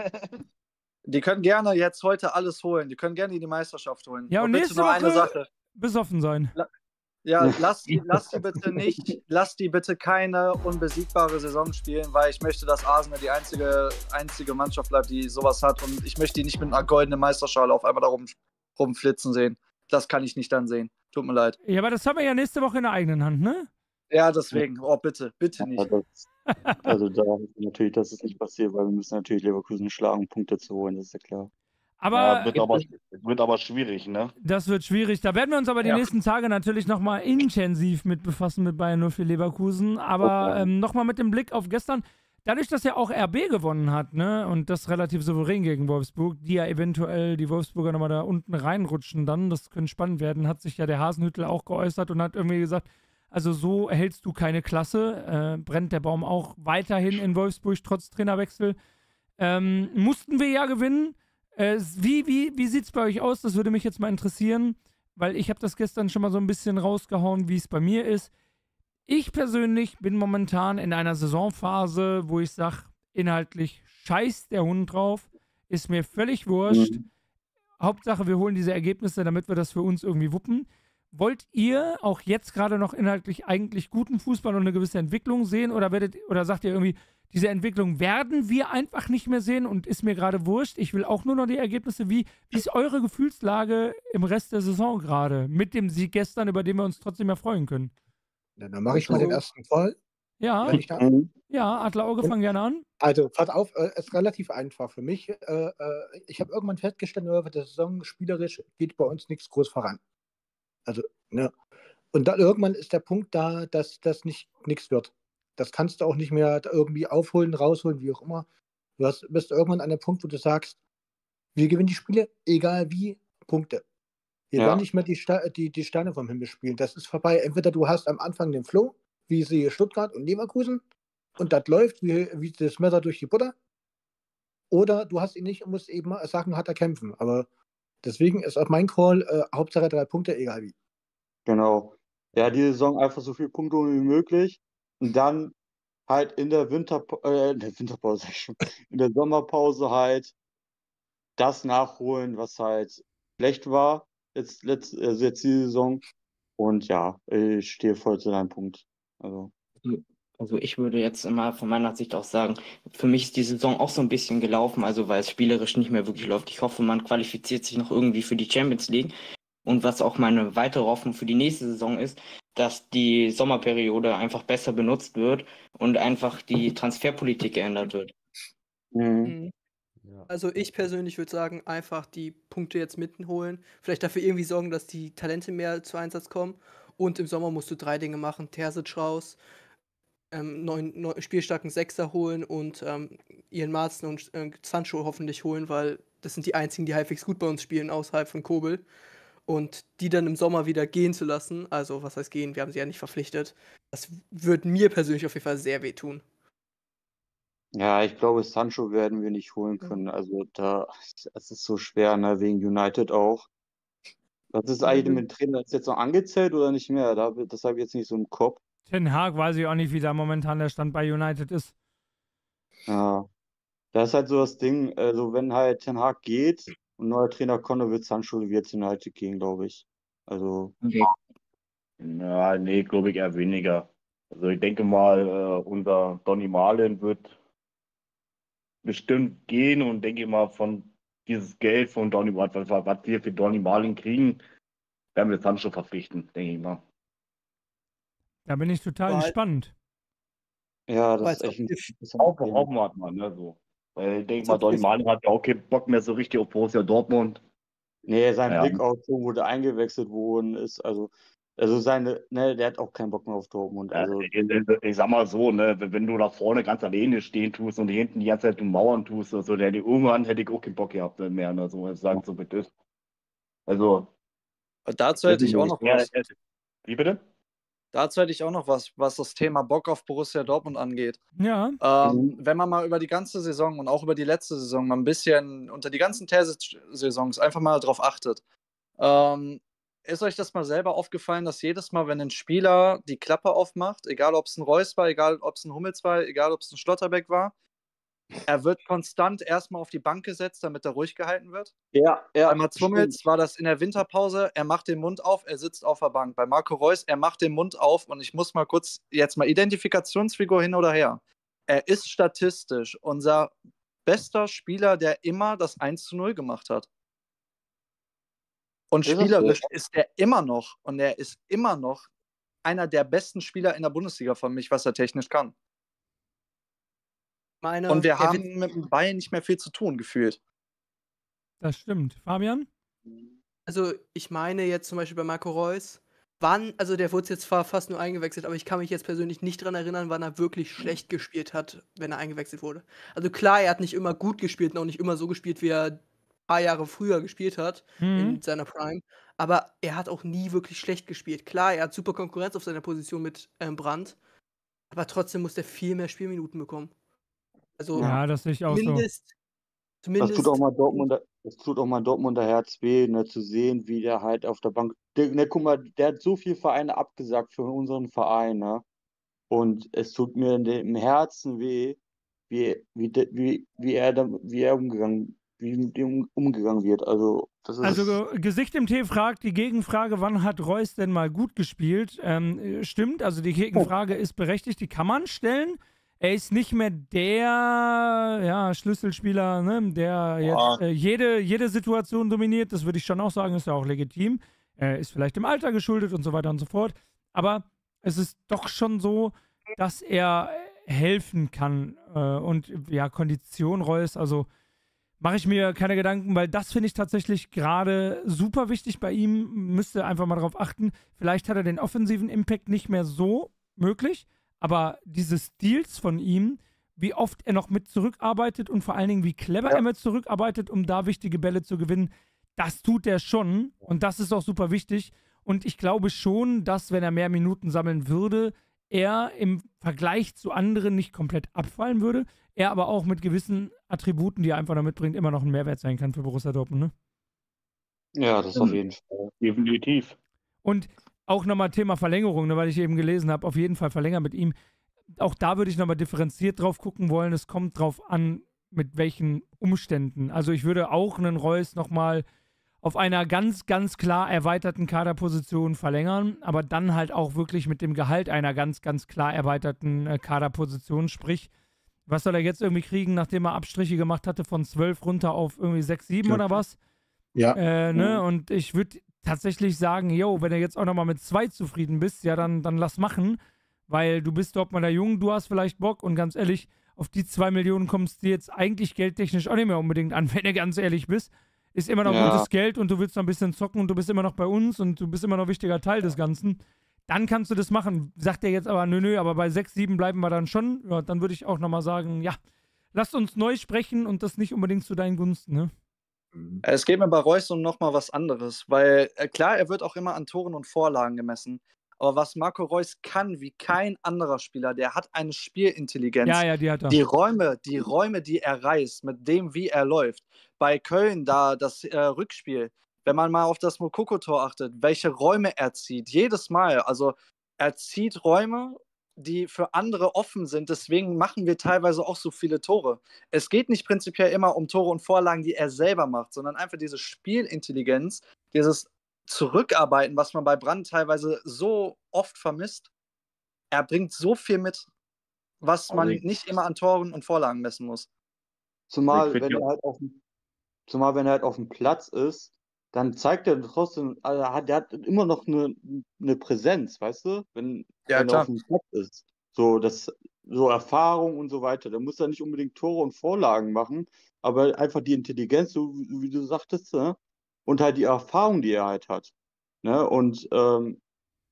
die können gerne jetzt heute alles holen. Die können gerne die Meisterschaft holen. ja, Aber und bitte nächste nur eine Woche Sache. besoffen sein. Ja, lass die, lass die bitte nicht, lass die bitte keine unbesiegbare Saison spielen, weil ich möchte, dass Arsenal die einzige, einzige Mannschaft bleibt, die sowas hat und ich möchte die nicht mit einer goldenen Meisterschale auf einmal da rum, rumflitzen sehen. Das kann ich nicht dann sehen. Tut mir leid. Ja, aber das haben wir ja nächste Woche in der eigenen Hand, ne? Ja, deswegen. Oh, bitte, bitte Ja, nicht. das, also, da natürlich, dass es nicht passiert, weil wir müssen natürlich Leverkusen schlagen, um Punkte zu holen, das ist ja klar. Aber Ja, wird aber, wird aber schwierig, ne? das wird schwierig. Da werden wir uns aber die Ja. nächsten Tage natürlich nochmal intensiv mit befassen mit Bayern null vier Leverkusen. Aber Okay. ähm, nochmal mit dem Blick auf gestern. Dadurch, dass ja auch R B gewonnen hat, ne, und das relativ souverän gegen Wolfsburg, die ja eventuell die Wolfsburger nochmal da unten reinrutschen dann, das könnte spannend werden, hat sich ja der Hasenhüttl auch geäußert und hat irgendwie gesagt, also so erhältst du keine Klasse, äh, brennt der Baum auch weiterhin in Wolfsburg trotz Trainerwechsel. Ähm, mussten wir ja gewinnen. Äh, wie wie, wie sieht es bei euch aus? Das würde mich jetzt mal interessieren, weil ich habe das gestern schon mal so ein bisschen rausgehauen, wie es bei mir ist. Ich persönlich bin momentan in einer Saisonphase, wo ich sage, inhaltlich scheißt der Hund drauf, ist mir völlig wurscht. Mhm. Hauptsache, wir holen diese Ergebnisse, damit wir das für uns irgendwie wuppen. Wollt ihr auch jetzt gerade noch inhaltlich eigentlich guten Fußball und eine gewisse Entwicklung sehen oder werdet oder sagt ihr irgendwie, diese Entwicklung werden wir einfach nicht mehr sehen und ist mir gerade wurscht. Ich will auch nur noch die Ergebnisse. Wie, wie ist eure Gefühlslage im Rest der Saison gerade? Mit dem Sieg gestern, über den wir uns trotzdem erfreuen können. Ja, dann mache ich mal den ersten Fall, Ja, wenn ich darf. Mhm. ja, Adler Auge, fang gerne an. Also, pass auf, äh, ist relativ einfach für mich. Äh, äh, ich habe irgendwann festgestellt, im Laufe der Saison, spielerisch geht bei uns nichts groß voran. Also, ne. Und dann irgendwann ist der Punkt da, dass das nicht nichts wird. Das kannst du auch nicht mehr da irgendwie aufholen, rausholen, wie auch immer. Du hast, bist irgendwann an dem Punkt, wo du sagst, wir gewinnen die Spiele, egal wie, Punkte. Wir Ja. werden nicht mehr die, Sta die, die Sterne vom Himmel spielen. Das ist vorbei. Entweder du hast am Anfang den Flow, wie sie Stuttgart und Leverkusen, und das läuft wie, wie das Messer durch die Butter. Oder du hast ihn nicht und musst eben Sachen harter kämpfen. Aber deswegen ist auch mein Call, äh, Hauptsache drei Punkte, egal wie. Genau. Ja, die Saison einfach so viele Punkte holen wie möglich und dann halt in der Winter äh, in der Winterpause, sag ich schon, in der Sommerpause halt das nachholen, was halt schlecht war, jetzt, letzt, also jetzt die Saison. Und ja, ich stehe voll zu deinem Punkt. Also, Also ich würde jetzt mal von meiner Sicht auch sagen, für mich ist die Saison auch so ein bisschen gelaufen, also weil es spielerisch nicht mehr wirklich läuft. Ich hoffe, man qualifiziert sich noch irgendwie für die Champions League. Und was auch meine weitere Hoffnung für die nächste Saison ist, dass die Sommerperiode einfach besser benutzt wird und einfach die Transferpolitik geändert wird. mhm. Mhm. Also ich persönlich würde sagen, einfach die Punkte jetzt mitholen. Vielleicht dafür irgendwie sorgen, dass die Talente mehr zu Einsatz kommen. Und im Sommer musst du drei Dinge machen. Terzic raus, ähm, neuen, neu, spielstarken Sechser holen und ähm, Ian Maatsen und äh, Sancho hoffentlich holen, weil das sind die einzigen, die halbwegs gut bei uns spielen, außerhalb von Kobel. Und die dann im Sommer wieder gehen zu lassen, also was heißt gehen, wir haben sie ja nicht verpflichtet, das würde mir persönlich auf jeden Fall sehr wehtun. Ja, ich glaube, Sancho werden wir nicht holen können. Also da, es ist so schwer, ne, wegen United auch. Was ist eigentlich mit dem Trainer? Ist jetzt noch angezählt oder nicht mehr? Da, das habe ich jetzt nicht so im Kopf. Ten Hag weiß ich auch nicht, wie da momentan der Stand bei United ist. Ja. Das ist halt so das Ding, also wenn halt Ten Hag geht und ein neuer Trainer kommt, dann wird Sancho wird zu United gehen, glaube ich. Also, Okay. Ja, nee, glaube ich eher weniger. Also ich denke mal, äh, unser Donny Malen wird bestimmt gehen und denke mal von dieses Geld von Donny, was, was, was wir für Donny Malen kriegen, werden wir Sancho verpflichten, denke ich mal. Da bin ich total Weil- gespannt. ja, Aber das ist als echt ein ob wir- interessantes Auch Thema. hoffen wir mal, ne, so. Weil ich denke Als mal, ob Donny wir- Malen hat ja auch keinen Bock mehr so richtig auf Borussia Dortmund. Nee, sein Ja. Blick auf so, wo der eingewechselt worden ist, also, also seine, ne, der hat auch keinen Bock mehr auf Dortmund. Ja, Also, ich, ich, ich sag mal so, ne, wenn wenn du da vorne ganz alleine stehen tust und hinten die ganze Zeit um Mauern tust, also der die irgendwann hätte ich auch keinen Bock gehabt mehr, ne, so sagen so bitte. Also, Dazu hätte ich auch noch ja, was. äh, wie bitte? Dazu hätte ich auch noch was, was das Thema Bock auf Borussia Dortmund angeht. Ja. Ähm, wenn man mal über die ganze Saison und auch über die letzte Saison mal ein bisschen unter die ganzen These-Saisons einfach mal drauf achtet. Ähm, ist euch das mal selber aufgefallen, dass jedes Mal, wenn ein Spieler die Klappe aufmacht, egal ob es ein Reus war, egal ob es ein Hummels war, egal ob es ein Schlotterbeck war, er wird konstant erstmal auf die Bank gesetzt, damit er ruhig gehalten wird? ja, ja, Bei Mats Hummels war das in der Winterpause, er macht den Mund auf, er sitzt auf der Bank. Bei Marco Reus, er macht den Mund auf und ich muss mal kurz jetzt mal Identifikationsfigur hin oder her. Er ist statistisch unser bester Spieler, der immer das eins zu null gemacht hat. Und Ist das so? spielerisch ist er immer noch und er ist immer noch einer der besten Spieler in der Bundesliga von mich, was er technisch kann. Meine, Und wir er haben wird- mit dem Bayern nicht mehr viel zu tun, gefühlt. Das stimmt. Fabian? Also, ich meine jetzt zum Beispiel bei Marco Reus, wann, also der wurde jetzt zwar fast nur eingewechselt, aber ich kann mich jetzt persönlich nicht dran erinnern, wann er wirklich schlecht gespielt hat, wenn er eingewechselt wurde. Also klar, er hat nicht immer gut gespielt und auch nicht immer so gespielt, wie er ein paar Jahre früher gespielt hat, Mhm. in seiner Prime, aber er hat auch nie wirklich schlecht gespielt. Klar, er hat super Konkurrenz auf seiner Position mit ähm, Brandt, aber trotzdem muss er viel mehr Spielminuten bekommen. Also Ja, das sehe ich auch so. zumindest, Das zumindest tut auch mal Dortmunder, das tut auch mal Dortmunder Herz weh, ne, zu sehen, wie der halt auf der Bank. Der, ne, guck mal, der hat so viele Vereine abgesagt für unseren Verein, ne? Und es tut mir in dem- im Herzen weh, wie, wie, de- wie, wie er da, wie er umgegangen, wie mit ihm umgegangen wird. Also, das ist. Also Ge- Gesicht im Tee fragt die Gegenfrage, wann hat Reus denn mal gut gespielt? Ähm, äh, stimmt, also die Gegenfrage ist berechtigt, die kann man stellen. Er ist nicht mehr der ja, Schlüsselspieler, ne, der Boah. jetzt äh, jede, jede Situation dominiert. Das würde ich schon auch sagen, ist ja auch legitim. Er ist vielleicht dem Alter geschuldet und so weiter und so fort. Aber es ist doch schon so, dass er helfen kann. Äh, und ja, Kondition Reus, also mache ich mir keine Gedanken, weil das finde ich tatsächlich gerade super wichtig bei ihm. Müsste einfach mal darauf achten. Vielleicht hat er den offensiven Impact nicht mehr so möglich, aber diese Steals von ihm, wie oft er noch mit zurückarbeitet und vor allen Dingen, wie clever Ja. er mit zurückarbeitet, um da wichtige Bälle zu gewinnen, das tut er schon und das ist auch super wichtig. Und ich glaube schon, dass, wenn er mehr Minuten sammeln würde, er im Vergleich zu anderen nicht komplett abfallen würde, er aber auch mit gewissen Attributen, die er einfach noch mitbringt, immer noch ein Mehrwert sein kann für Borussia Dortmund, ne? Ja, das auf jeden Fall. Definitiv. Und auch nochmal Thema Verlängerung, ne, weil ich eben gelesen habe, auf jeden Fall verlängern mit ihm. Auch da würde ich nochmal differenziert drauf gucken wollen. Es kommt drauf an, mit welchen Umständen. Also ich würde auch einen Reus nochmal auf einer ganz, ganz klar erweiterten Kaderposition verlängern, aber dann halt auch wirklich mit dem Gehalt einer ganz, ganz klar erweiterten äh, Kaderposition. Sprich, was soll er jetzt irgendwie kriegen, nachdem er Abstriche gemacht hatte von zwölf runter auf irgendwie sechs, sieben Ja. oder was? Ja. Äh, ne? Mhm. Und ich würde tatsächlich sagen, yo, wenn du jetzt auch nochmal mit zwei zufrieden bist, ja, dann, dann lass machen, weil du bist Dortmunder Jung, du hast vielleicht Bock und ganz ehrlich, auf die zwei Millionen kommst du jetzt eigentlich geldtechnisch auch nicht mehr unbedingt an, wenn du ganz ehrlich bist. Ist immer noch Ja. gutes Geld und du willst noch ein bisschen zocken und du bist immer noch bei uns und du bist immer noch wichtiger Teil des Ganzen. Dann kannst du das machen. Sagt er jetzt aber, nö, nö, aber bei sechs, sieben bleiben wir dann schon. Ja, dann würde ich auch nochmal sagen, ja, lasst uns neu sprechen und das nicht unbedingt zu deinen Gunsten, ne? Es geht mir bei Reus um nochmal was anderes, weil äh, klar, er wird auch immer an Toren und Vorlagen gemessen. Aber was Marco Reus kann, wie kein anderer Spieler, der hat eine Spielintelligenz. Ja, ja, die hat er. Die Räume, die Räume, die er reißt, mit dem, wie er läuft. Bei Köln, da das äh, Rückspiel, wenn man mal auf das Mokoko-Tor achtet, welche Räume er zieht, jedes Mal. Also er zieht Räume, die für andere offen sind. Deswegen machen wir teilweise auch so viele Tore. Es geht nicht prinzipiell immer um Tore und Vorlagen, die er selber macht, sondern einfach diese Spielintelligenz, dieses Zurückarbeiten, was man bei Brandt teilweise so oft vermisst. Er bringt so viel mit, was man Also ich, nicht immer an Toren und Vorlagen messen muss. also ich Zumal, finde wenn ja, er halt auf dem, zumal wenn er halt auf dem Platz ist, dann zeigt er trotzdem, also er hat, der hat immer noch eine, eine Präsenz, weißt du, wenn, Ja, wenn er auf klar. dem Platz ist. So, das, so Erfahrung und so weiter. Da muss er nicht unbedingt Tore und Vorlagen machen, aber einfach die Intelligenz, so wie wie du sagtest, ne? Und halt die Erfahrung, die er halt hat. Ne? Und ähm,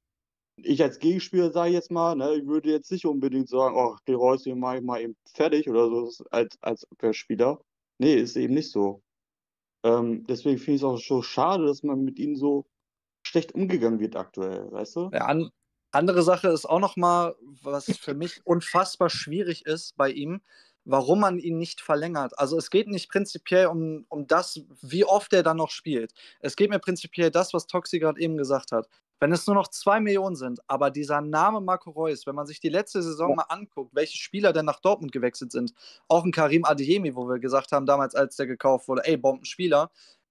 ich als Gegenspieler sage jetzt mal, ne, ich würde jetzt nicht unbedingt sagen, oh, den Reus, den mache ich mal eben fertig oder so als, als Abwehrspieler. Nee, ist eben nicht so. Ähm, deswegen finde ich es auch so schade, dass man mit ihm so schlecht umgegangen wird aktuell, weißt du? Ja, an, andere Sache ist auch nochmal, was für mich unfassbar schwierig ist bei ihm, warum man ihn nicht verlängert. Also es geht nicht prinzipiell um, um das, wie oft er dann noch spielt. Es geht mir prinzipiell das, was Toxi gerade eben gesagt hat. Wenn es nur noch zwei Millionen sind, aber dieser Name Marco Reus, wenn man sich die letzte Saison mal anguckt, welche Spieler denn nach Dortmund gewechselt sind, auch ein Karim Adeyemi, wo wir gesagt haben damals, als der gekauft wurde, ey, Bombenspieler,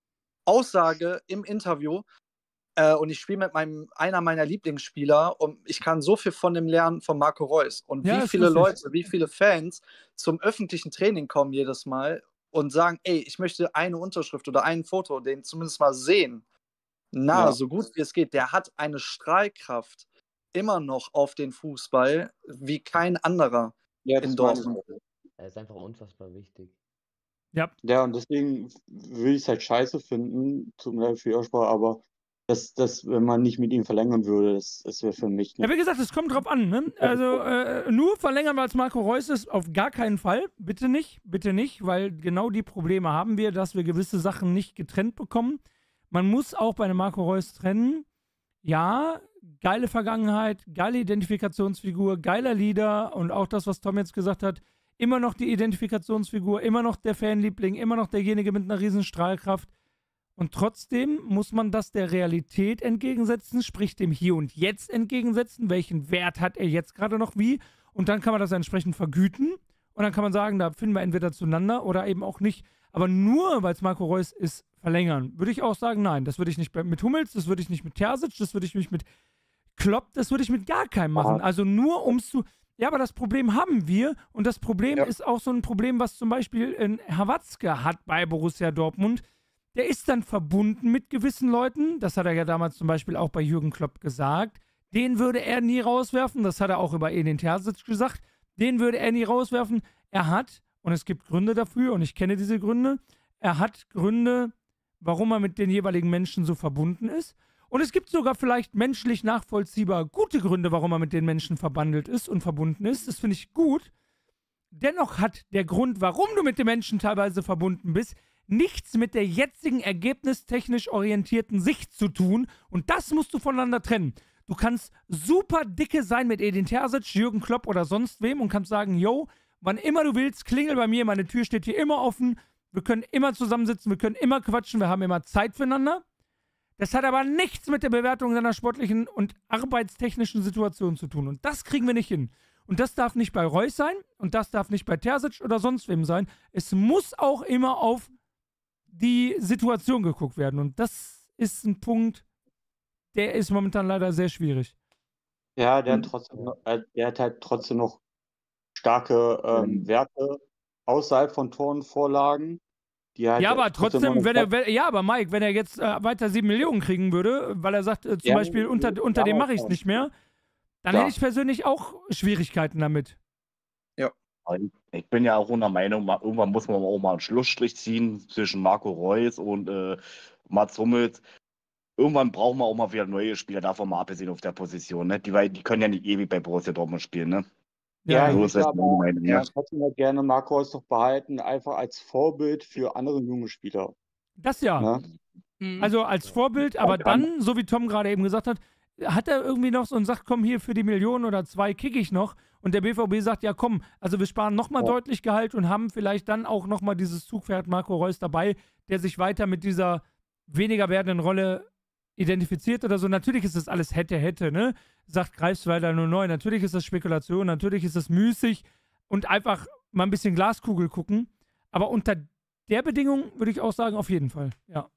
Aussage im Interview, äh, und ich spiele mit meinem, einer meiner Lieblingsspieler und ich kann so viel von dem lernen von Marco Reus. Und Ja, wie ist viele richtig. Leute, wie viele Fans zum öffentlichen Training kommen jedes Mal und sagen, ey, ich möchte eine Unterschrift oder ein Foto, den zumindest mal sehen. Na, Ja. so gut wie es geht. Der hat eine Strahlkraft immer noch auf den Fußball wie kein anderer Ja, in das meine ich Dortmund. auch. Er ist einfach unfassbar wichtig. Ja. Ja, und deswegen würde ich es halt scheiße finden, zum Beispiel für die Aussprache, aber dass, dass, wenn man nicht mit ihm verlängern würde, das, das wäre für mich Ja, nicht. wie gesagt, es kommt drauf an. Ne? Also äh, nur verlängern wir als Marco Reus ist auf gar keinen Fall. Bitte nicht, bitte nicht, weil genau die Probleme haben wir, dass wir gewisse Sachen nicht getrennt bekommen. Man muss auch bei einem Marco Reus trennen. Ja, geile Vergangenheit, geile Identifikationsfigur, geiler Leader und auch das, was Tom jetzt gesagt hat, immer noch die Identifikationsfigur, immer noch der Fanliebling, immer noch derjenige mit einer riesen Strahlkraft. Und trotzdem muss man das der Realität entgegensetzen, sprich dem Hier und Jetzt entgegensetzen. Welchen Wert hat er jetzt gerade noch wie? Und dann kann man das entsprechend vergüten. Und dann kann man sagen, da finden wir entweder zueinander oder eben auch nicht. Aber nur, weil es Marco Reus ist, verlängern, würde ich auch sagen, nein. Das würde ich nicht mit Hummels, das würde ich nicht mit Terzic, das würde ich nicht mit Klopp, das würde ich mit gar keinem machen. Also nur ums zu... Ja, aber das Problem haben wir. Und das Problem Ja. ist auch so ein Problem, was zum Beispiel in Hawatzke hat bei Borussia Dortmund. Der ist dann verbunden mit gewissen Leuten. Das hat er ja damals zum Beispiel auch bei Jürgen Klopp gesagt. Den würde er nie rauswerfen. Das hat er auch über Edin Terzic gesagt. Den würde er nie rauswerfen. Er hat, und es gibt Gründe dafür, und ich kenne diese Gründe, er hat Gründe, warum er mit den jeweiligen Menschen so verbunden ist. Und es gibt sogar vielleicht menschlich nachvollziehbar gute Gründe, warum er mit den Menschen verbandelt ist und verbunden ist. Das finde ich gut. Dennoch hat der Grund, warum du mit den Menschen teilweise verbunden bist, nichts mit der jetzigen ergebnistechnisch orientierten Sicht zu tun. Und das musst du voneinander trennen. Du kannst super dicke sein mit Edin Terzic, Jürgen Klopp oder sonst wem und kannst sagen, yo, wann immer du willst, klingel bei mir, meine Tür steht hier immer offen. Wir können immer zusammensitzen, wir können immer quatschen, wir haben immer Zeit füreinander. Das hat aber nichts mit der Bewertung seiner sportlichen und arbeitstechnischen Situation zu tun. Und das kriegen wir nicht hin. Und das darf nicht bei Reus sein und das darf nicht bei Terzic oder sonst wem sein. Es muss auch immer auf die Situation geguckt werden. Und das ist ein Punkt, der ist momentan leider sehr schwierig. Ja, der hat trotzdem, noch- äh, der hat halt trotzdem noch starke ähm, Werte außerhalb von Toren, Vorlagen. Die halt Ja, aber trotzdem trotzdem, noch wenn er, wenn, ja, aber Mike, wenn er jetzt äh, weiter sieben Millionen kriegen würde, weil er sagt, äh, zum Ja, Beispiel, unter, unter dem mache ich es nicht mehr, dann Klar. hätte ich persönlich auch Schwierigkeiten damit. Ich bin ja auch in der Meinung, mal- irgendwann muss man auch mal einen Schlussstrich ziehen zwischen Marco Reus und äh, Mats Hummels. Irgendwann brauchen wir auch mal wieder neue Spieler, davon mal abgesehen auf der Position. Ne? Die, weil die können ja nicht ewig bei Borussia Dortmund spielen. Ne? Ja, so ich ist möchte das aber meine Meinung. ja, Ne? trotzdem halt gerne Marco Reus doch behalten, einfach als Vorbild für andere junge Spieler. Das ja. Ne? Also als Vorbild, aber dann, so wie Tom gerade eben gesagt hat, hat er irgendwie noch so und sagt, komm hier für die Million oder zwei kicke ich noch. Und der B V B sagt, ja komm, also wir sparen nochmal Ja. deutlich Gehalt und haben vielleicht dann auch nochmal dieses Zugpferd Marco Reus dabei, der sich weiter mit dieser weniger werdenden Rolle identifiziert oder so. Natürlich ist das alles hätte, hätte, ne? Sagt Greifswalder null neun. Natürlich ist das Spekulation, natürlich ist das müßig und einfach mal ein bisschen Glaskugel gucken. Aber unter der Bedingung würde ich auch sagen, auf jeden Fall, ja.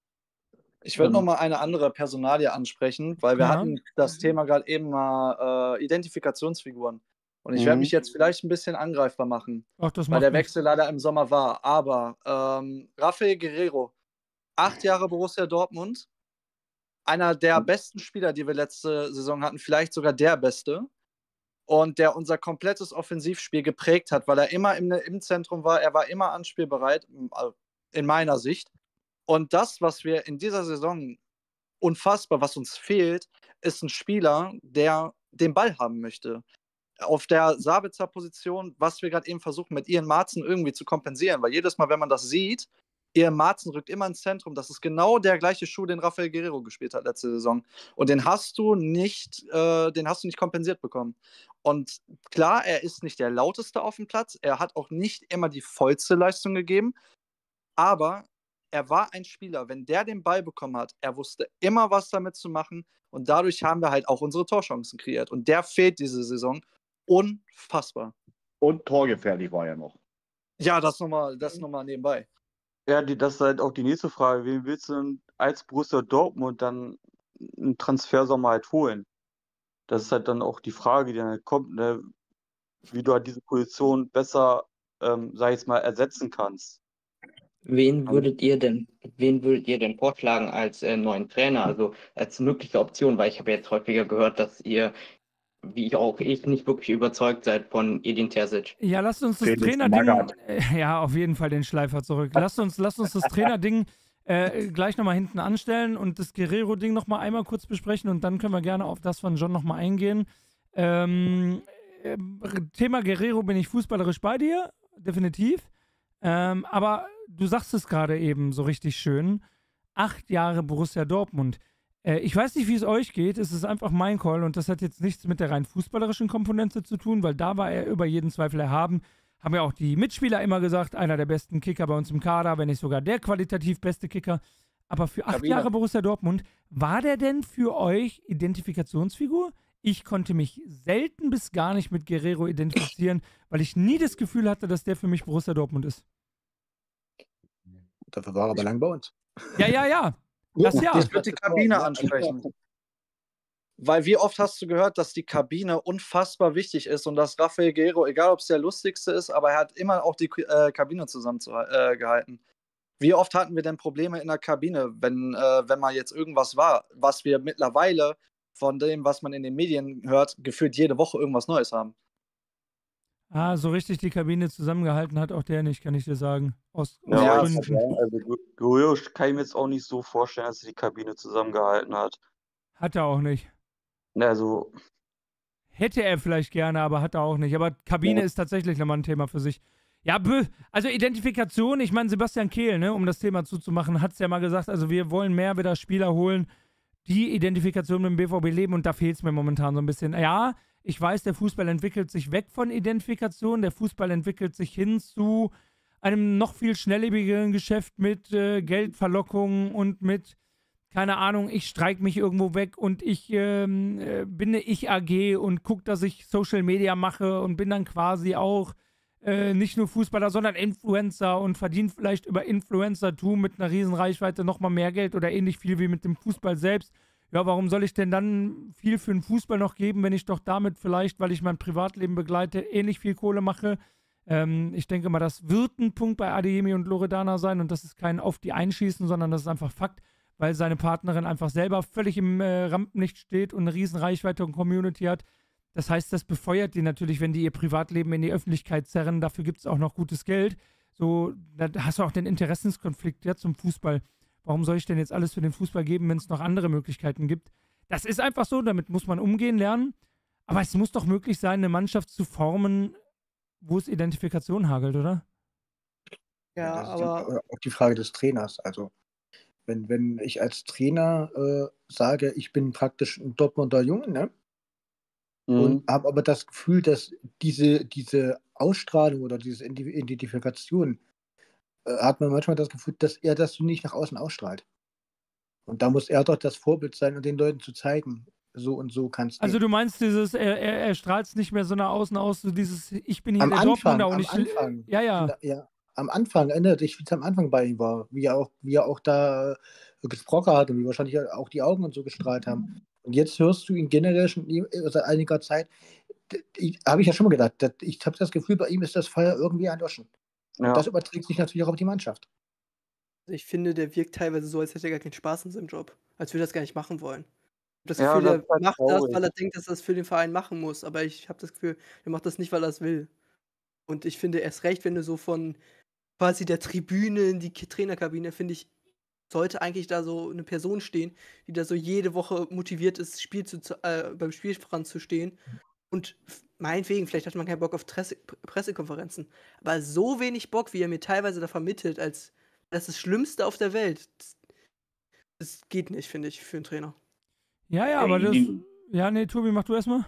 Ich würde Ähm. noch mal eine andere Personalie ansprechen, weil wir Ja. hatten das Thema gerade eben mal äh, Identifikationsfiguren. Und ich werde Mhm. mich jetzt vielleicht ein bisschen angreifbar machen, Ach, das weil macht der nichts. Wechsel leider im Sommer war. Aber ähm, Rafael Guerreiro, acht Jahre Borussia Dortmund, einer der besten Spieler, die wir letzte Saison hatten, vielleicht sogar der beste. Und der unser komplettes Offensivspiel geprägt hat, weil er immer im, im Zentrum war, er war immer anspielbereit, also in meiner Sicht. Und das, was wir in dieser Saison unfassbar, was uns fehlt, ist ein Spieler, der den Ball haben möchte. Auf der Sabitzer Position, was wir gerade eben versuchen, mit Ian Marzen irgendwie zu kompensieren, weil jedes Mal, wenn man das sieht, Ian Marzen rückt immer ins Zentrum. Das ist genau der gleiche Schuh, den Rafael Guerreiro gespielt hat letzte Saison. Und den hast du nicht, äh, den hast du nicht kompensiert bekommen. Und klar, er ist nicht der lauteste auf dem Platz. Er hat auch nicht immer die vollste Leistung gegeben. Aber er war ein Spieler, wenn der den Ball bekommen hat, er wusste immer, was damit zu machen. Und dadurch haben wir halt auch unsere Torchancen kreiert. Und der fehlt diese Saison unfassbar. Und torgefährlich war er noch. Ja, das nochmal das noch mal nebenbei. Ja, die, das ist halt auch die nächste Frage. Wen willst du denn als Borussia Dortmund dann einen Transfersommer halt holen? Das ist halt dann auch die Frage, die dann halt kommt, ne? Wie du halt diese Position besser, ähm, sag ich jetzt mal, ersetzen kannst. Wen würdet ihr denn, wen würdet ihr denn vorschlagen als äh, neuen Trainer, also als mögliche Option? Weil ich habe jetzt häufiger gehört, dass ihr, wie auch ich, nicht wirklich überzeugt seid von Edin Terzic. Ja, lasst uns das Felix Trainerding, Magath. äh, ja, auf jeden Fall den Schleifer zurück. Lasst uns, lasst uns das Trainerding äh, gleich nochmal hinten anstellen und das Guerreiro-Ding nochmal einmal kurz besprechen und dann können wir gerne auf das von John nochmal eingehen. Ähm, äh, Thema Guerreiro bin ich fußballerisch bei dir, definitiv. Ähm, aber du sagst es gerade eben so richtig schön. Acht Jahre Borussia Dortmund. Äh, ich weiß nicht, wie es euch geht. Es ist einfach mein Call und das hat jetzt nichts mit der rein fußballerischen Komponente zu tun, weil da war er über jeden Zweifel erhaben. Haben ja auch die Mitspieler immer gesagt, einer der besten Kicker bei uns im Kader, wenn nicht sogar der qualitativ beste Kicker. Aber für acht Kabine. Jahre Borussia Dortmund, war der denn für euch Identifikationsfigur? Ich konnte mich selten bis gar nicht mit Guerreiro identifizieren, weil ich nie das Gefühl hatte, dass der für mich Borussia Dortmund ist. Dafür war er aber lang bei uns. Ja, ja, ja. Das ja. Ich würde die Kabine ansprechen. Weil wie oft hast du gehört, dass die Kabine unfassbar wichtig ist und dass Rafael Guerreiro, egal ob es der lustigste ist, aber er hat immer auch die äh, Kabine zusammengehalten. Äh, wie oft hatten wir denn Probleme in der Kabine, wenn, äh, wenn mal jetzt irgendwas war, was wir mittlerweile von dem, was man in den Medien hört, gefühlt jede Woche irgendwas Neues haben. Ah, so richtig die Kabine zusammengehalten hat auch der nicht, kann ich dir sagen. Aus, aus Ja, Gründen. also Guerreiro kann ich mir jetzt auch nicht so vorstellen, dass er die Kabine zusammengehalten hat. Hat er auch nicht. Also, Hätte er vielleicht gerne, aber hat er auch nicht. Aber Kabine Ja. ist tatsächlich nochmal ein Thema für sich. Ja, bö, also Identifikation, ich meine, Sebastian Kehl, ne, um das Thema zuzumachen, hat es ja mal gesagt, also wir wollen mehr wieder Spieler holen, die Identifikation mit dem B V B leben und da fehlt es mir momentan so ein bisschen. Ja, ich weiß, der Fußball entwickelt sich weg von Identifikation, der Fußball entwickelt sich hin zu einem noch viel schnelllebigeren Geschäft mit äh, Geldverlockung und mit, keine Ahnung, ich streik mich irgendwo weg und ich ähm, äh, bin eine Ich-A G und gucke, dass ich Social Media mache und bin dann quasi auch äh, nicht nur Fußballer, sondern Influencer und verdiene vielleicht über Influencertum mit einer riesen Reichweite nochmal mehr Geld oder ähnlich viel wie mit dem Fußball selbst. Ja, warum soll ich denn dann viel für den Fußball noch geben, wenn ich doch damit vielleicht, weil ich mein Privatleben begleite, ähnlich viel Kohle mache? Ähm, ich denke mal, das wird ein Punkt bei Adeyemi und Loredana sein und das ist kein auf die Einschießen, sondern das ist einfach Fakt, weil seine Partnerin einfach selber völlig im äh, Rampenlicht steht und eine riesen Reichweite und Community hat. Das heißt, das befeuert die natürlich, wenn die ihr Privatleben in die Öffentlichkeit zerren. Dafür gibt es auch noch gutes Geld. So, da hast du auch den Interessenskonflikt ja, zum Fußball. Warum soll ich denn jetzt alles für den Fußball geben, wenn es noch andere Möglichkeiten gibt? Das ist einfach so, damit muss man umgehen lernen. Aber es muss doch möglich sein, eine Mannschaft zu formen, wo es Identifikation hagelt, oder? Ja, das ist aber auch die Frage des Trainers. Also, wenn, wenn ich als Trainer äh, sage, ich bin praktisch ein Dortmunder Junge, ne? Und habe aber das Gefühl, dass diese, diese Ausstrahlung oder diese Identifikation, äh, hat man manchmal das Gefühl, dass er das nicht nach außen ausstrahlt. Und da muss er doch das Vorbild sein und den Leuten zu zeigen, so und so kann es Also gehen. du meinst dieses, er, er, er strahlt es nicht mehr so nach außen aus, so dieses, ich bin hier Am der Anfang, Dortmunder und am ich... Anfang. Ja, ja. Da- ja. Am Anfang, erinnert dich, wie es am Anfang bei ihm war, wie er auch, wie er auch da äh, gesprochen hat und wie wahrscheinlich auch die Augen und so gestrahlt haben. Und jetzt hörst du ihn generell schon nie- seit einiger Zeit, habe ich ja schon mal gedacht, das, ich habe das Gefühl, bei ihm ist das Feuer irgendwie erloschen. Und Ja. das überträgt sich natürlich auch auf die Mannschaft. Also ich finde, der wirkt teilweise so, als hätte er gar keinen Spaß in seinem Job. Als würde er das gar nicht machen wollen. Ich habe das Ja, Gefühl, das der ist halt macht das, traurig. weil er denkt, dass er das für den Verein machen muss. Aber ich habe das Gefühl, er macht das nicht, weil er es will. Und ich finde erst recht, wenn du so von quasi der Tribüne in die K- Trainerkabine, finde ich, sollte eigentlich da so eine Person stehen, die da so jede Woche motiviert ist, Spiel zu, zu- äh, beim Spielstand zu stehen. Und f- meinetwegen, vielleicht hat man keinen Bock auf Tresse, P- Pressekonferenzen. Aber so wenig Bock, wie er mir teilweise da vermittelt, als das ist das Schlimmste auf der Welt. Das, das geht nicht, finde ich, für einen Trainer. Ja, ja, Der aber das... Edin, Ja, nee, Tobi, mach du erstmal.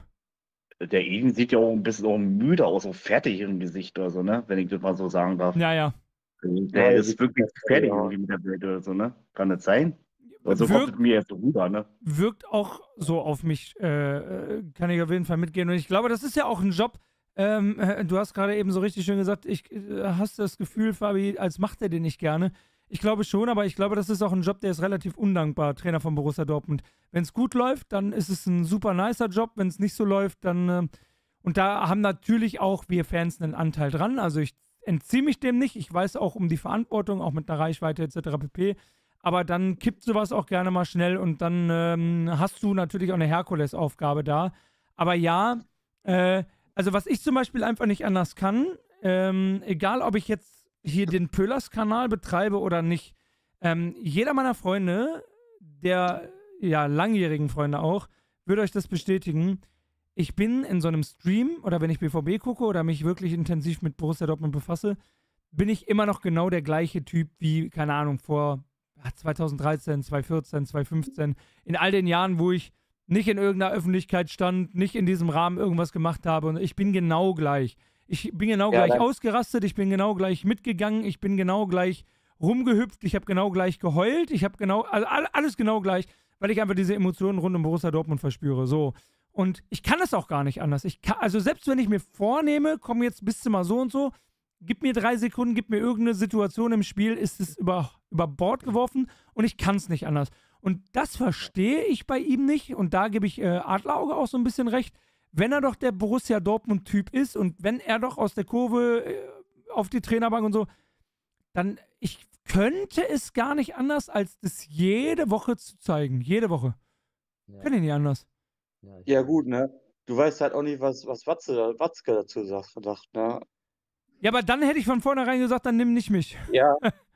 der Edin sieht ja auch ein bisschen auch müde aus, so fertig im Gesicht oder so, ne? Wenn ich das mal so sagen darf. Ja, ja. Also, Ja, der der ist sieht wirklich perfekt fertig aus. irgendwie mit der Welt oder so, ne? Kann das sein? Aber so kommt es Wirkt, mir jetzt so rüber, ne? wirkt auch so auf mich, äh, äh, kann ich auf jeden Fall mitgehen. Und ich glaube, das ist ja auch ein Job. Ähm, äh, du hast gerade eben so richtig schön gesagt, ich äh, hast das Gefühl, Fabi, als macht er den nicht gerne. Ich glaube schon, aber ich glaube, das ist auch ein Job, der ist relativ undankbar, Trainer von Borussia Dortmund. Wenn es gut läuft, dann ist es ein super nicer Job. Wenn es nicht so läuft, dann. Äh, und da haben natürlich auch wir Fans einen Anteil dran. Also ich entziehe mich dem nicht. Ich weiß auch um die Verantwortung, auch mit einer Reichweite et cetera pp. Aber dann kippt sowas auch gerne mal schnell und dann ähm, hast du natürlich auch eine Herkulesaufgabe da. Aber ja, äh, also was ich zum Beispiel einfach nicht anders kann, ähm, egal ob ich jetzt hier den Pöhlers-Kanal betreibe oder nicht, ähm, jeder meiner Freunde, der, ja, langjährigen Freunde auch, würde euch das bestätigen. Ich bin in so einem Stream oder wenn ich B V B gucke oder mich wirklich intensiv mit Borussia Dortmund befasse, bin ich immer noch genau der gleiche Typ wie, keine Ahnung, vor zwanzig dreizehn, zwanzig vierzehn, zwanzig fünfzehn. In all den Jahren, wo ich nicht in irgendeiner Öffentlichkeit stand, nicht in diesem Rahmen irgendwas gemacht habe. Und ich bin genau gleich. Ich bin genau Ja, gleich dann, ausgerastet, ich bin genau gleich mitgegangen, ich bin genau gleich rumgehüpft, ich habe genau gleich geheult, ich habe genau, also all- alles genau gleich, weil ich einfach diese Emotionen rund um Borussia Dortmund verspüre. So. Und ich kann es auch gar nicht anders. Ich kann, also selbst wenn ich mir vornehme, komm jetzt bist du mal so und so, gib mir drei Sekunden, gib mir irgendeine Situation im Spiel, ist es über, über Bord geworfen und ich kann es nicht anders. Und das verstehe ich bei ihm nicht und da gebe ich äh, Adlerauge auch so ein bisschen recht. Wenn er doch der Borussia Dortmund-Typ ist und wenn er doch aus der Kurve äh, auf die Trainerbank und so, dann ich könnte es gar nicht anders, als das jede Woche zu zeigen. Jede Woche. Ja, Kann ich nicht anders. ja, ich ja auch gut, nicht. ne? Du weißt halt auch nicht, was, was Watze, da- Watzke dazu sagt, sagt, ne? Ja, aber dann hätte ich von vornherein gesagt, dann nimm nicht mich. Ja,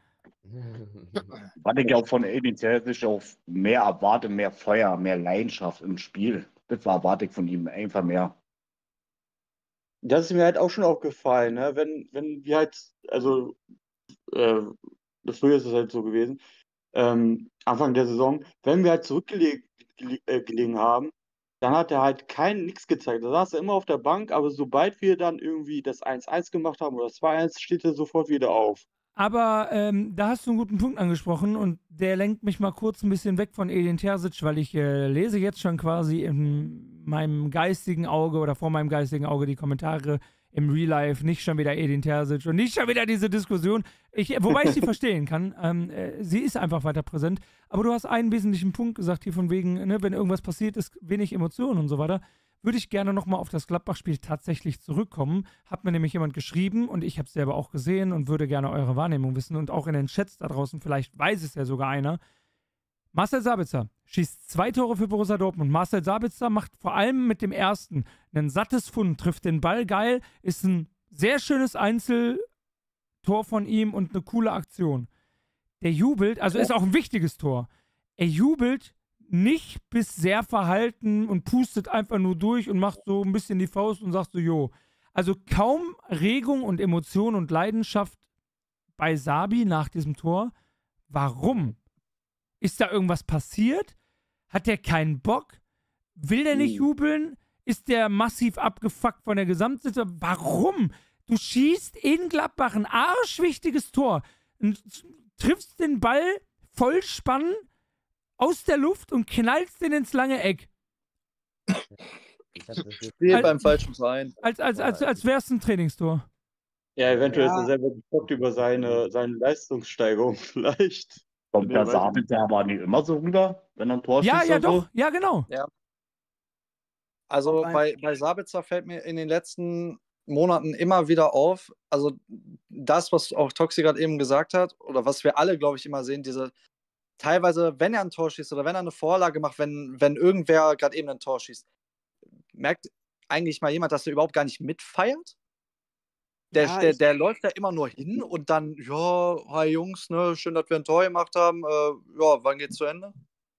Was ich auch von Edin Terzic auch mehr erwarte, mehr Feuer, mehr Leidenschaft im Spiel. Das war erwarte ich von ihm einfach mehr. das ist mir halt auch schon aufgefallen, ne? Wenn, wenn wir halt, also, äh, früher ist es halt so gewesen, ähm, Anfang der Saison, wenn wir halt zurückgelegen gele- äh, gelegen haben, dann hat er halt kein nichts gezeigt. Da saß er immer auf der Bank, aber sobald wir dann irgendwie das eins eins gemacht haben oder das zwei eins, steht er sofort wieder auf. Aber ähm, da hast du einen guten Punkt angesprochen und der lenkt mich mal kurz ein bisschen weg von Edin Terzic, weil ich äh, lese jetzt schon quasi in meinem geistigen Auge oder vor meinem geistigen Auge die Kommentare im Real Life, nicht schon wieder Edin Terzic und nicht schon wieder diese Diskussion. Ich, wobei ich sie verstehen kann. Ähm, äh, sie ist einfach weiter präsent. Aber du hast einen wesentlichen Punkt gesagt hier von wegen, ne, wenn irgendwas passiert ist, wenig Emotionen und so weiter. Würde ich gerne nochmal auf das Gladbach-Spiel tatsächlich zurückkommen. Hat mir nämlich jemand geschrieben und ich habe es selber auch gesehen und würde gerne eure Wahrnehmung wissen und auch in den Chats da draußen, vielleicht weiß es ja sogar einer. Marcel Sabitzer schießt zwei Tore für Borussia Dortmund. Marcel Sabitzer macht vor allem mit dem ersten ein sattes Fund, trifft den Ball geil, ist ein sehr schönes Einzeltor von ihm und eine coole Aktion. Der jubelt, also ist auch ein wichtiges Tor. Er jubelt nicht bis sehr verhalten und pustet einfach nur durch und macht so ein bisschen die Faust und sagt so, jo. Also kaum Regung und Emotion und Leidenschaft bei Sabi nach diesem Tor. Warum? Ist da irgendwas passiert? Hat der keinen Bock? Will der nicht jubeln? Ist der massiv abgefuckt von der Gesamtsituation? Warum? Du schießt in Gladbach ein arschwichtiges Tor und triffst den Ball voll spannen aus der Luft und knallst den ins lange Eck. Ich hab das jetzt Spielt Als, beim falschen Verein. als, als, als, als wäre es ein Trainingstor. Ja, eventuell ist er Ja, selber geschockt über seine, seine Leistungssteigerung vielleicht. Kommt Nee, der weiß Sabitzer aber nicht immer so rüber, wenn er ein Tor Ja, schießt ja, oder so? doch. Ja, genau. Ja. Auch Also ein, bei, bei Sabitzer fällt mir in den letzten Monaten immer wieder auf, also das, was auch Toxi gerade eben gesagt hat, oder was wir alle, glaube ich, immer sehen, diese teilweise, wenn er ein Tor schießt oder wenn er eine Vorlage macht, wenn, wenn irgendwer gerade eben ein Tor schießt, merkt eigentlich mal jemand, dass er überhaupt gar nicht mitfeiert? Der, ja, der, ich, der läuft da immer nur hin und dann, ja, hi Jungs, ne, schön, dass wir ein Tor gemacht haben. Äh, ja, wann geht's zu Ende?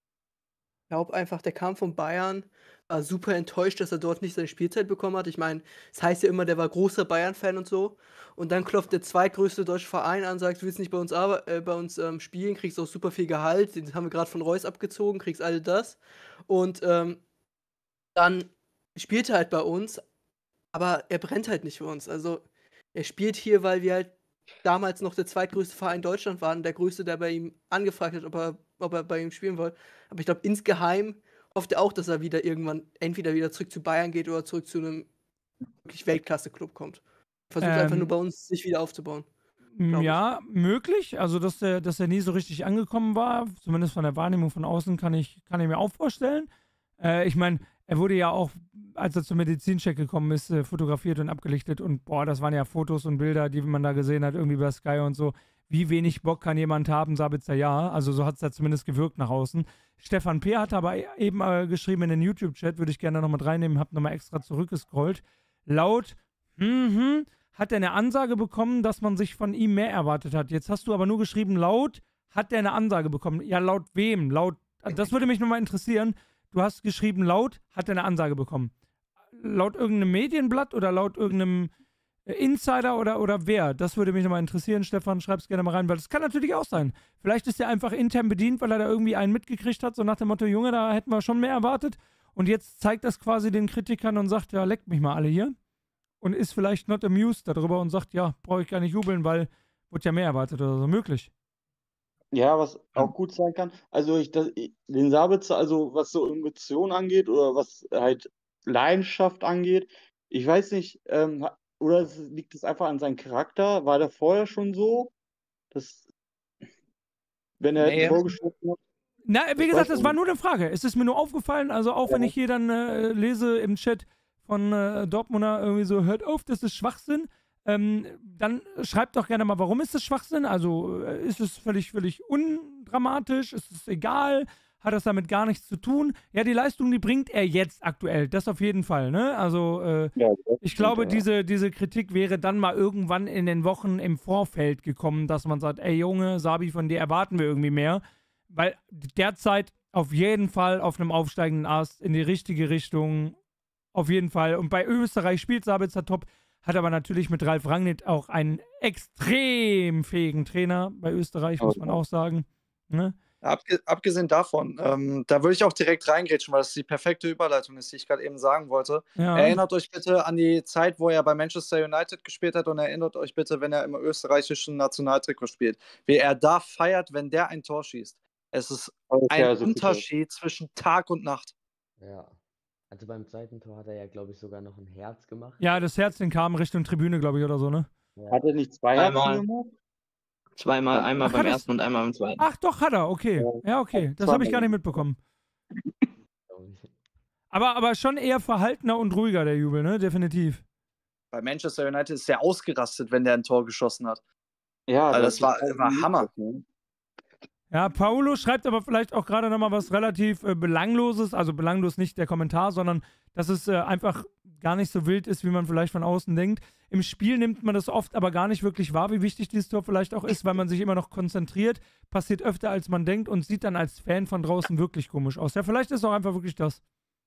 glaube einfach, der kam von Bayern, war super enttäuscht, dass er dort nicht seine Spielzeit bekommen hat. Ich meine, es heißt ja immer, der war großer Bayern-Fan und so. Und dann klopft der zweitgrößte deutsche Verein an, sagt, du willst nicht bei uns, arbe äh, bei uns ähm, spielen, kriegst auch super viel Gehalt. Den haben wir gerade von Reus abgezogen, kriegst all das. Und ähm, dann spielt er halt bei uns, aber er brennt halt nicht für uns. Also er spielt hier, weil wir halt damals noch der zweitgrößte Verein Deutschland waren, der größte, der bei ihm angefragt hat, ob er, ob er bei ihm spielen wollte. Aber ich glaube, insgeheim hofft er auch, dass er wieder irgendwann entweder wieder zurück zu Bayern geht oder zurück zu einem wirklich Weltklasse-Club kommt. Versucht einfach nur Ähm, bei uns sich wieder aufzubauen. m, Glaube ich. ja, möglich. Also, dass der, dass er nie so richtig angekommen war, zumindest von der Wahrnehmung von außen, kann ich, kann ich mir auch vorstellen. Äh, ich meine, er wurde ja auch, als er zum Medizincheck gekommen ist, äh, fotografiert und abgelichtet. Und boah, das waren ja Fotos und Bilder, die man da gesehen hat, irgendwie bei Sky und so. Wie wenig Bock kann jemand haben, Sabitzer ja. Also so hat es ja zumindest gewirkt nach außen. Stefan P. hat aber eben äh, geschrieben in den YouTube-Chat, würde ich gerne noch mit reinnehmen, habe nochmal extra zurückgescrollt. Laut, mhm, hat er eine Ansage bekommen, dass man sich von ihm mehr erwartet hat. Jetzt hast du aber nur geschrieben, laut, hat er eine Ansage bekommen. Ja, laut wem? Laut, das würde mich nochmal interessieren. Du hast geschrieben, laut, hat er eine Ansage bekommen. Laut irgendeinem Medienblatt oder laut irgendeinem Insider oder, oder wer? Das würde mich nochmal interessieren. Stefan, schreib's gerne mal rein, weil das kann natürlich auch sein. Vielleicht ist er einfach intern bedient, weil er da irgendwie einen mitgekriegt hat, so nach dem Motto, Junge, da hätten wir schon mehr erwartet. Und jetzt zeigt das quasi den Kritikern und sagt, ja, leckt mich mal alle hier. Und ist vielleicht not amused darüber und sagt, ja, brauche ich gar nicht jubeln, weil wird ja mehr erwartet oder so. Möglich. Ja, was auch gut sein kann. Also ich, das, ich- den Sabitzer, also was so Emotionen angeht oder was halt Leidenschaft angeht, ich weiß nicht, ähm, ha- oder es, liegt es einfach an seinem Charakter? War der vorher schon so, dass wenn er ein Nee. Tor geschossen hat? Na, wie Ich gesagt, weiß das war nicht. nur eine Frage. Es ist mir nur aufgefallen, also auch wenn Ja. ich hier dann äh, lese im Chat von äh, Dortmunder irgendwie so, hört auf, das ist Schwachsinn. Ähm, dann schreibt doch gerne mal, warum ist das Schwachsinn? Also äh, ist es völlig, völlig undramatisch? Ist es egal? Hat das damit gar nichts zu tun? Ja, die Leistung, die bringt er jetzt aktuell. Das auf jeden Fall, ne? Also äh, Ja, das ich stimmt, glaube, ja. diese, diese Kritik wäre dann mal irgendwann in den Wochen im Vorfeld gekommen, dass man sagt, ey Junge, Sabi, von dir erwarten wir irgendwie mehr. Weil derzeit auf jeden Fall auf einem aufsteigenden Ast in die richtige Richtung. Auf jeden Fall. Und bei Österreich spielt Sabitzer top, hat aber natürlich mit Ralf Rangnick auch einen extrem fähigen Trainer bei Österreich, muss man auch sagen. Ne? Abge abgesehen davon, ähm, da würde ich auch direkt reingrätschen, weil das die perfekte Überleitung ist, die ich gerade eben sagen wollte. Ja. Erinnert euch bitte an die Zeit, wo er bei Manchester United gespielt hat und erinnert euch bitte, wenn er im österreichischen Nationaltrikot spielt, wie er da feiert, wenn der ein Tor schießt. Es ist Das ist ein ja so viel Unterschied zwischen Tag und Nacht. Ja. Also beim zweiten Tor hat er ja, glaube ich, sogar noch ein Herz gemacht. Ja, das Herz, den kam Richtung Tribüne, glaube ich, oder so, ne? Ja. Hat er nicht zwei Herzen Zweimal. gemacht? Zweimal, einmal Ach, beim hat es- ersten und einmal beim zweiten. Ach doch, hat er, okay. Ja, okay. Das habe ich gar nicht mitbekommen. glaub ich. Aber, aber schon eher verhaltener und ruhiger, der Jubel, ne? Definitiv. Bei Manchester United ist er ausgerastet, wenn der ein Tor geschossen hat. Ja, Also das das war, ist halt war ein Hammer. ne? Ja, Paulo schreibt aber vielleicht auch gerade nochmal was relativ äh, Belangloses, also belanglos nicht der Kommentar, sondern dass es äh, einfach gar nicht so wild ist, wie man vielleicht von außen denkt. Im Spiel nimmt man das oft aber gar nicht wirklich wahr, wie wichtig dieses Tor vielleicht auch ist, weil man sich immer noch konzentriert, passiert öfter als man denkt und sieht dann als Fan von draußen wirklich komisch aus. Ja, vielleicht ist auch einfach wirklich das.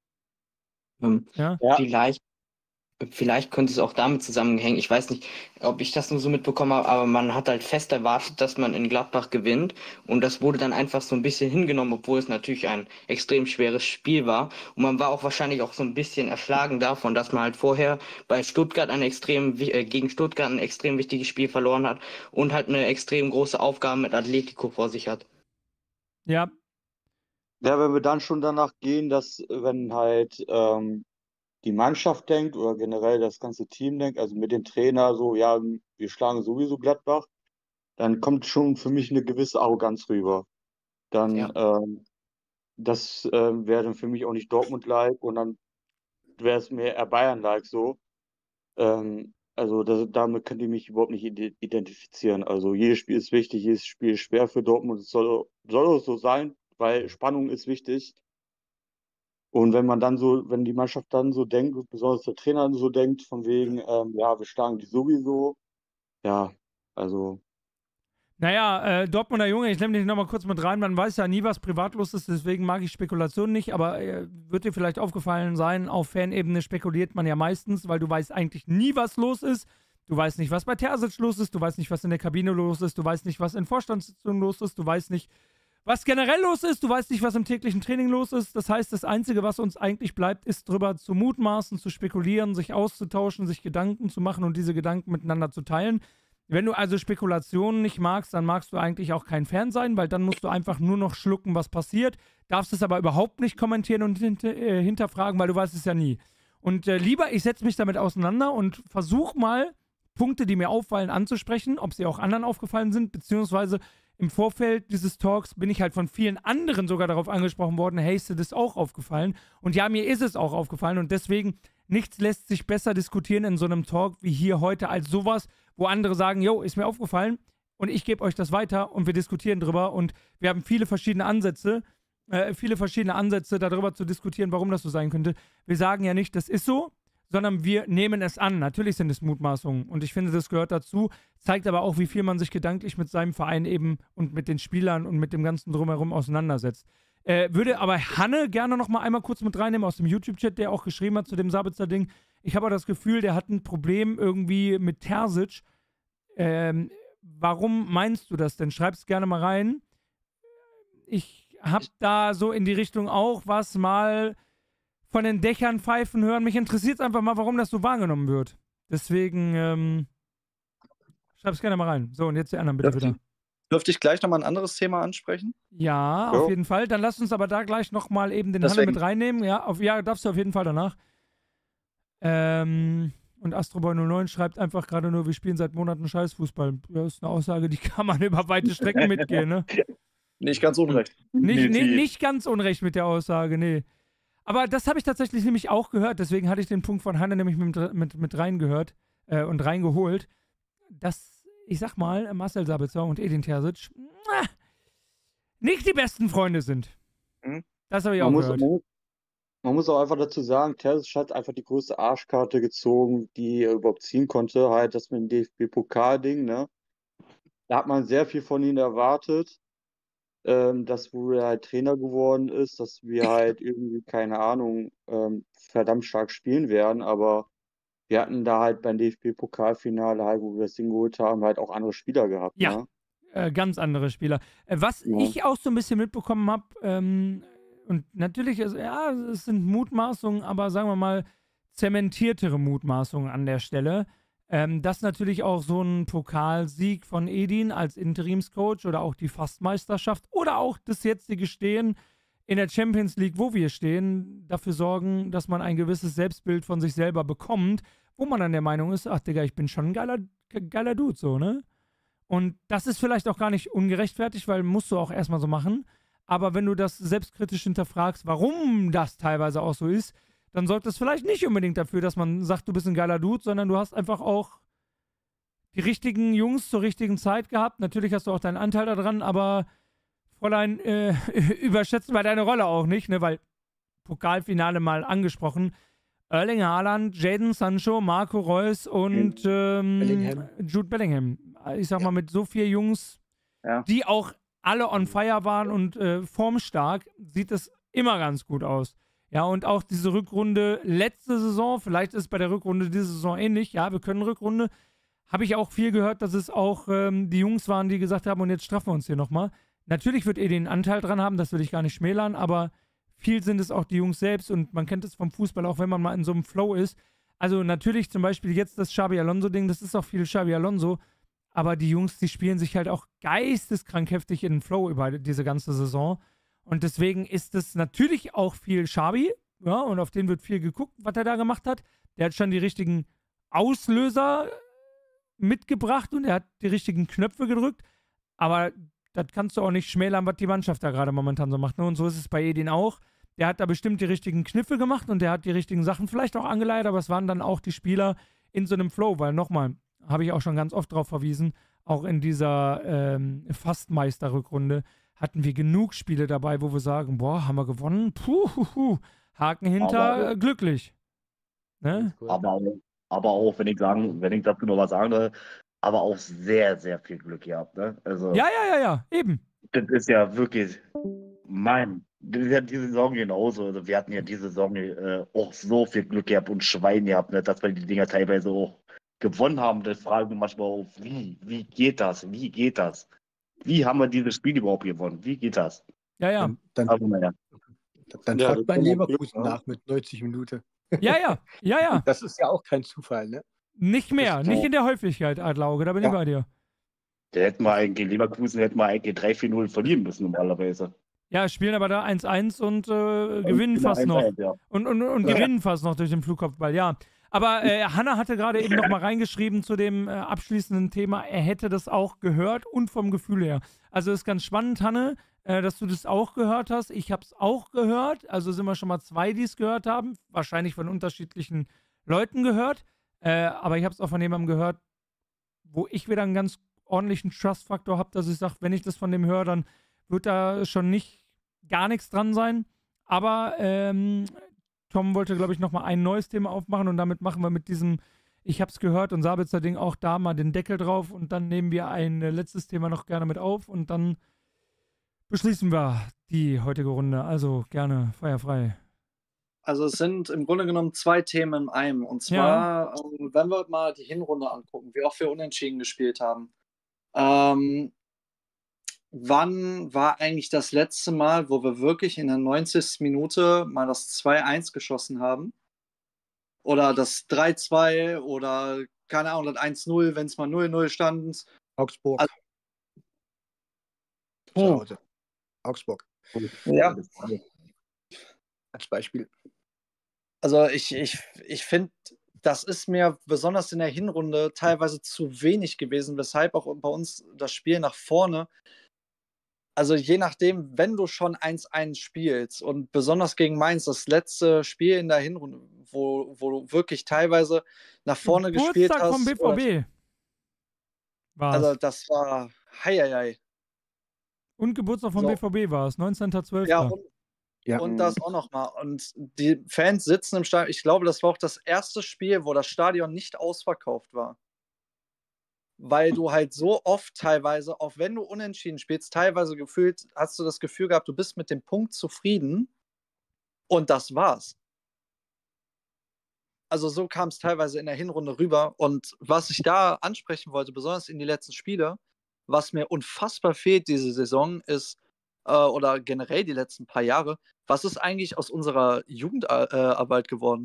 Ähm, Ja. Ja. Vielleicht, vielleicht könnte es auch damit zusammenhängen. Ich weiß nicht, ob ich das nur so mitbekommen habe, aber man hat halt fest erwartet, dass man in Gladbach gewinnt. Und das wurde dann einfach so ein bisschen hingenommen, obwohl es natürlich ein extrem schweres Spiel war. Und man war auch wahrscheinlich auch so ein bisschen erschlagen davon, dass man halt vorher bei Stuttgart ein extrem, wi- äh, gegen Stuttgart ein extrem wichtiges Spiel verloren hat und halt eine extrem große Aufgabe mit Atletico vor sich hat. Ja. Ja, wenn wir dann schon danach gehen, dass äh, wenn halt ähm, die Mannschaft denkt oder generell das ganze Team denkt, also mit dem Trainer so, ja, wir schlagen sowieso Gladbach, dann kommt schon für mich eine gewisse Arroganz rüber. Dann, Ja. ähm, das ähm, wäre dann für mich auch nicht Dortmund-like und dann wäre es mehr eher Bayern-like so. Ähm, also das, damit könnt ihr mich überhaupt nicht ide- identifizieren. Also jedes Spiel ist wichtig, jedes Spiel ist schwer für Dortmund. Es soll, soll auch so sein, weil Spannung ist wichtig. Und wenn man dann so, wenn die Mannschaft dann so denkt, besonders der Trainer so denkt, von wegen, ähm, ja, wir schlagen die sowieso, ja, also Naja, äh, Dortmunder Junge, ich nehme dich nochmal kurz mit rein. Man weiß ja nie, was privat los ist, deswegen mag ich Spekulationen nicht, aber äh, wird dir vielleicht aufgefallen sein, auf Fanebene spekuliert man ja meistens, weil du weißt eigentlich nie, was los ist. Du weißt nicht, was bei Terzic los ist, du weißt nicht, was in der Kabine los ist, du weißt nicht, was in Vorstandssitzungen los ist, du weißt nicht, was generell los ist, du weißt nicht, was im täglichen Training los ist. Das heißt, das Einzige, was uns eigentlich bleibt, ist drüber zu mutmaßen, zu spekulieren, sich auszutauschen, sich Gedanken zu machen und diese Gedanken miteinander zu teilen. Wenn du also Spekulationen nicht magst, dann magst du eigentlich auch kein Fan sein, weil dann musst du einfach nur noch schlucken, was passiert, darfst es aber überhaupt nicht kommentieren und hinter, äh, hinterfragen, weil du weißt es ja nie. Und äh, lieber, ich setze mich damit auseinander und versuche mal, Punkte, die mir auffallen, anzusprechen, ob sie auch anderen aufgefallen sind, beziehungsweise im Vorfeld dieses Talks bin ich halt von vielen anderen sogar darauf angesprochen worden, hey, ist dir das auch aufgefallen? Und ja, mir ist es auch aufgefallen und deswegen, nichts lässt sich besser diskutieren in so einem Talk wie hier heute als sowas, wo andere sagen, yo, ist mir aufgefallen und ich gebe euch das weiter und wir diskutieren drüber und wir haben viele verschiedene Ansätze, äh, viele verschiedene Ansätze darüber zu diskutieren, warum das so sein könnte. Wir sagen ja nicht, das ist so, sondern wir nehmen es an. Natürlich sind es Mutmaßungen und ich finde, das gehört dazu, zeigt aber auch, wie viel man sich gedanklich mit seinem Verein eben und mit den Spielern und mit dem ganzen Drumherum auseinandersetzt. Äh, würde aber Hanne gerne noch mal einmal kurz mit reinnehmen aus dem YouTube-Chat, der auch geschrieben hat zu dem Sabitzer-Ding. Ich habe aber das Gefühl, der hat ein Problem irgendwie mit Terzic. Ähm, warum meinst du das denn? Schreib's gerne mal rein. Ich habe da so in die Richtung auch was mal von den Dächern pfeifen hören. Mich interessiert es einfach mal, warum das so wahrgenommen wird. Deswegen, ähm, schreib's gerne mal rein. So, und jetzt die anderen bitte Dürfte, wieder. dürfte ich gleich nochmal ein anderes Thema ansprechen? Ja, Jo. auf jeden Fall. Dann lass uns aber da gleich nochmal eben den Deswegen- Hanne mit reinnehmen. Ja, auf, ja, darfst du auf jeden Fall danach. Ähm, und Astroboy null neun schreibt einfach gerade nur, wir spielen seit Monaten Scheißfußball. Das ist eine Aussage, die kann man über weite Strecken mitgehen, ne? Nicht ganz unrecht. Nicht, Nee, nee, die- nicht ganz unrecht mit der Aussage, nee. Aber das habe ich tatsächlich nämlich auch gehört, deswegen hatte ich den Punkt von Hanne nämlich mit, mit, mit reingehört äh, und reingeholt, dass, ich sag mal, Marcel Sabitzer und Edin Terzic muah, nicht die besten Freunde sind. Mhm. Das habe ich man, auch muss, gehört. man, muss- man muss auch einfach dazu sagen, Terzic hat einfach die größte Arschkarte gezogen, die er überhaupt ziehen konnte. Halt das mit dem D F B-Pokal-Ding, ne? Da hat man sehr viel von ihm erwartet. Ähm, dass, wo er halt Trainer geworden ist, dass wir halt irgendwie, keine Ahnung, ähm, verdammt stark spielen werden. Aber wir hatten da halt beim D F B-Pokalfinale, halt, wo wir das Ding geholt haben, halt auch andere Spieler gehabt. Ja. Ne? Äh, ganz andere Spieler. Äh, was Ja. ich auch so ein bisschen mitbekommen habe, ähm, und natürlich, ist, ja, es sind Mutmaßungen, aber sagen wir mal, zementiertere Mutmaßungen an der Stelle. Ähm, dass natürlich auch so ein Pokalsieg von Edin als Interimscoach oder auch die Fastmeisterschaft oder auch das jetzige Stehen in der Champions League, wo wir stehen, dafür sorgen, dass man ein gewisses Selbstbild von sich selber bekommt, wo man dann der Meinung ist, ach Digga, ich bin schon ein geiler, geiler Dude, so, ne? Und das ist vielleicht auch gar nicht ungerechtfertigt, weil musst du auch erstmal so machen. Aber wenn du das selbstkritisch hinterfragst, warum das teilweise auch so ist, dann sorgt das vielleicht nicht unbedingt dafür, dass man sagt, du bist ein geiler Dude, sondern du hast einfach auch die richtigen Jungs zur richtigen Zeit gehabt. Natürlich hast du auch deinen Anteil daran, aber Fräulein, äh, überschätzen wir deine Rolle auch nicht, ne? Weil Pokalfinale mal angesprochen. Erling Haaland, Jadon Sancho, Marco Reus und ähm, Bellingham. Jude Bellingham. Ich sag mal, mit so vier Jungs, Ja. die auch alle on fire waren und äh, formstark, sieht es immer ganz gut aus. Ja, und auch diese Rückrunde letzte Saison, vielleicht ist bei der Rückrunde diese Saison ähnlich, ja, wir können Rückrunde, habe ich auch viel gehört, dass es auch ähm, die Jungs waren, die gesagt haben, und jetzt straffen wir uns hier nochmal. Natürlich wird er den Anteil dran haben, das will ich gar nicht schmälern, aber viel sind es auch die Jungs selbst und man kennt es vom Fußball, auch wenn man mal in so einem Flow ist. Also natürlich zum Beispiel jetzt das Xabi Alonso-Ding, das ist auch viel Xabi Alonso, aber die Jungs, die spielen sich halt auch geisteskrank heftig in den Flow über diese ganze Saison. Und deswegen ist es natürlich auch viel Schabi, ja, und auf den wird viel geguckt, was er da gemacht hat. Der hat schon die richtigen Auslöser mitgebracht und er hat die richtigen Knöpfe gedrückt. Aber das kannst du auch nicht schmälern, was die Mannschaft da gerade momentan so macht. Ne? Und so ist es bei Edin auch. Der hat da bestimmt die richtigen Kniffe gemacht und der hat die richtigen Sachen vielleicht auch angeleitet, aber es waren dann auch die Spieler in so einem Flow, weil nochmal, habe ich auch schon ganz oft darauf verwiesen, auch in dieser ähm, Fastmeister-Rückrunde hatten wir genug Spiele dabei, wo wir sagen, boah, haben wir gewonnen, puh, puh, puh. Haken hinter, Aber- äh, glücklich. Ne? Aber, auch- aber auch, wenn ich sagen, wenn ich dazu noch was sagen will, aber auch sehr, sehr viel Glück gehabt, ne? Also, Ja, ja, ja, ja, eben. das ist ja wirklich, mein, das ist ja diese Saison genauso. Also wir hatten ja diese Saison äh, auch so viel Glück gehabt und Schwein gehabt, ne, dass wir die Dinger teilweise auch gewonnen haben. Das fragen wir manchmal auch, wie, wie geht das? Wie geht das? Wie haben wir dieses Spiel überhaupt gewonnen? Wie geht das? Ja, ja. Dann, Aber naja. dann Ja, fragt das man kann man Leverkusen Glück, ne? nach mit neunzig Minuten. Ja, ja, ja, ja. Das ist ja auch kein Zufall, ne? Nicht mehr, Das- nicht in der Häufigkeit, Adlauge, da bin ich Ja. bei dir. Der hätten wir eigentlich, Leverkusen hätten wir eigentlich drei vier null verlieren müssen normalerweise. Ja, spielen aber da eins eins und äh, gewinnen genau, fast noch. eins eins, ja. Und, und, und Ja. gewinnen fast noch durch den Flugkopfball, ja. Aber äh, Hanna hatte gerade eben noch mal reingeschrieben zu dem äh, abschließenden Thema, er hätte das auch gehört und vom Gefühl her. Also ist ganz spannend, Hanne, äh, dass du das auch gehört hast. Ich habe es auch gehört. Also sind wir schon mal zwei, die es gehört haben. Wahrscheinlich von unterschiedlichen Leuten gehört. Äh, aber ich habe es auch von jemandem gehört, wo ich wieder einen ganz ordentlichen Trust-Faktor habe, dass ich sage, wenn ich das von dem höre, dann wird da schon nicht gar nichts dran sein. Aber ähm, Tom wollte, glaube ich, nochmal ein neues Thema aufmachen und damit machen wir mit diesem Ich hab's gehört und Sabitzer Ding auch da mal den Deckel drauf und dann nehmen wir ein äh, letztes Thema noch gerne mit auf und dann beschließen wir die heutige Runde. Also gerne, feuerfrei. Also es sind im Grunde genommen zwei Themen in einem. Und zwar, ähm, wenn wir mal die Hinrunde angucken, wie oft wir unentschieden gespielt haben. Ähm, wann war eigentlich das letzte Mal, wo wir wirklich in der neunzigsten Minute mal das zwei eins geschossen haben? Oder das drei zwei oder keine Ahnung, das eins null, wenn es mal null null stand. Augsburg. Also, Zu Hause. Augsburg. ja. Als Beispiel. Also ich, ich, ich finde, das ist mir besonders in der Hinrunde teilweise zu wenig gewesen, weshalb auch bei uns das Spiel nach vorne, also je nachdem, wenn du schon eins eins spielst und besonders gegen Mainz, das letzte Spiel in der Hinrunde, wo, wo du wirklich teilweise nach vorne gespielt Geburtstag hast. vom B V B. Oder, War's. also das war heieiei. Und Geburtstag vom So. B V B war es, neunzehnter zwölfter Ja, und, Ja. und das auch nochmal. Und die Fans sitzen im Stadion. Ich glaube, das war auch das erste Spiel, wo das Stadion nicht ausverkauft war. Weil du halt so oft teilweise, auch wenn du unentschieden spielst, teilweise gefühlt, hast du das Gefühl gehabt, du bist mit dem Punkt zufrieden und das war's. Also so kam es teilweise in der Hinrunde rüber. Und was ich da ansprechen wollte, besonders in die letzten Spiele, was mir unfassbar fehlt diese Saison, ist, äh, oder generell die letzten paar Jahre, was ist eigentlich aus unserer Jugendarbeit geworden?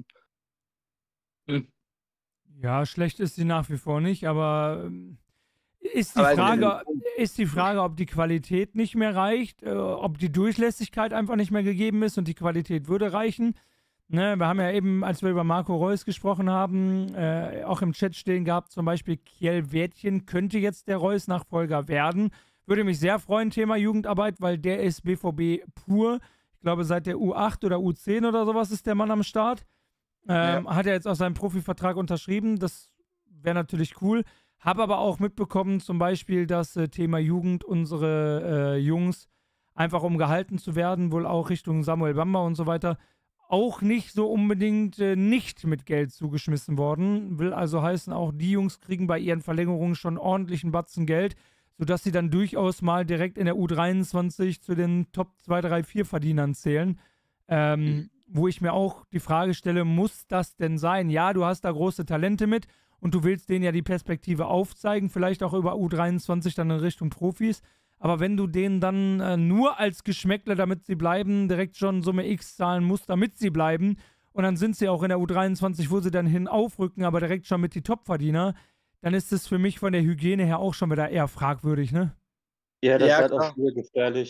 Ja, schlecht ist sie nach wie vor nicht, aber ähm, ist die, Aber- Frage, ist die Frage, ob die Qualität nicht mehr reicht, äh, ob die Durchlässigkeit einfach nicht mehr gegeben ist und die Qualität würde reichen. Ne, wir haben ja eben, als wir über Marco Reus gesprochen haben, äh, auch im Chat stehen gehabt, zum Beispiel Kjell Wertchen könnte jetzt der Reus-Nachfolger werden. Würde mich sehr freuen, Thema Jugendarbeit, weil der ist B V B pur. Ich glaube, seit der U acht oder U zehn oder sowas ist der Mann am Start. Ähm, Hat er jetzt auch seinen Profivertrag unterschrieben. Das wäre natürlich cool. Habe aber auch mitbekommen, zum Beispiel, das äh, Thema Jugend, unsere äh, Jungs, einfach um gehalten zu werden, wohl auch Richtung Samuel Bamba und so weiter, auch nicht so unbedingt äh, nicht mit Geld zugeschmissen worden. Will also heißen, auch die Jungs kriegen bei ihren Verlängerungen schon ordentlichen Batzen Geld, sodass sie dann durchaus mal direkt in der U dreiundzwanzig zu den Top zwei, drei, vier Verdienern zählen. Ähm, mhm. Wo ich mir auch die Frage stelle, muss das denn sein? Ja, du hast da große Talente mit und du willst denen ja die Perspektive aufzeigen, vielleicht auch über U dreiundzwanzig dann in Richtung Profis. Aber wenn du denen dann äh, nur als Geschmäckle, damit sie bleiben, direkt schon Summe X zahlen musst, damit sie bleiben, und dann sind sie auch in der U dreiundzwanzig, wo sie dann hin aufrücken, aber direkt schon mit die Topverdiener, dann ist es für mich von der Hygiene her auch schon wieder eher fragwürdig, ne? Ja, das Ja, ist halt klar. auch wieder gefährlich.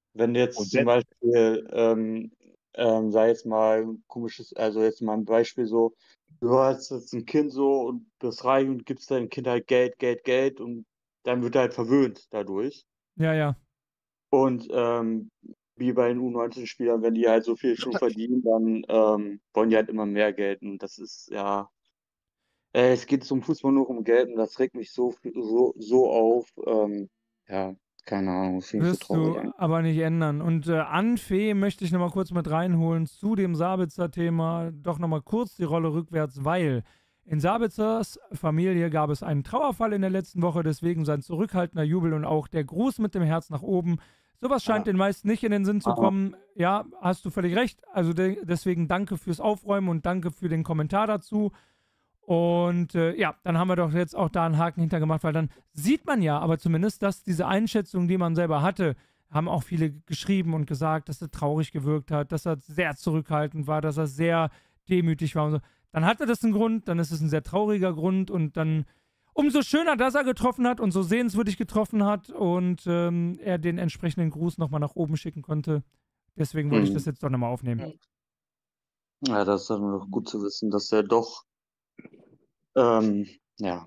Wenn jetzt Und zum das, Beispiel, ähm, ähm, sei jetzt mal ein komisches, also jetzt mal ein Beispiel so, du hast jetzt ein Kind so und bist reich und gibst deinem Kind halt Geld, Geld, Geld und dann wird er halt verwöhnt dadurch. Ja, ja. Und ähm, wie bei den U neunzehn-Spielern, wenn die halt so viel schon verdienen, dann ähm, wollen die halt immer mehr Geld. Und das ist, ja, äh, es geht zum Fußball nur um Geld und das regt mich so, viel- so, so auf. Ähm, ja, keine Ahnung, das finde ich so Wirst traurig du eigentlich. aber nicht ändern. Und äh, Anfee möchte ich nochmal kurz mit reinholen zu dem Sabitzer-Thema. Doch nochmal kurz die Rolle rückwärts, weil in Sabitzers Familie gab es einen Trauerfall in der letzten Woche, deswegen sein zurückhaltender Jubel und auch der Gruß mit dem Herz nach oben. Sowas scheint Ah. den meisten nicht in den Sinn zu Ah. kommen. Ja, hast du völlig recht. Also de deswegen danke fürs Aufräumen und danke für den Kommentar dazu. Und äh, ja, dann haben wir doch jetzt auch da einen Haken hintergemacht, weil dann sieht man ja aber zumindest, dass diese Einschätzung, die man selber hatte, haben auch viele geschrieben und gesagt, dass er traurig gewirkt hat, dass er sehr zurückhaltend war, dass er sehr demütig war und so. Dann hatte das einen Grund, dann ist es ein sehr trauriger Grund und dann umso schöner, dass er getroffen hat und so sehenswürdig getroffen hat und ähm, er den entsprechenden Gruß nochmal nach oben schicken konnte. Deswegen wollte ich das Mhm. jetzt doch nochmal aufnehmen. Ja, das ist dann noch gut zu wissen, dass er doch, ähm, ja,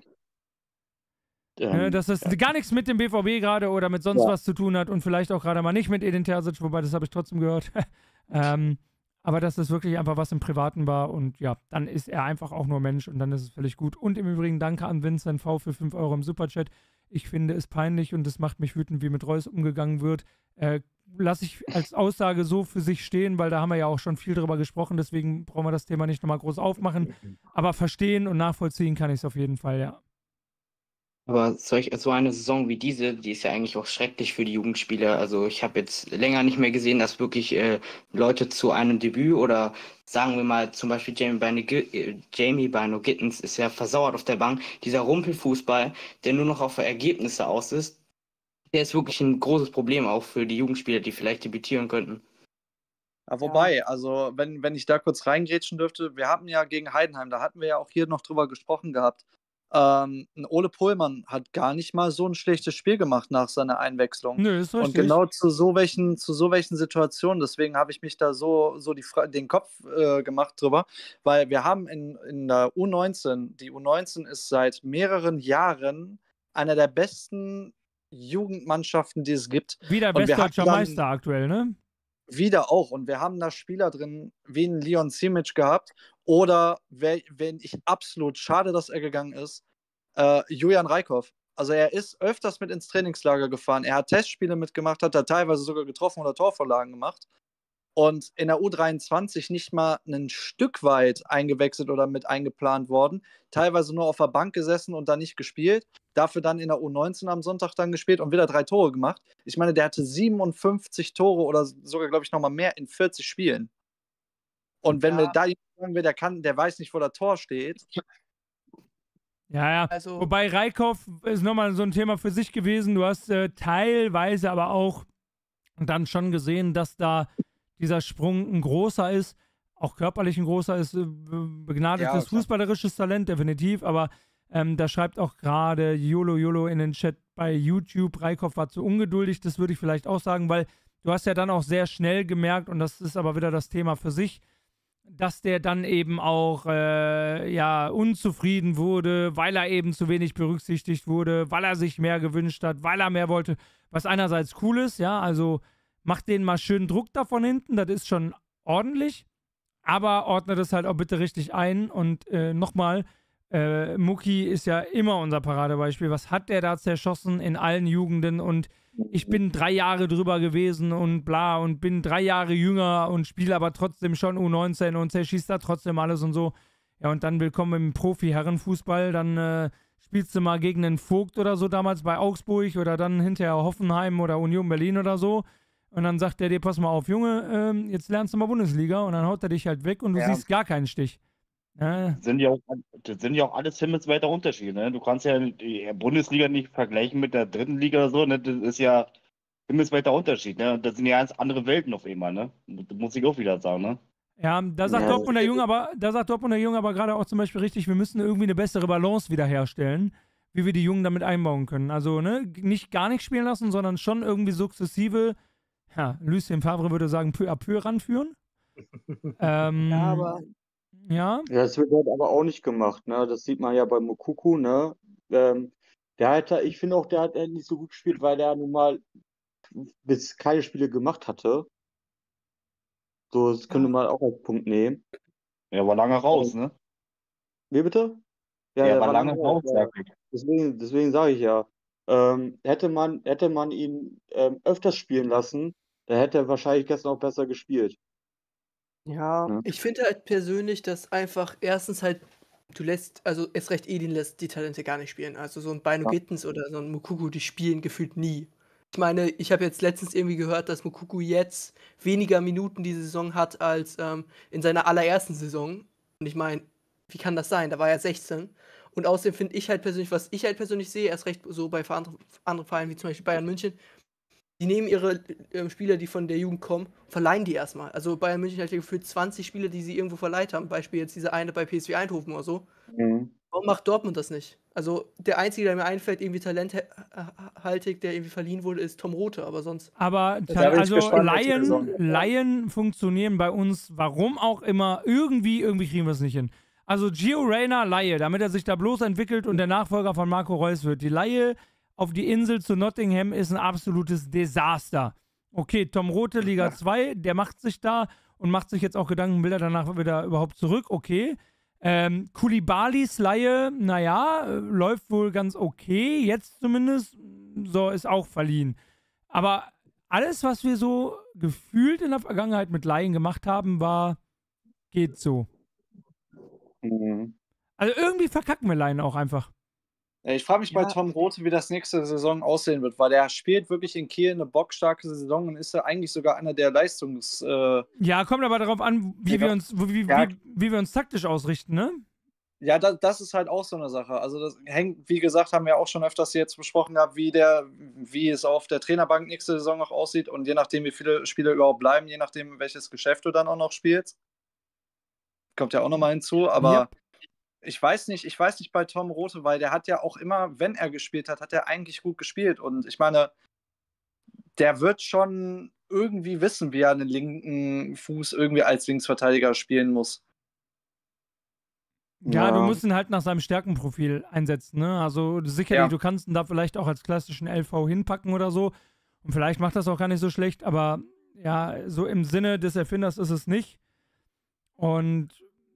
Ne, ähm, dass das ja. gar nichts mit dem B V B gerade oder mit sonst Ja. was zu tun hat und vielleicht auch gerade mal nicht mit Edin Terzic, wobei das habe ich trotzdem gehört. ähm, aber dass das wirklich einfach was im Privaten war und ja, dann ist er einfach auch nur Mensch und dann ist es völlig gut. Und im Übrigen danke an Vincent V für fünf Euro im Superchat. Ich finde es peinlich und es macht mich wütend, wie mit Reus umgegangen wird. Äh, lasse ich als Aussage so für sich stehen, weil da haben wir ja auch schon viel drüber gesprochen, deswegen brauchen wir das Thema nicht nochmal groß aufmachen. Aber verstehen und nachvollziehen kann ich es auf jeden Fall, ja. Aber solch, so eine Saison wie diese, die ist ja eigentlich auch schrecklich für die Jugendspieler. Also ich habe jetzt länger nicht mehr gesehen, dass wirklich äh, Leute zu einem Debüt oder sagen wir mal zum Beispiel Jamie Bino, äh, Jamie Bino Gittens ist ja versauert auf der Bank. Dieser Rumpelfußball, der nur noch auf Ergebnisse aus ist, der ist wirklich ein großes Problem auch für die Jugendspieler, die vielleicht debütieren könnten. Ja, wobei, also wenn, wenn ich da kurz reingrätschen dürfte, wir hatten ja gegen Heidenheim, da hatten wir ja auch hier noch drüber gesprochen gehabt. Ähm, ein Ole Pohlmann hat gar nicht mal so ein schlechtes Spiel gemacht nach seiner Einwechslung. Nö, ist Und richtig. genau zu so welchen, zu so welchen Situationen, deswegen habe ich mich da so, so die Fra den Kopf äh, gemacht drüber, weil wir haben in, in der U neunzehn, die U neunzehn ist seit mehreren Jahren einer der besten Jugendmannschaften, die es gibt. Wieder Und wir hatten westdeutscher dann Meister aktuell, ne? wieder auch. Und wir haben da Spieler drin wie einen Leon Simic gehabt. Oder, wer, wenn ich absolut schade, dass er gegangen ist, äh, Julian Reikhoff. Also er ist öfters mit ins Trainingslager gefahren. Er hat Testspiele mitgemacht, hat da teilweise sogar getroffen oder Torvorlagen gemacht. Und in der U dreiundzwanzig nicht mal ein Stück weit eingewechselt oder mit eingeplant worden. Teilweise nur auf der Bank gesessen und dann nicht gespielt. Dafür dann in der U neunzehn am Sonntag dann gespielt und wieder drei Tore gemacht. Ich meine, der hatte siebenundfünfzig Tore oder sogar, glaube ich, nochmal mehr in vierzig Spielen. Und wenn Ja. wir da jemand sagen will, der kann, der weiß nicht, wo das Tor steht. Ja, ja. Also- Wobei Reikhoff ist nochmal so ein Thema für sich gewesen. Du hast äh, teilweise aber auch dann schon gesehen, dass da dieser Sprung ein großer ist, auch körperlich ein großer ist, äh, begnadetes Ja, klar. fußballerisches Talent, definitiv, aber ähm, da schreibt auch gerade Yolo Yolo in den Chat bei YouTube, Reikhoff war zu ungeduldig, das würde ich vielleicht auch sagen, weil du hast ja dann auch sehr schnell gemerkt, und das ist aber wieder das Thema für sich, dass der dann eben auch äh, ja, unzufrieden wurde, weil er eben zu wenig berücksichtigt wurde, weil er sich mehr gewünscht hat, weil er mehr wollte, was einerseits cool ist, ja, also macht denen mal schön Druck da von hinten, das ist schon ordentlich, aber ordne das halt auch bitte richtig ein und äh, nochmal, äh, Mucki ist ja immer unser Paradebeispiel, was hat der da zerschossen in allen Jugenden und ich bin drei Jahre drüber gewesen und bla und bin drei Jahre jünger und spiele aber trotzdem schon U neunzehn und zerschießt da trotzdem alles und so. Ja, und dann willkommen im Profi-Herrenfußball, dann äh, spielst du mal gegen einen Vogt oder so damals bei Augsburg oder dann hinterher Hoffenheim oder Union Berlin oder so. Und dann sagt der dir, pass mal auf, Junge, ähm, jetzt lernst du mal Bundesliga und dann haut er dich halt weg und du Ja. siehst gar keinen Stich. Ja, Sind ja auch, das sind ja auch alles himmelsweiter Unterschiede. Ne? Du kannst ja die Bundesliga nicht vergleichen mit der dritten Liga oder so. Ne? Das ist ja himmelsweiter Unterschied. Ne? Das sind ja ganz andere Welten auf einmal. Ne? Das muss ich auch wieder sagen. Ne? Ja, da sagt Ja. Dortmunder Jung aber, da sagt Dortmunder Jung aber gerade auch zum Beispiel richtig, wir müssen irgendwie eine bessere Balance wiederherstellen, wie wir die Jungen damit einbauen können. Also, ne, nicht gar nicht spielen lassen, sondern schon irgendwie sukzessive ja, Lucien Favre würde sagen, peu à peu ranführen. ähm, Ja, aber ja. Ja, das wird halt aber auch nicht gemacht, ne? Das sieht man ja bei Moukoko, ne? Ähm, der hat, da- ich finde auch, der hat äh, nicht so gut gespielt, weil der nun mal bis keine Spiele gemacht hatte. So, das könnte man auch als Punkt nehmen. Er war lange raus, Ähm, ne? Wie bitte? Ja, Er der war war lange lange raus, raus, ja. sag ich. Deswegen, deswegen sage ich ja, ähm, hätte man, hätte man ihn ähm, öfters spielen lassen, dann hätte er wahrscheinlich gestern auch besser gespielt. Ja, Ne? ich finde halt persönlich, dass einfach erstens halt, du lässt, also erst recht Edin lässt die Talente gar nicht spielen. Also so ein Bino Ja. Gittens oder so ein Moukoko, die spielen gefühlt nie. Ich meine, ich habe jetzt letztens irgendwie gehört, dass Moukoko jetzt weniger Minuten diese Saison hat als ähm, in seiner allerersten Saison. Und ich meine, wie kann das sein? Da war er sechzehn. Und außerdem finde ich halt persönlich, was ich halt persönlich sehe, erst recht so bei andere, andere Vereinen wie zum Beispiel Bayern München, die nehmen ihre äh, Spieler, die von der Jugend kommen, verleihen die erstmal. Also Bayern München hat ja gefühlt zwanzig Spieler, die sie irgendwo verleiht haben. Beispiel jetzt diese eine bei P S V Eindhoven oder so. Mhm. Warum macht Dortmund das nicht? Also der Einzige, der mir einfällt, irgendwie talenthaltig, der irgendwie verliehen wurde, ist Tom Rothe, aber sonst. Aber Da Tal- bin ich also gespannt, was die Saison Laien, wird. Laien funktionieren bei uns, warum auch immer, irgendwie, irgendwie kriegen wir es nicht hin. Also Gio Reyna, Laie, damit er sich da bloß entwickelt und der Nachfolger von Marco Reus wird. Die Laie auf die Insel zu Nottingham ist ein absolutes Desaster. Okay, Tom Rothe, Liga zwei, der macht sich da und macht sich jetzt auch Gedanken, will er danach wieder überhaupt zurück? Okay. Ähm, Koulibalis Laie, naja, äh, läuft wohl ganz okay, jetzt zumindest, so ist auch verliehen. Aber alles, was wir so gefühlt in der Vergangenheit mit Laien gemacht haben, war, geht so. Mhm. Also irgendwie verkacken wir Laien auch einfach. Ja, Ich frage mich bei Ja. Tom Rothe, wie das nächste Saison aussehen wird, weil der spielt wirklich in Kiel eine bockstarke Saison und ist ja eigentlich sogar einer der Leistungs... Äh, Ja, kommt aber darauf an, wie Ja. wir uns, wie, wie, Ja. wie, wie wir uns taktisch ausrichten, ne? Ja, das, das ist halt auch so eine Sache. Also das hängt, wie gesagt, haben wir auch schon öfters jetzt besprochen gehabt, wie der, wie es auf der Trainerbank nächste Saison noch aussieht und je nachdem, wie viele Spieler überhaupt bleiben, je nachdem, welches Geschäft du dann auch noch spielst. Kommt ja auch nochmal hinzu, aber ich weiß nicht, ich weiß nicht bei Tom Rothe, weil der hat ja auch immer, wenn er gespielt hat, hat er eigentlich gut gespielt und ich meine, der wird schon irgendwie wissen, wie er einen linken Fuß irgendwie als Linksverteidiger spielen muss. Ja, du Ja. musst ihn halt nach seinem Stärkenprofil einsetzen, ne? Also sicherlich, Ja. du kannst ihn da vielleicht auch als klassischen L V hinpacken oder so. Und vielleicht macht das auch gar nicht so schlecht, aber ja, so im Sinne des Erfinders ist es nicht. Und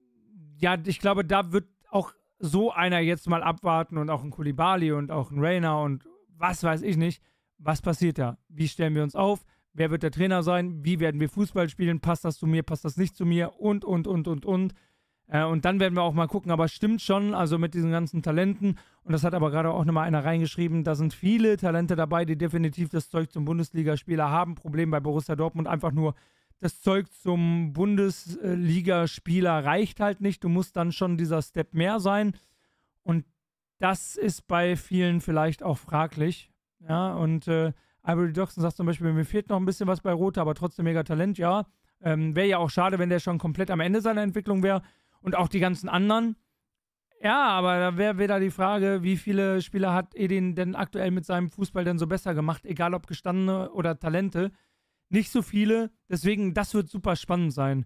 ja, ich glaube, da wird auch so einer jetzt mal abwarten und auch ein Koulibaly und auch ein Reyna und was weiß ich nicht. Was passiert da? Wie stellen wir uns auf? Wer wird der Trainer sein? Wie werden wir Fußball spielen? Passt das zu mir? Passt das nicht zu mir? Und, und, und, und, und. Äh, und dann werden wir auch mal gucken, aber es stimmt schon, also mit diesen ganzen Talenten, und das hat aber gerade auch nochmal einer reingeschrieben, da sind viele Talente dabei, die definitiv das Zeug zum Bundesligaspieler haben. Problem bei Borussia Dortmund einfach nur, das Zeug zum Bundesligaspieler reicht halt nicht. Du musst dann schon dieser Step mehr sein. Und das ist bei vielen vielleicht auch fraglich. Ja, und äh, Ivory Doxson sagt zum Beispiel, mir fehlt noch ein bisschen was bei Rothe, aber trotzdem mega Talent, ja. Ähm, wäre ja auch schade, wenn der schon komplett am Ende seiner Entwicklung wäre. Und auch die ganzen anderen. Ja, aber da wäre wieder die Frage, wie viele Spieler hat Edin denn aktuell mit seinem Fußball denn so besser gemacht, egal ob gestandene oder Talente. Nicht so viele, deswegen, das wird super spannend sein.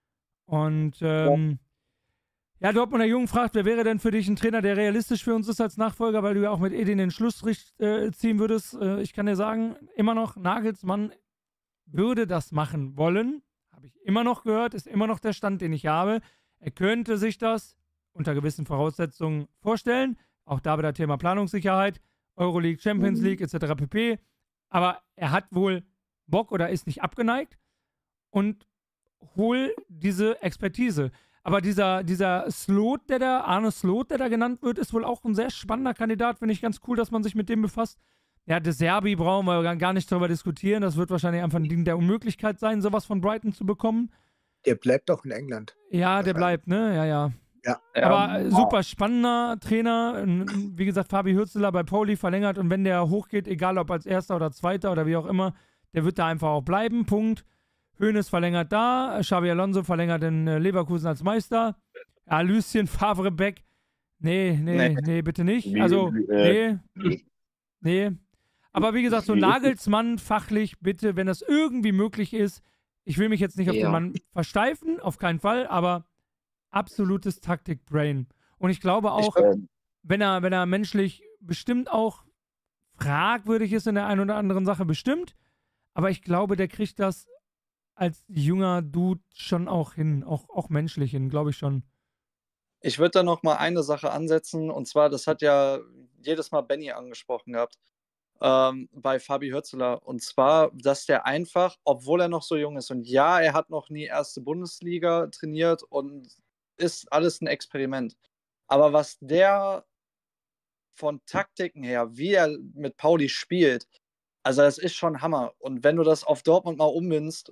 Und ähm, ja, Dortmunder Jung fragt, wer wäre denn für dich ein Trainer, der realistisch für uns ist als Nachfolger, weil du ja auch mit Edin den Schlussstrich äh, ziehen würdest. Äh, ich kann dir sagen, immer noch, Nagelsmann würde das machen wollen. Habe ich immer noch gehört, ist immer noch der Stand, den ich habe. Er könnte sich das unter gewissen Voraussetzungen vorstellen. Auch da wieder Thema Planungssicherheit, Euroleague, Champions League et cetera pp. Aber er hat wohl Bock oder ist nicht abgeneigt und hol diese Expertise. Aber dieser, dieser Slot, der da, Arne Slot, der da genannt wird, ist wohl auch ein sehr spannender Kandidat. Finde ich ganz cool, dass man sich mit dem befasst. Ja, De Zerbi brauchen wir gar nicht darüber diskutieren. Das wird wahrscheinlich einfach ein Ding der Unmöglichkeit sein, sowas von Brighton zu bekommen. Der bleibt doch in England. Ja, der bleibt, ne? Ja, ja. Ja. Aber Ähm, super spannender Trainer. Wie gesagt, Fabi Hürzeler bei Pauli verlängert und wenn der hochgeht, egal ob als Erster oder Zweiter oder wie auch immer, der wird da einfach auch bleiben. Punkt. Hoeneß verlängert da. Xabi Alonso verlängert in Leverkusen als Meister. Ja, Lucien Favre Beck. Nee, nee, nee, Nee. bitte nicht. Wie- Also, wie, äh, nee. Nee. Aber wie gesagt, so Wie ist es? Nagelsmann fachlich, bitte, wenn das irgendwie möglich ist. Ich will mich jetzt nicht auf den Ja. Mann versteifen, auf keinen Fall, aber absolutes Taktik-Brain. Und ich glaube auch, Ähm, wenn er, wenn er menschlich bestimmt auch fragwürdig ist in der einen oder anderen Sache, bestimmt. Aber ich glaube, der kriegt das als junger Dude schon auch hin, auch, auch menschlich hin, glaube ich schon. Ich würde da noch mal eine Sache ansetzen, und zwar, das hat ja jedes Mal Benny angesprochen gehabt, ähm, bei Fabi Hürzeler. Und zwar, dass der einfach, obwohl er noch so jung ist, und ja, er hat noch nie erste Bundesliga trainiert und ist alles ein Experiment. Aber was der von Taktiken her, wie er mit Pauli spielt, also das ist schon Hammer. Und wenn du das auf Dortmund mal ummünzt,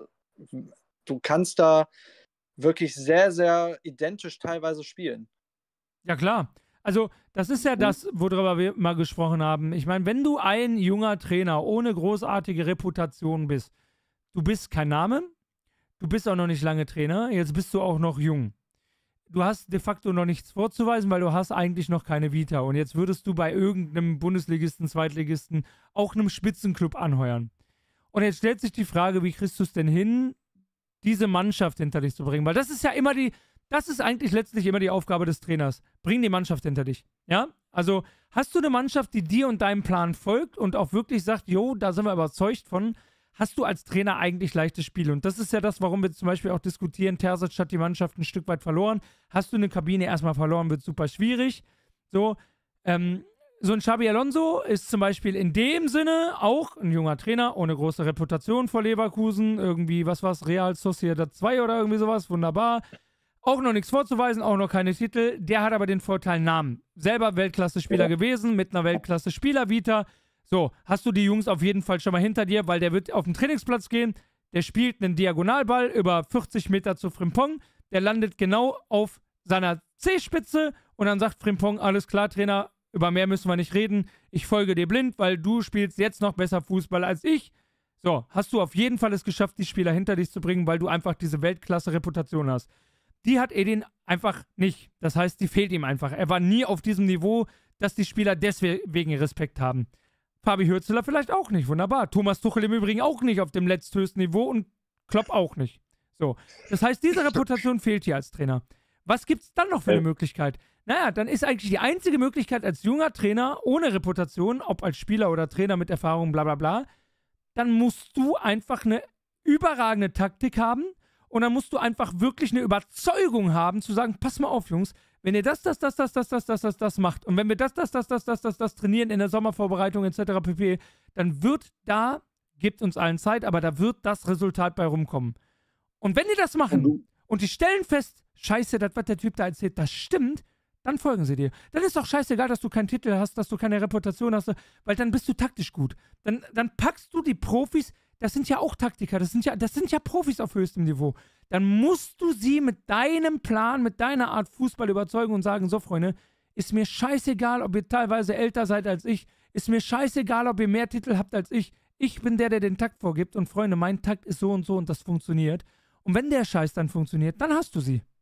du kannst da wirklich sehr, sehr identisch teilweise spielen. Ja, klar. Also, das ist ja das, worüber wir mal gesprochen haben. Ich meine, wenn du ein junger Trainer ohne großartige Reputation bist, du bist kein Name, du bist auch noch nicht lange Trainer, jetzt bist du auch noch jung. Du hast de facto noch nichts vorzuweisen, weil du hast eigentlich noch keine Vita. Und jetzt würdest du bei irgendeinem Bundesligisten, Zweitligisten, auch einem Spitzenclub anheuern. Und jetzt stellt sich die Frage, wie kriegst du es denn hin, diese Mannschaft hinter dich zu bringen? Weil das ist ja immer die, das ist eigentlich letztlich immer die Aufgabe des Trainers. Bring die Mannschaft hinter dich. Ja? Also hast du eine Mannschaft, die dir und deinem Plan folgt und auch wirklich sagt, jo, da sind wir überzeugt von, hast du als Trainer eigentlich leichtes Spiel. Und das ist ja das, warum wir zum Beispiel auch diskutieren, Terzic hat die Mannschaft ein Stück weit verloren. Hast du eine Kabine erstmal verloren, wird super schwierig. So, ähm, so ein Xabi Alonso ist zum Beispiel in dem Sinne auch ein junger Trainer, ohne große Reputation vor Leverkusen. Irgendwie, was war's, Real Sociedad zwei oder irgendwie sowas, wunderbar. Auch noch nichts vorzuweisen, auch noch keine Titel. Der hat aber den Vorteil Namen. Selber Weltklasse-Spieler gewesen, mit einer Weltklasse-Spieler-Vita. So, hast du die Jungs auf jeden Fall schon mal hinter dir, weil der wird auf den Trainingsplatz gehen, der spielt einen Diagonalball über vierzig Meter zu Frimpong, der landet genau auf seiner C-Spitze und dann sagt Frimpong, alles klar, Trainer, über mehr müssen wir nicht reden, ich folge dir blind, weil du spielst jetzt noch besser Fußball als ich. So, hast du auf jeden Fall es geschafft, die Spieler hinter dich zu bringen, weil du einfach diese Weltklasse-Reputation hast. Die hat Edin einfach nicht. Das heißt, die fehlt ihm einfach. Er war nie auf diesem Niveau, dass die Spieler deswegen Respekt haben. Fabi Hürzeler vielleicht auch nicht, wunderbar. Thomas Tuchel im Übrigen auch nicht auf dem letzthöchsten Niveau und Klopp auch nicht. So, das heißt, diese Reputation fehlt hier als Trainer. Was gibt es dann noch für eine Möglichkeit? Naja, dann ist eigentlich die einzige Möglichkeit als junger Trainer ohne Reputation, ob als Spieler oder Trainer mit Erfahrung, bla bla bla, dann musst du einfach eine überragende Taktik haben und dann musst du einfach wirklich eine Überzeugung haben, zu sagen, pass mal auf, Jungs, wenn ihr das, das, das, das, das, das, das, das, das macht und wenn wir das, das, das, das, das, das, das trainieren in der Sommervorbereitung et cetera pp., dann wird da, gibt uns allen Zeit, aber da wird das Resultat bei rumkommen. Und wenn die das machen und die stellen fest, scheiße, das, was der Typ da erzählt, das stimmt, dann folgen sie dir. Dann ist doch scheißegal, dass du keinen Titel hast, dass du keine Reputation hast, weil dann bist du taktisch gut. Dann, dann packst du die Profis, das sind ja auch Taktiker, das sind ja, das sind ja Profis auf höchstem Niveau. Dann musst du sie mit deinem Plan, mit deiner Art Fußball überzeugen und sagen, so Freunde, ist mir scheißegal, ob ihr teilweise älter seid als ich, ist mir scheißegal, ob ihr mehr Titel habt als ich. Ich bin der, der den Takt vorgibt und Freunde, mein Takt ist so und so und das funktioniert. Und wenn der Scheiß dann funktioniert, dann hast du sie.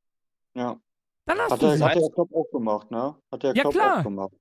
Ja. Dann hast Hat du der, sie. hat der Klopp auch gemacht, ne? Hat der Ja, Klopp klar. auch gemacht.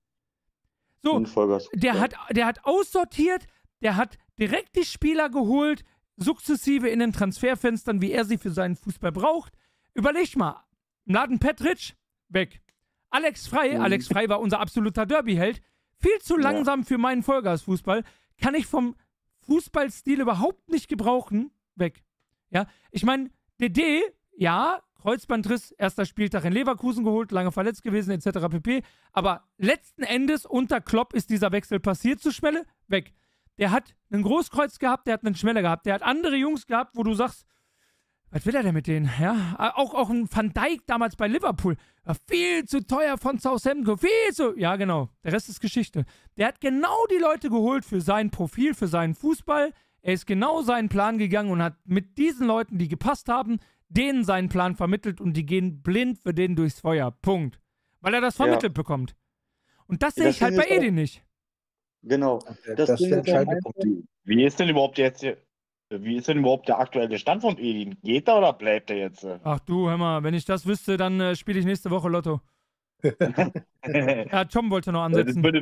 So, In Vollgas. der hat, der hat aussortiert, der hat direkt die Spieler geholt, sukzessive in den Transferfenstern, wie er sie für seinen Fußball braucht. Überleg mal, Mladen Petric, weg. Alex Frey, Mhm. Alex Frey war unser absoluter Derby-Held, viel zu Ja. langsam für meinen Vollgasfußball, kann ich vom Fußballstil überhaupt nicht gebrauchen, weg. Ja, ich meine, D D, ja, Kreuzbandriss, erster Spieltag in Leverkusen geholt, lange verletzt gewesen, et cetera pp. Aber letzten Endes unter Klopp ist dieser Wechsel passiert zu Schmelle, weg. Der hat einen Großkreuz gehabt, der hat einen Schmelle gehabt, der hat andere Jungs gehabt, wo du sagst, was will er denn mit denen? Ja, auch, auch ein Van Dijk damals bei Liverpool, war viel zu teuer von Southampton, viel zu, ja genau, der Rest ist Geschichte. Der hat genau die Leute geholt für sein Profil, für seinen Fußball. Er ist genau seinen Plan gegangen und hat mit diesen Leuten, die gepasst haben, denen seinen Plan vermittelt und die gehen blind für den durchs Feuer. Punkt. Weil er das vermittelt Ja. bekommt. Und das Ja, sehe das ich halt Ding bei ist auch- Edin nicht. Genau. Das Das ist Ding der ist auch entscheidende einfach, Punkt. Wie ist denn überhaupt jetzt, wie ist denn überhaupt der aktuelle Stand von Edin? Geht er oder bleibt er jetzt? äh? Ach du, hör mal, wenn ich das wüsste, dann äh, spiele ich nächste Woche Lotto. Ja, Tom wollte noch Das ansetzen. würde,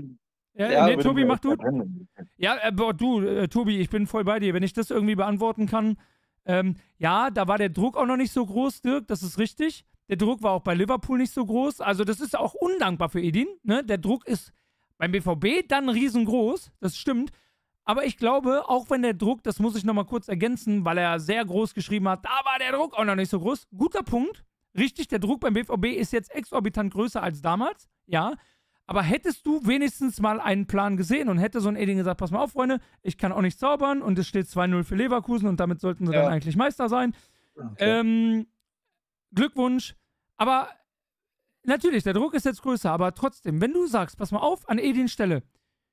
Ja, Ja, nee, würde Tobi, mir mach echt du. verbrennen. Ja, äh, boah, du, äh, Tobi, ich bin voll bei dir. Wenn ich das irgendwie beantworten kann, ähm, ja, da war der Druck auch noch nicht so groß, Dirk, das ist richtig. Der Druck war auch bei Liverpool nicht so groß. Also, das ist auch undankbar für Edin. Ne? Der Druck ist beim B V B dann riesengroß, das stimmt. Aber ich glaube, auch wenn der Druck, das muss ich nochmal kurz ergänzen, weil er sehr groß geschrieben hat, da war der Druck auch noch nicht so groß. Guter Punkt. Richtig, der Druck beim B V B ist jetzt exorbitant größer als damals. Ja. Aber hättest du wenigstens mal einen Plan gesehen und hätte so ein Edin gesagt, pass mal auf, Freunde, ich kann auch nicht zaubern und es steht zwei null für Leverkusen und damit sollten sie Ja. dann eigentlich Meister sein. Okay. Ähm, Glückwunsch. Aber natürlich, der Druck ist jetzt größer, aber trotzdem, wenn du sagst, pass mal auf, an Edins Stelle,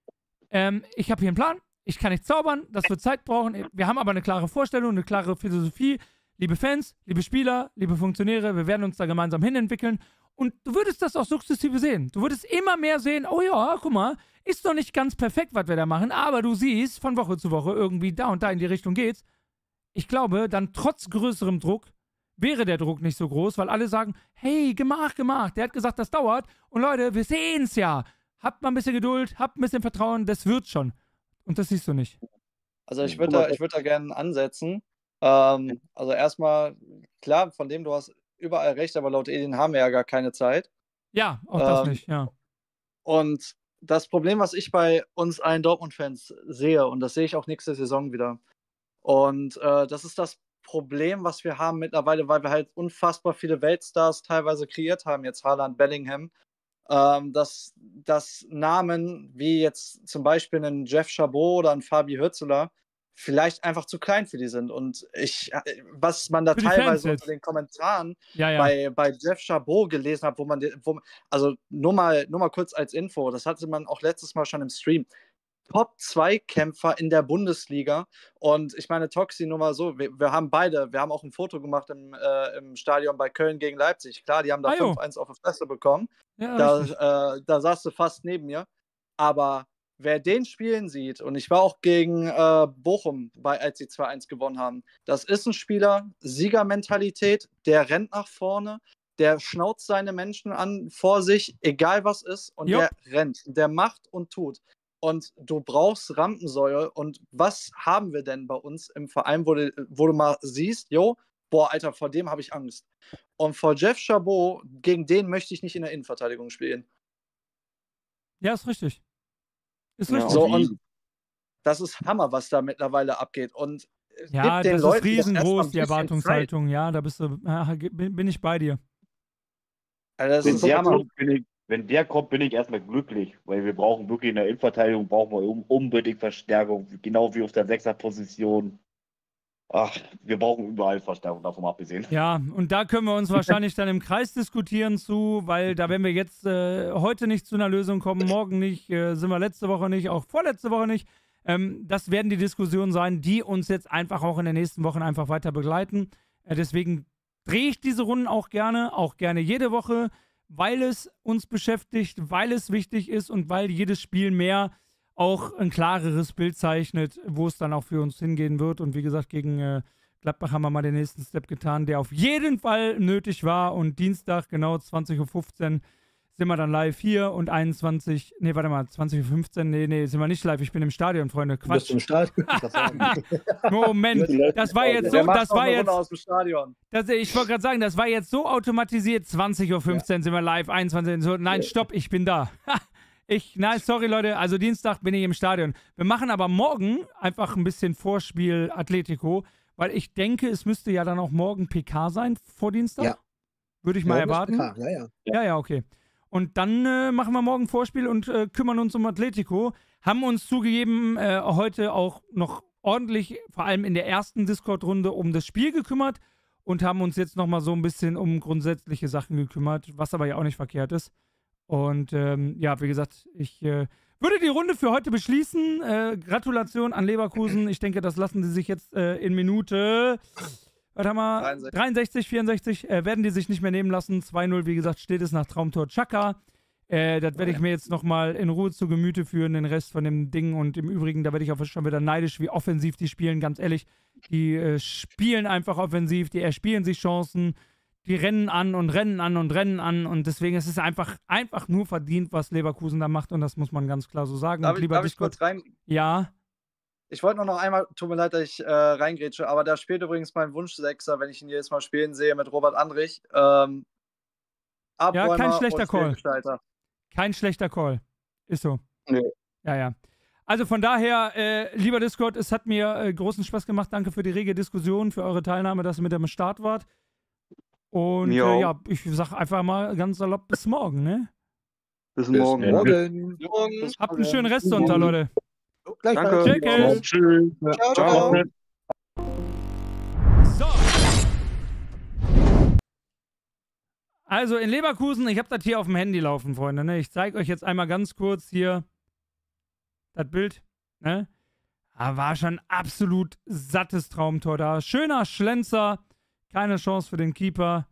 ähm, ich habe hier einen Plan, ich kann nicht zaubern, das wird Zeit brauchen, wir haben aber eine klare Vorstellung, eine klare Philosophie, liebe Fans, liebe Spieler, liebe Funktionäre, wir werden uns da gemeinsam hinentwickeln und du würdest das auch sukzessive sehen. Du würdest immer mehr sehen, oh ja, guck mal, ist doch nicht ganz perfekt, was wir da machen, aber du siehst, von Woche zu Woche irgendwie da und da in die Richtung geht's. Ich glaube, dann trotz größerem Druck wäre der Druck nicht so groß, weil alle sagen, hey, gemacht, gemacht. Der hat gesagt, das dauert. Und Leute, wir sehen's ja. Habt mal ein bisschen Geduld, habt ein bisschen Vertrauen, das wird schon. Und das siehst du nicht. Also ich würde da, ich würd da gerne ansetzen. Ähm, also erstmal, klar, von dem du hast überall recht, aber laut Edin haben wir ja gar keine Zeit. Ja, auch das Ähm, nicht, ja. Und das Problem, was ich bei uns allen Dortmund-Fans sehe, und das sehe ich auch nächste Saison wieder, und äh, das ist das Problem, was wir haben mittlerweile, weil wir halt unfassbar viele Weltstars teilweise kreiert haben, jetzt Haaland, Bellingham, ähm, dass, dass Namen wie jetzt zum Beispiel einen Jeff Chabot oder ein Fabi Hürzeler vielleicht einfach zu klein für die sind. Und ich, äh, was man da Für die Fans teilweise jetzt. unter den Kommentaren Ja, ja. bei, bei Jeff Chabot gelesen habe, wo man, den- wo, also nur mal, nur mal kurz als Info, das hatte man auch letztes Mal schon im Stream. Top zwei Kämpfer in der Bundesliga. Und ich meine, Toxi, nur mal so, wir, wir haben beide, wir haben auch ein Foto gemacht im, äh, im Stadion bei Köln gegen Leipzig. Klar, die haben da Ah, jo. fünf eins auf die Fresse bekommen. Ja, Da, richtig. äh, da saß du fast neben mir. Aber wer den spielen sieht, und ich war auch gegen äh, Bochum, bei, als sie zwei eins gewonnen haben, das ist ein Spieler, Siegermentalität, der rennt nach vorne, der schnauzt seine Menschen an vor sich, egal was ist, und Jupp. der rennt, der macht und tut. Und du brauchst Rampensäule. Und was haben wir denn bei uns im Verein, wo du, wo du mal siehst, jo, boah, Alter, vor dem habe ich Angst. Und vor Jeff Chabot, gegen den möchte ich nicht in der Innenverteidigung spielen. Ja, ist richtig. Ist Ja, richtig. So, und und wie, das ist Hammer, was da mittlerweile abgeht. Und es Ja, gibt den das ist Leuten doch erstmal riesengroß, ein die bisschen Erwartungshaltung. Ja, da bist du, ja, bin, bin ich bei dir. Also das wenn ist der Hammer. kommt, bin ich, wenn der kommt, bin ich erstmal glücklich, weil wir brauchen wirklich in der Innenverteidigung brauchen wir um, unbedingt Verstärkung, genau wie auf der Sechser-Position. Ach, wir brauchen überall Verstärkung, davon abgesehen. Ja, und da können wir uns wahrscheinlich dann im Kreis diskutieren zu, weil da werden wir jetzt äh, heute nicht zu einer Lösung kommen, morgen nicht, äh, sind wir letzte Woche nicht, auch vorletzte Woche nicht. Ähm, das werden die Diskussionen sein, die uns jetzt einfach auch in den nächsten Wochen einfach weiter begleiten. Äh, deswegen drehe ich diese Runden auch gerne, auch gerne jede Woche, weil es uns beschäftigt, weil es wichtig ist und weil jedes Spiel mehr auch ein klareres Bild zeichnet, wo es dann auch für uns hingehen wird. Und wie gesagt, gegen äh, Gladbach haben wir mal den nächsten Step getan, der auf jeden Fall nötig war. Und Dienstag, genau zwanzig Uhr fünfzehn, sind wir dann live hier und einundzwanzig, nee, warte mal, zwanzig Uhr fünfzehn, nee, nee, sind wir nicht live, ich bin im Stadion, Freunde, Du bist Quatsch. im Stadion. Moment, das war jetzt Der so, macht das noch war eine Runde jetzt, aus dem Stadion. das, ich wollte gerade sagen, das war jetzt so automatisiert, zwanzig Uhr fünfzehn sind wir live, einundzwanzig, so, nein, stopp, ich bin da. Ich, nein, sorry Leute, also Dienstag bin ich im Stadion. Wir machen aber morgen einfach ein bisschen Vorspiel Atletico, weil ich denke, es müsste ja dann auch morgen P K sein vor Dienstag. Ja. Würde ich mal Morgen ist erwarten. P K, ja, ja. Ja, ja, okay. Und dann äh, machen wir morgen Vorspiel und äh, kümmern uns um Atletico. Haben uns zugegeben, äh, heute auch noch ordentlich, vor allem in der ersten Discord-Runde, um das Spiel gekümmert und haben uns jetzt nochmal so ein bisschen um grundsätzliche Sachen gekümmert, was aber ja auch nicht verkehrt ist. Und ähm, ja, wie gesagt, ich äh, würde die Runde für heute beschließen. Äh, Gratulation an Leverkusen. Ich denke, das lassen sie sich jetzt äh, in Minute, was haben wir? dreiundsechzig. dreiundsechzig, vierundsechzig, äh, werden die sich nicht mehr nehmen lassen. zwei null, wie gesagt, steht es nach Traumtor Chaka. Äh, das werde ich mir jetzt nochmal in Ruhe zu Gemüte führen, den Rest von dem Ding. Und im Übrigen, da werde ich auch schon wieder neidisch, wie offensiv die spielen, ganz ehrlich. Die äh, spielen einfach offensiv, die erspielen sich Chancen. die rennen an und rennen an und rennen an und deswegen ist es einfach, einfach nur verdient, was Leverkusen da macht und das muss man ganz klar so sagen. Darf und ich, lieber darf ich Discord, kurz rein? ja, Ich wollte nur noch einmal, tut mir leid, dass ich äh, reingrätsche, aber da spielt übrigens mein Wunschsechser, wenn ich ihn jedes Mal spielen sehe, mit Robert Andrich. Ähm, ja, kein schlechter und Call. Spielgestalter. Kein schlechter Call. Ist so. Nee. Ja, ja. Also von daher, äh, lieber Discord, es hat mir äh, großen Spaß gemacht. Danke für die rege Diskussion, für eure Teilnahme, dass ihr mit am Start wart. Und Mir äh, auch. ja, ich sag einfach mal ganz salopp bis morgen, ne? Bis Bis morgen. morgen. Habt einen schönen Restsonntag, Leute. Gleichfalls. Danke. Tschüss. Tschüss. Ciao, Ciao. ciao. So. Also in Leverkusen, ich habe das hier auf dem Handy laufen, Freunde. Ne? Ich zeige euch jetzt einmal ganz kurz hier das Bild. Ne? Da war schon absolut sattes Traumtor da. Schöner Schlenzer. Keine Chance für den Keeper.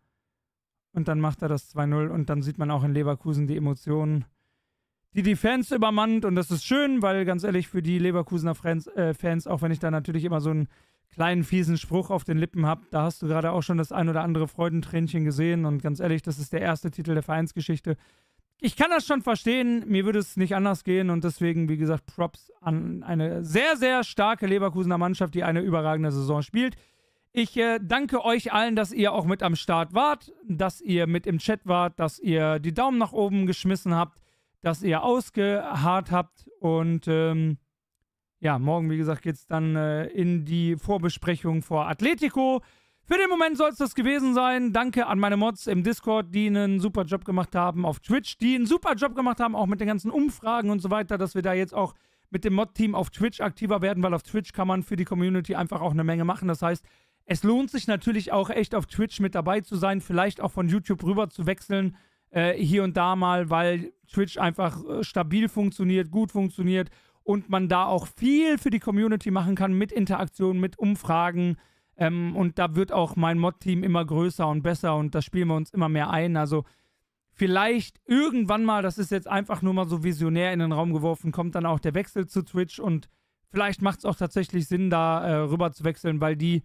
Und dann macht er das zwei null. Und dann sieht man auch in Leverkusen die Emotionen, die die Fans übermannt. Und das ist schön, weil ganz ehrlich, für die Leverkusener Fans, äh, Fans auch wenn ich da natürlich immer so einen kleinen fiesen Spruch auf den Lippen habe, da hast du gerade auch schon das ein oder andere Freudentränchen gesehen. Und ganz ehrlich, das ist der erste Titel der Vereinsgeschichte. Ich kann das schon verstehen, mir würde es nicht anders gehen. Und deswegen, wie gesagt, Props an eine sehr, sehr starke Leverkusener Mannschaft, die eine überragende Saison spielt. Ich äh, danke euch allen, dass ihr auch mit am Start wart, dass ihr mit im Chat wart, dass ihr die Daumen nach oben geschmissen habt, dass ihr ausgeharrt habt und ähm, ja, morgen, wie gesagt, geht es dann äh, in die Vorbesprechung vor Atletico. Für den Moment soll es das gewesen sein. Danke an meine Mods im Discord, die einen super Job gemacht haben, auf Twitch, die einen super Job gemacht haben, auch mit den ganzen Umfragen und so weiter, dass wir da jetzt auch mit dem Mod-Team auf Twitch aktiver werden, weil auf Twitch kann man für die Community einfach auch eine Menge machen. Das heißt, es lohnt sich natürlich auch echt auf Twitch mit dabei zu sein, vielleicht auch von YouTube rüber zu wechseln, äh, hier und da mal, weil Twitch einfach äh, stabil funktioniert, gut funktioniert und man da auch viel für die Community machen kann mit Interaktion, mit Umfragen ähm, und da wird auch mein Mod-Team immer größer und besser und da spielen wir uns immer mehr ein, also vielleicht irgendwann mal, das ist jetzt einfach nur mal so visionär in den Raum geworfen, kommt dann auch der Wechsel zu Twitch und vielleicht macht es auch tatsächlich Sinn, da äh, rüber zu wechseln, weil die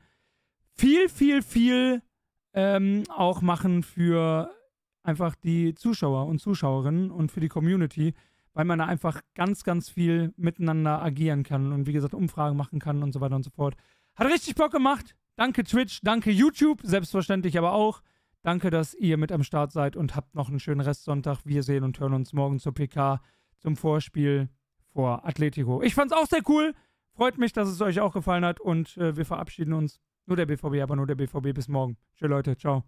viel, viel, viel ähm, auch machen für einfach die Zuschauer und Zuschauerinnen und für die Community, weil man da einfach ganz, ganz viel miteinander agieren kann und wie gesagt Umfragen machen kann und so weiter und so fort. Hat richtig Bock gemacht. Danke Twitch, danke YouTube, selbstverständlich aber auch. Danke, dass ihr mit am Start seid und habt noch einen schönen Restsonntag. Wir sehen und hören uns morgen zur P K zum Vorspiel vor Atletico. Ich fand's auch sehr cool. Freut mich, dass es euch auch gefallen hat und äh, wir verabschieden uns. Nur der B V B, aber nur der B V B. Bis morgen. Tschö, Leute. Ciao.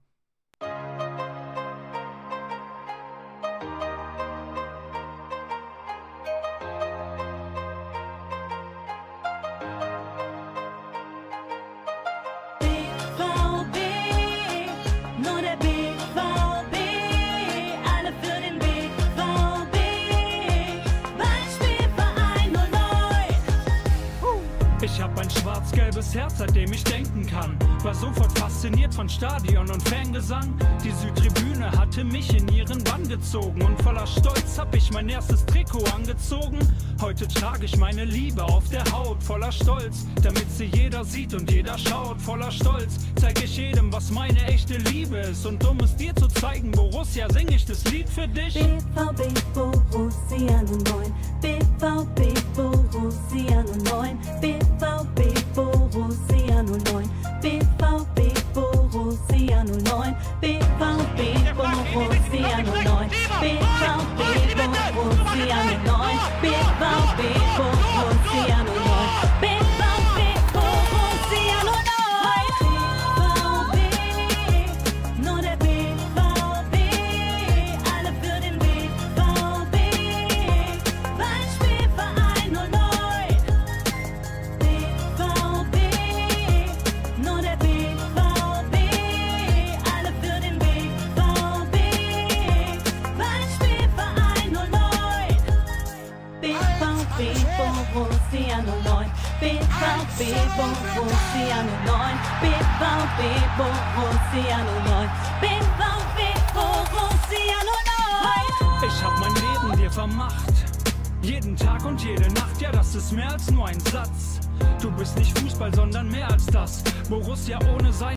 Ich hab ein schwarz-gelbes Herz, seitdem ich denken kann. War sofort fasziniert von Stadion und Fangesang. Die Südtribüne hatte mich in ihren Bann gezogen. Und voller Stolz hab ich mein erstes Trikot angezogen. Heute trage ich meine Liebe auf der Haut. Voller Stolz, damit sie jeder sieht und jeder schaut. Voller Stolz zeig ich jedem, was meine echte Liebe ist. Und um es dir zu zeigen, Borussia, sing ich das Lied für dich. B V B Borussia null neun, B V B Borussia null neun, B V B Borussia null neun, B V B Borussia null neun, B V B Borussia null neun, B V B Borussia null neun, B V B Borussia null neun, B V B Borussia null neun. Nur der B V B, alle für den B V B, mein Spielverein null neun. B V B, nur der B V B, alle für den B V B, mein Spielverein null neun. B V B Borussia null neun, B V B Borussia null neun, B V B Borussia null neun, B V B Borussia null neun. Ich hab mein Leben dir vermacht. Jeden Tag und jede Nacht, ja, das ist mehr als nur ein Satz. Du bist nicht Fußball, sondern mehr als das. Borussia ohne sein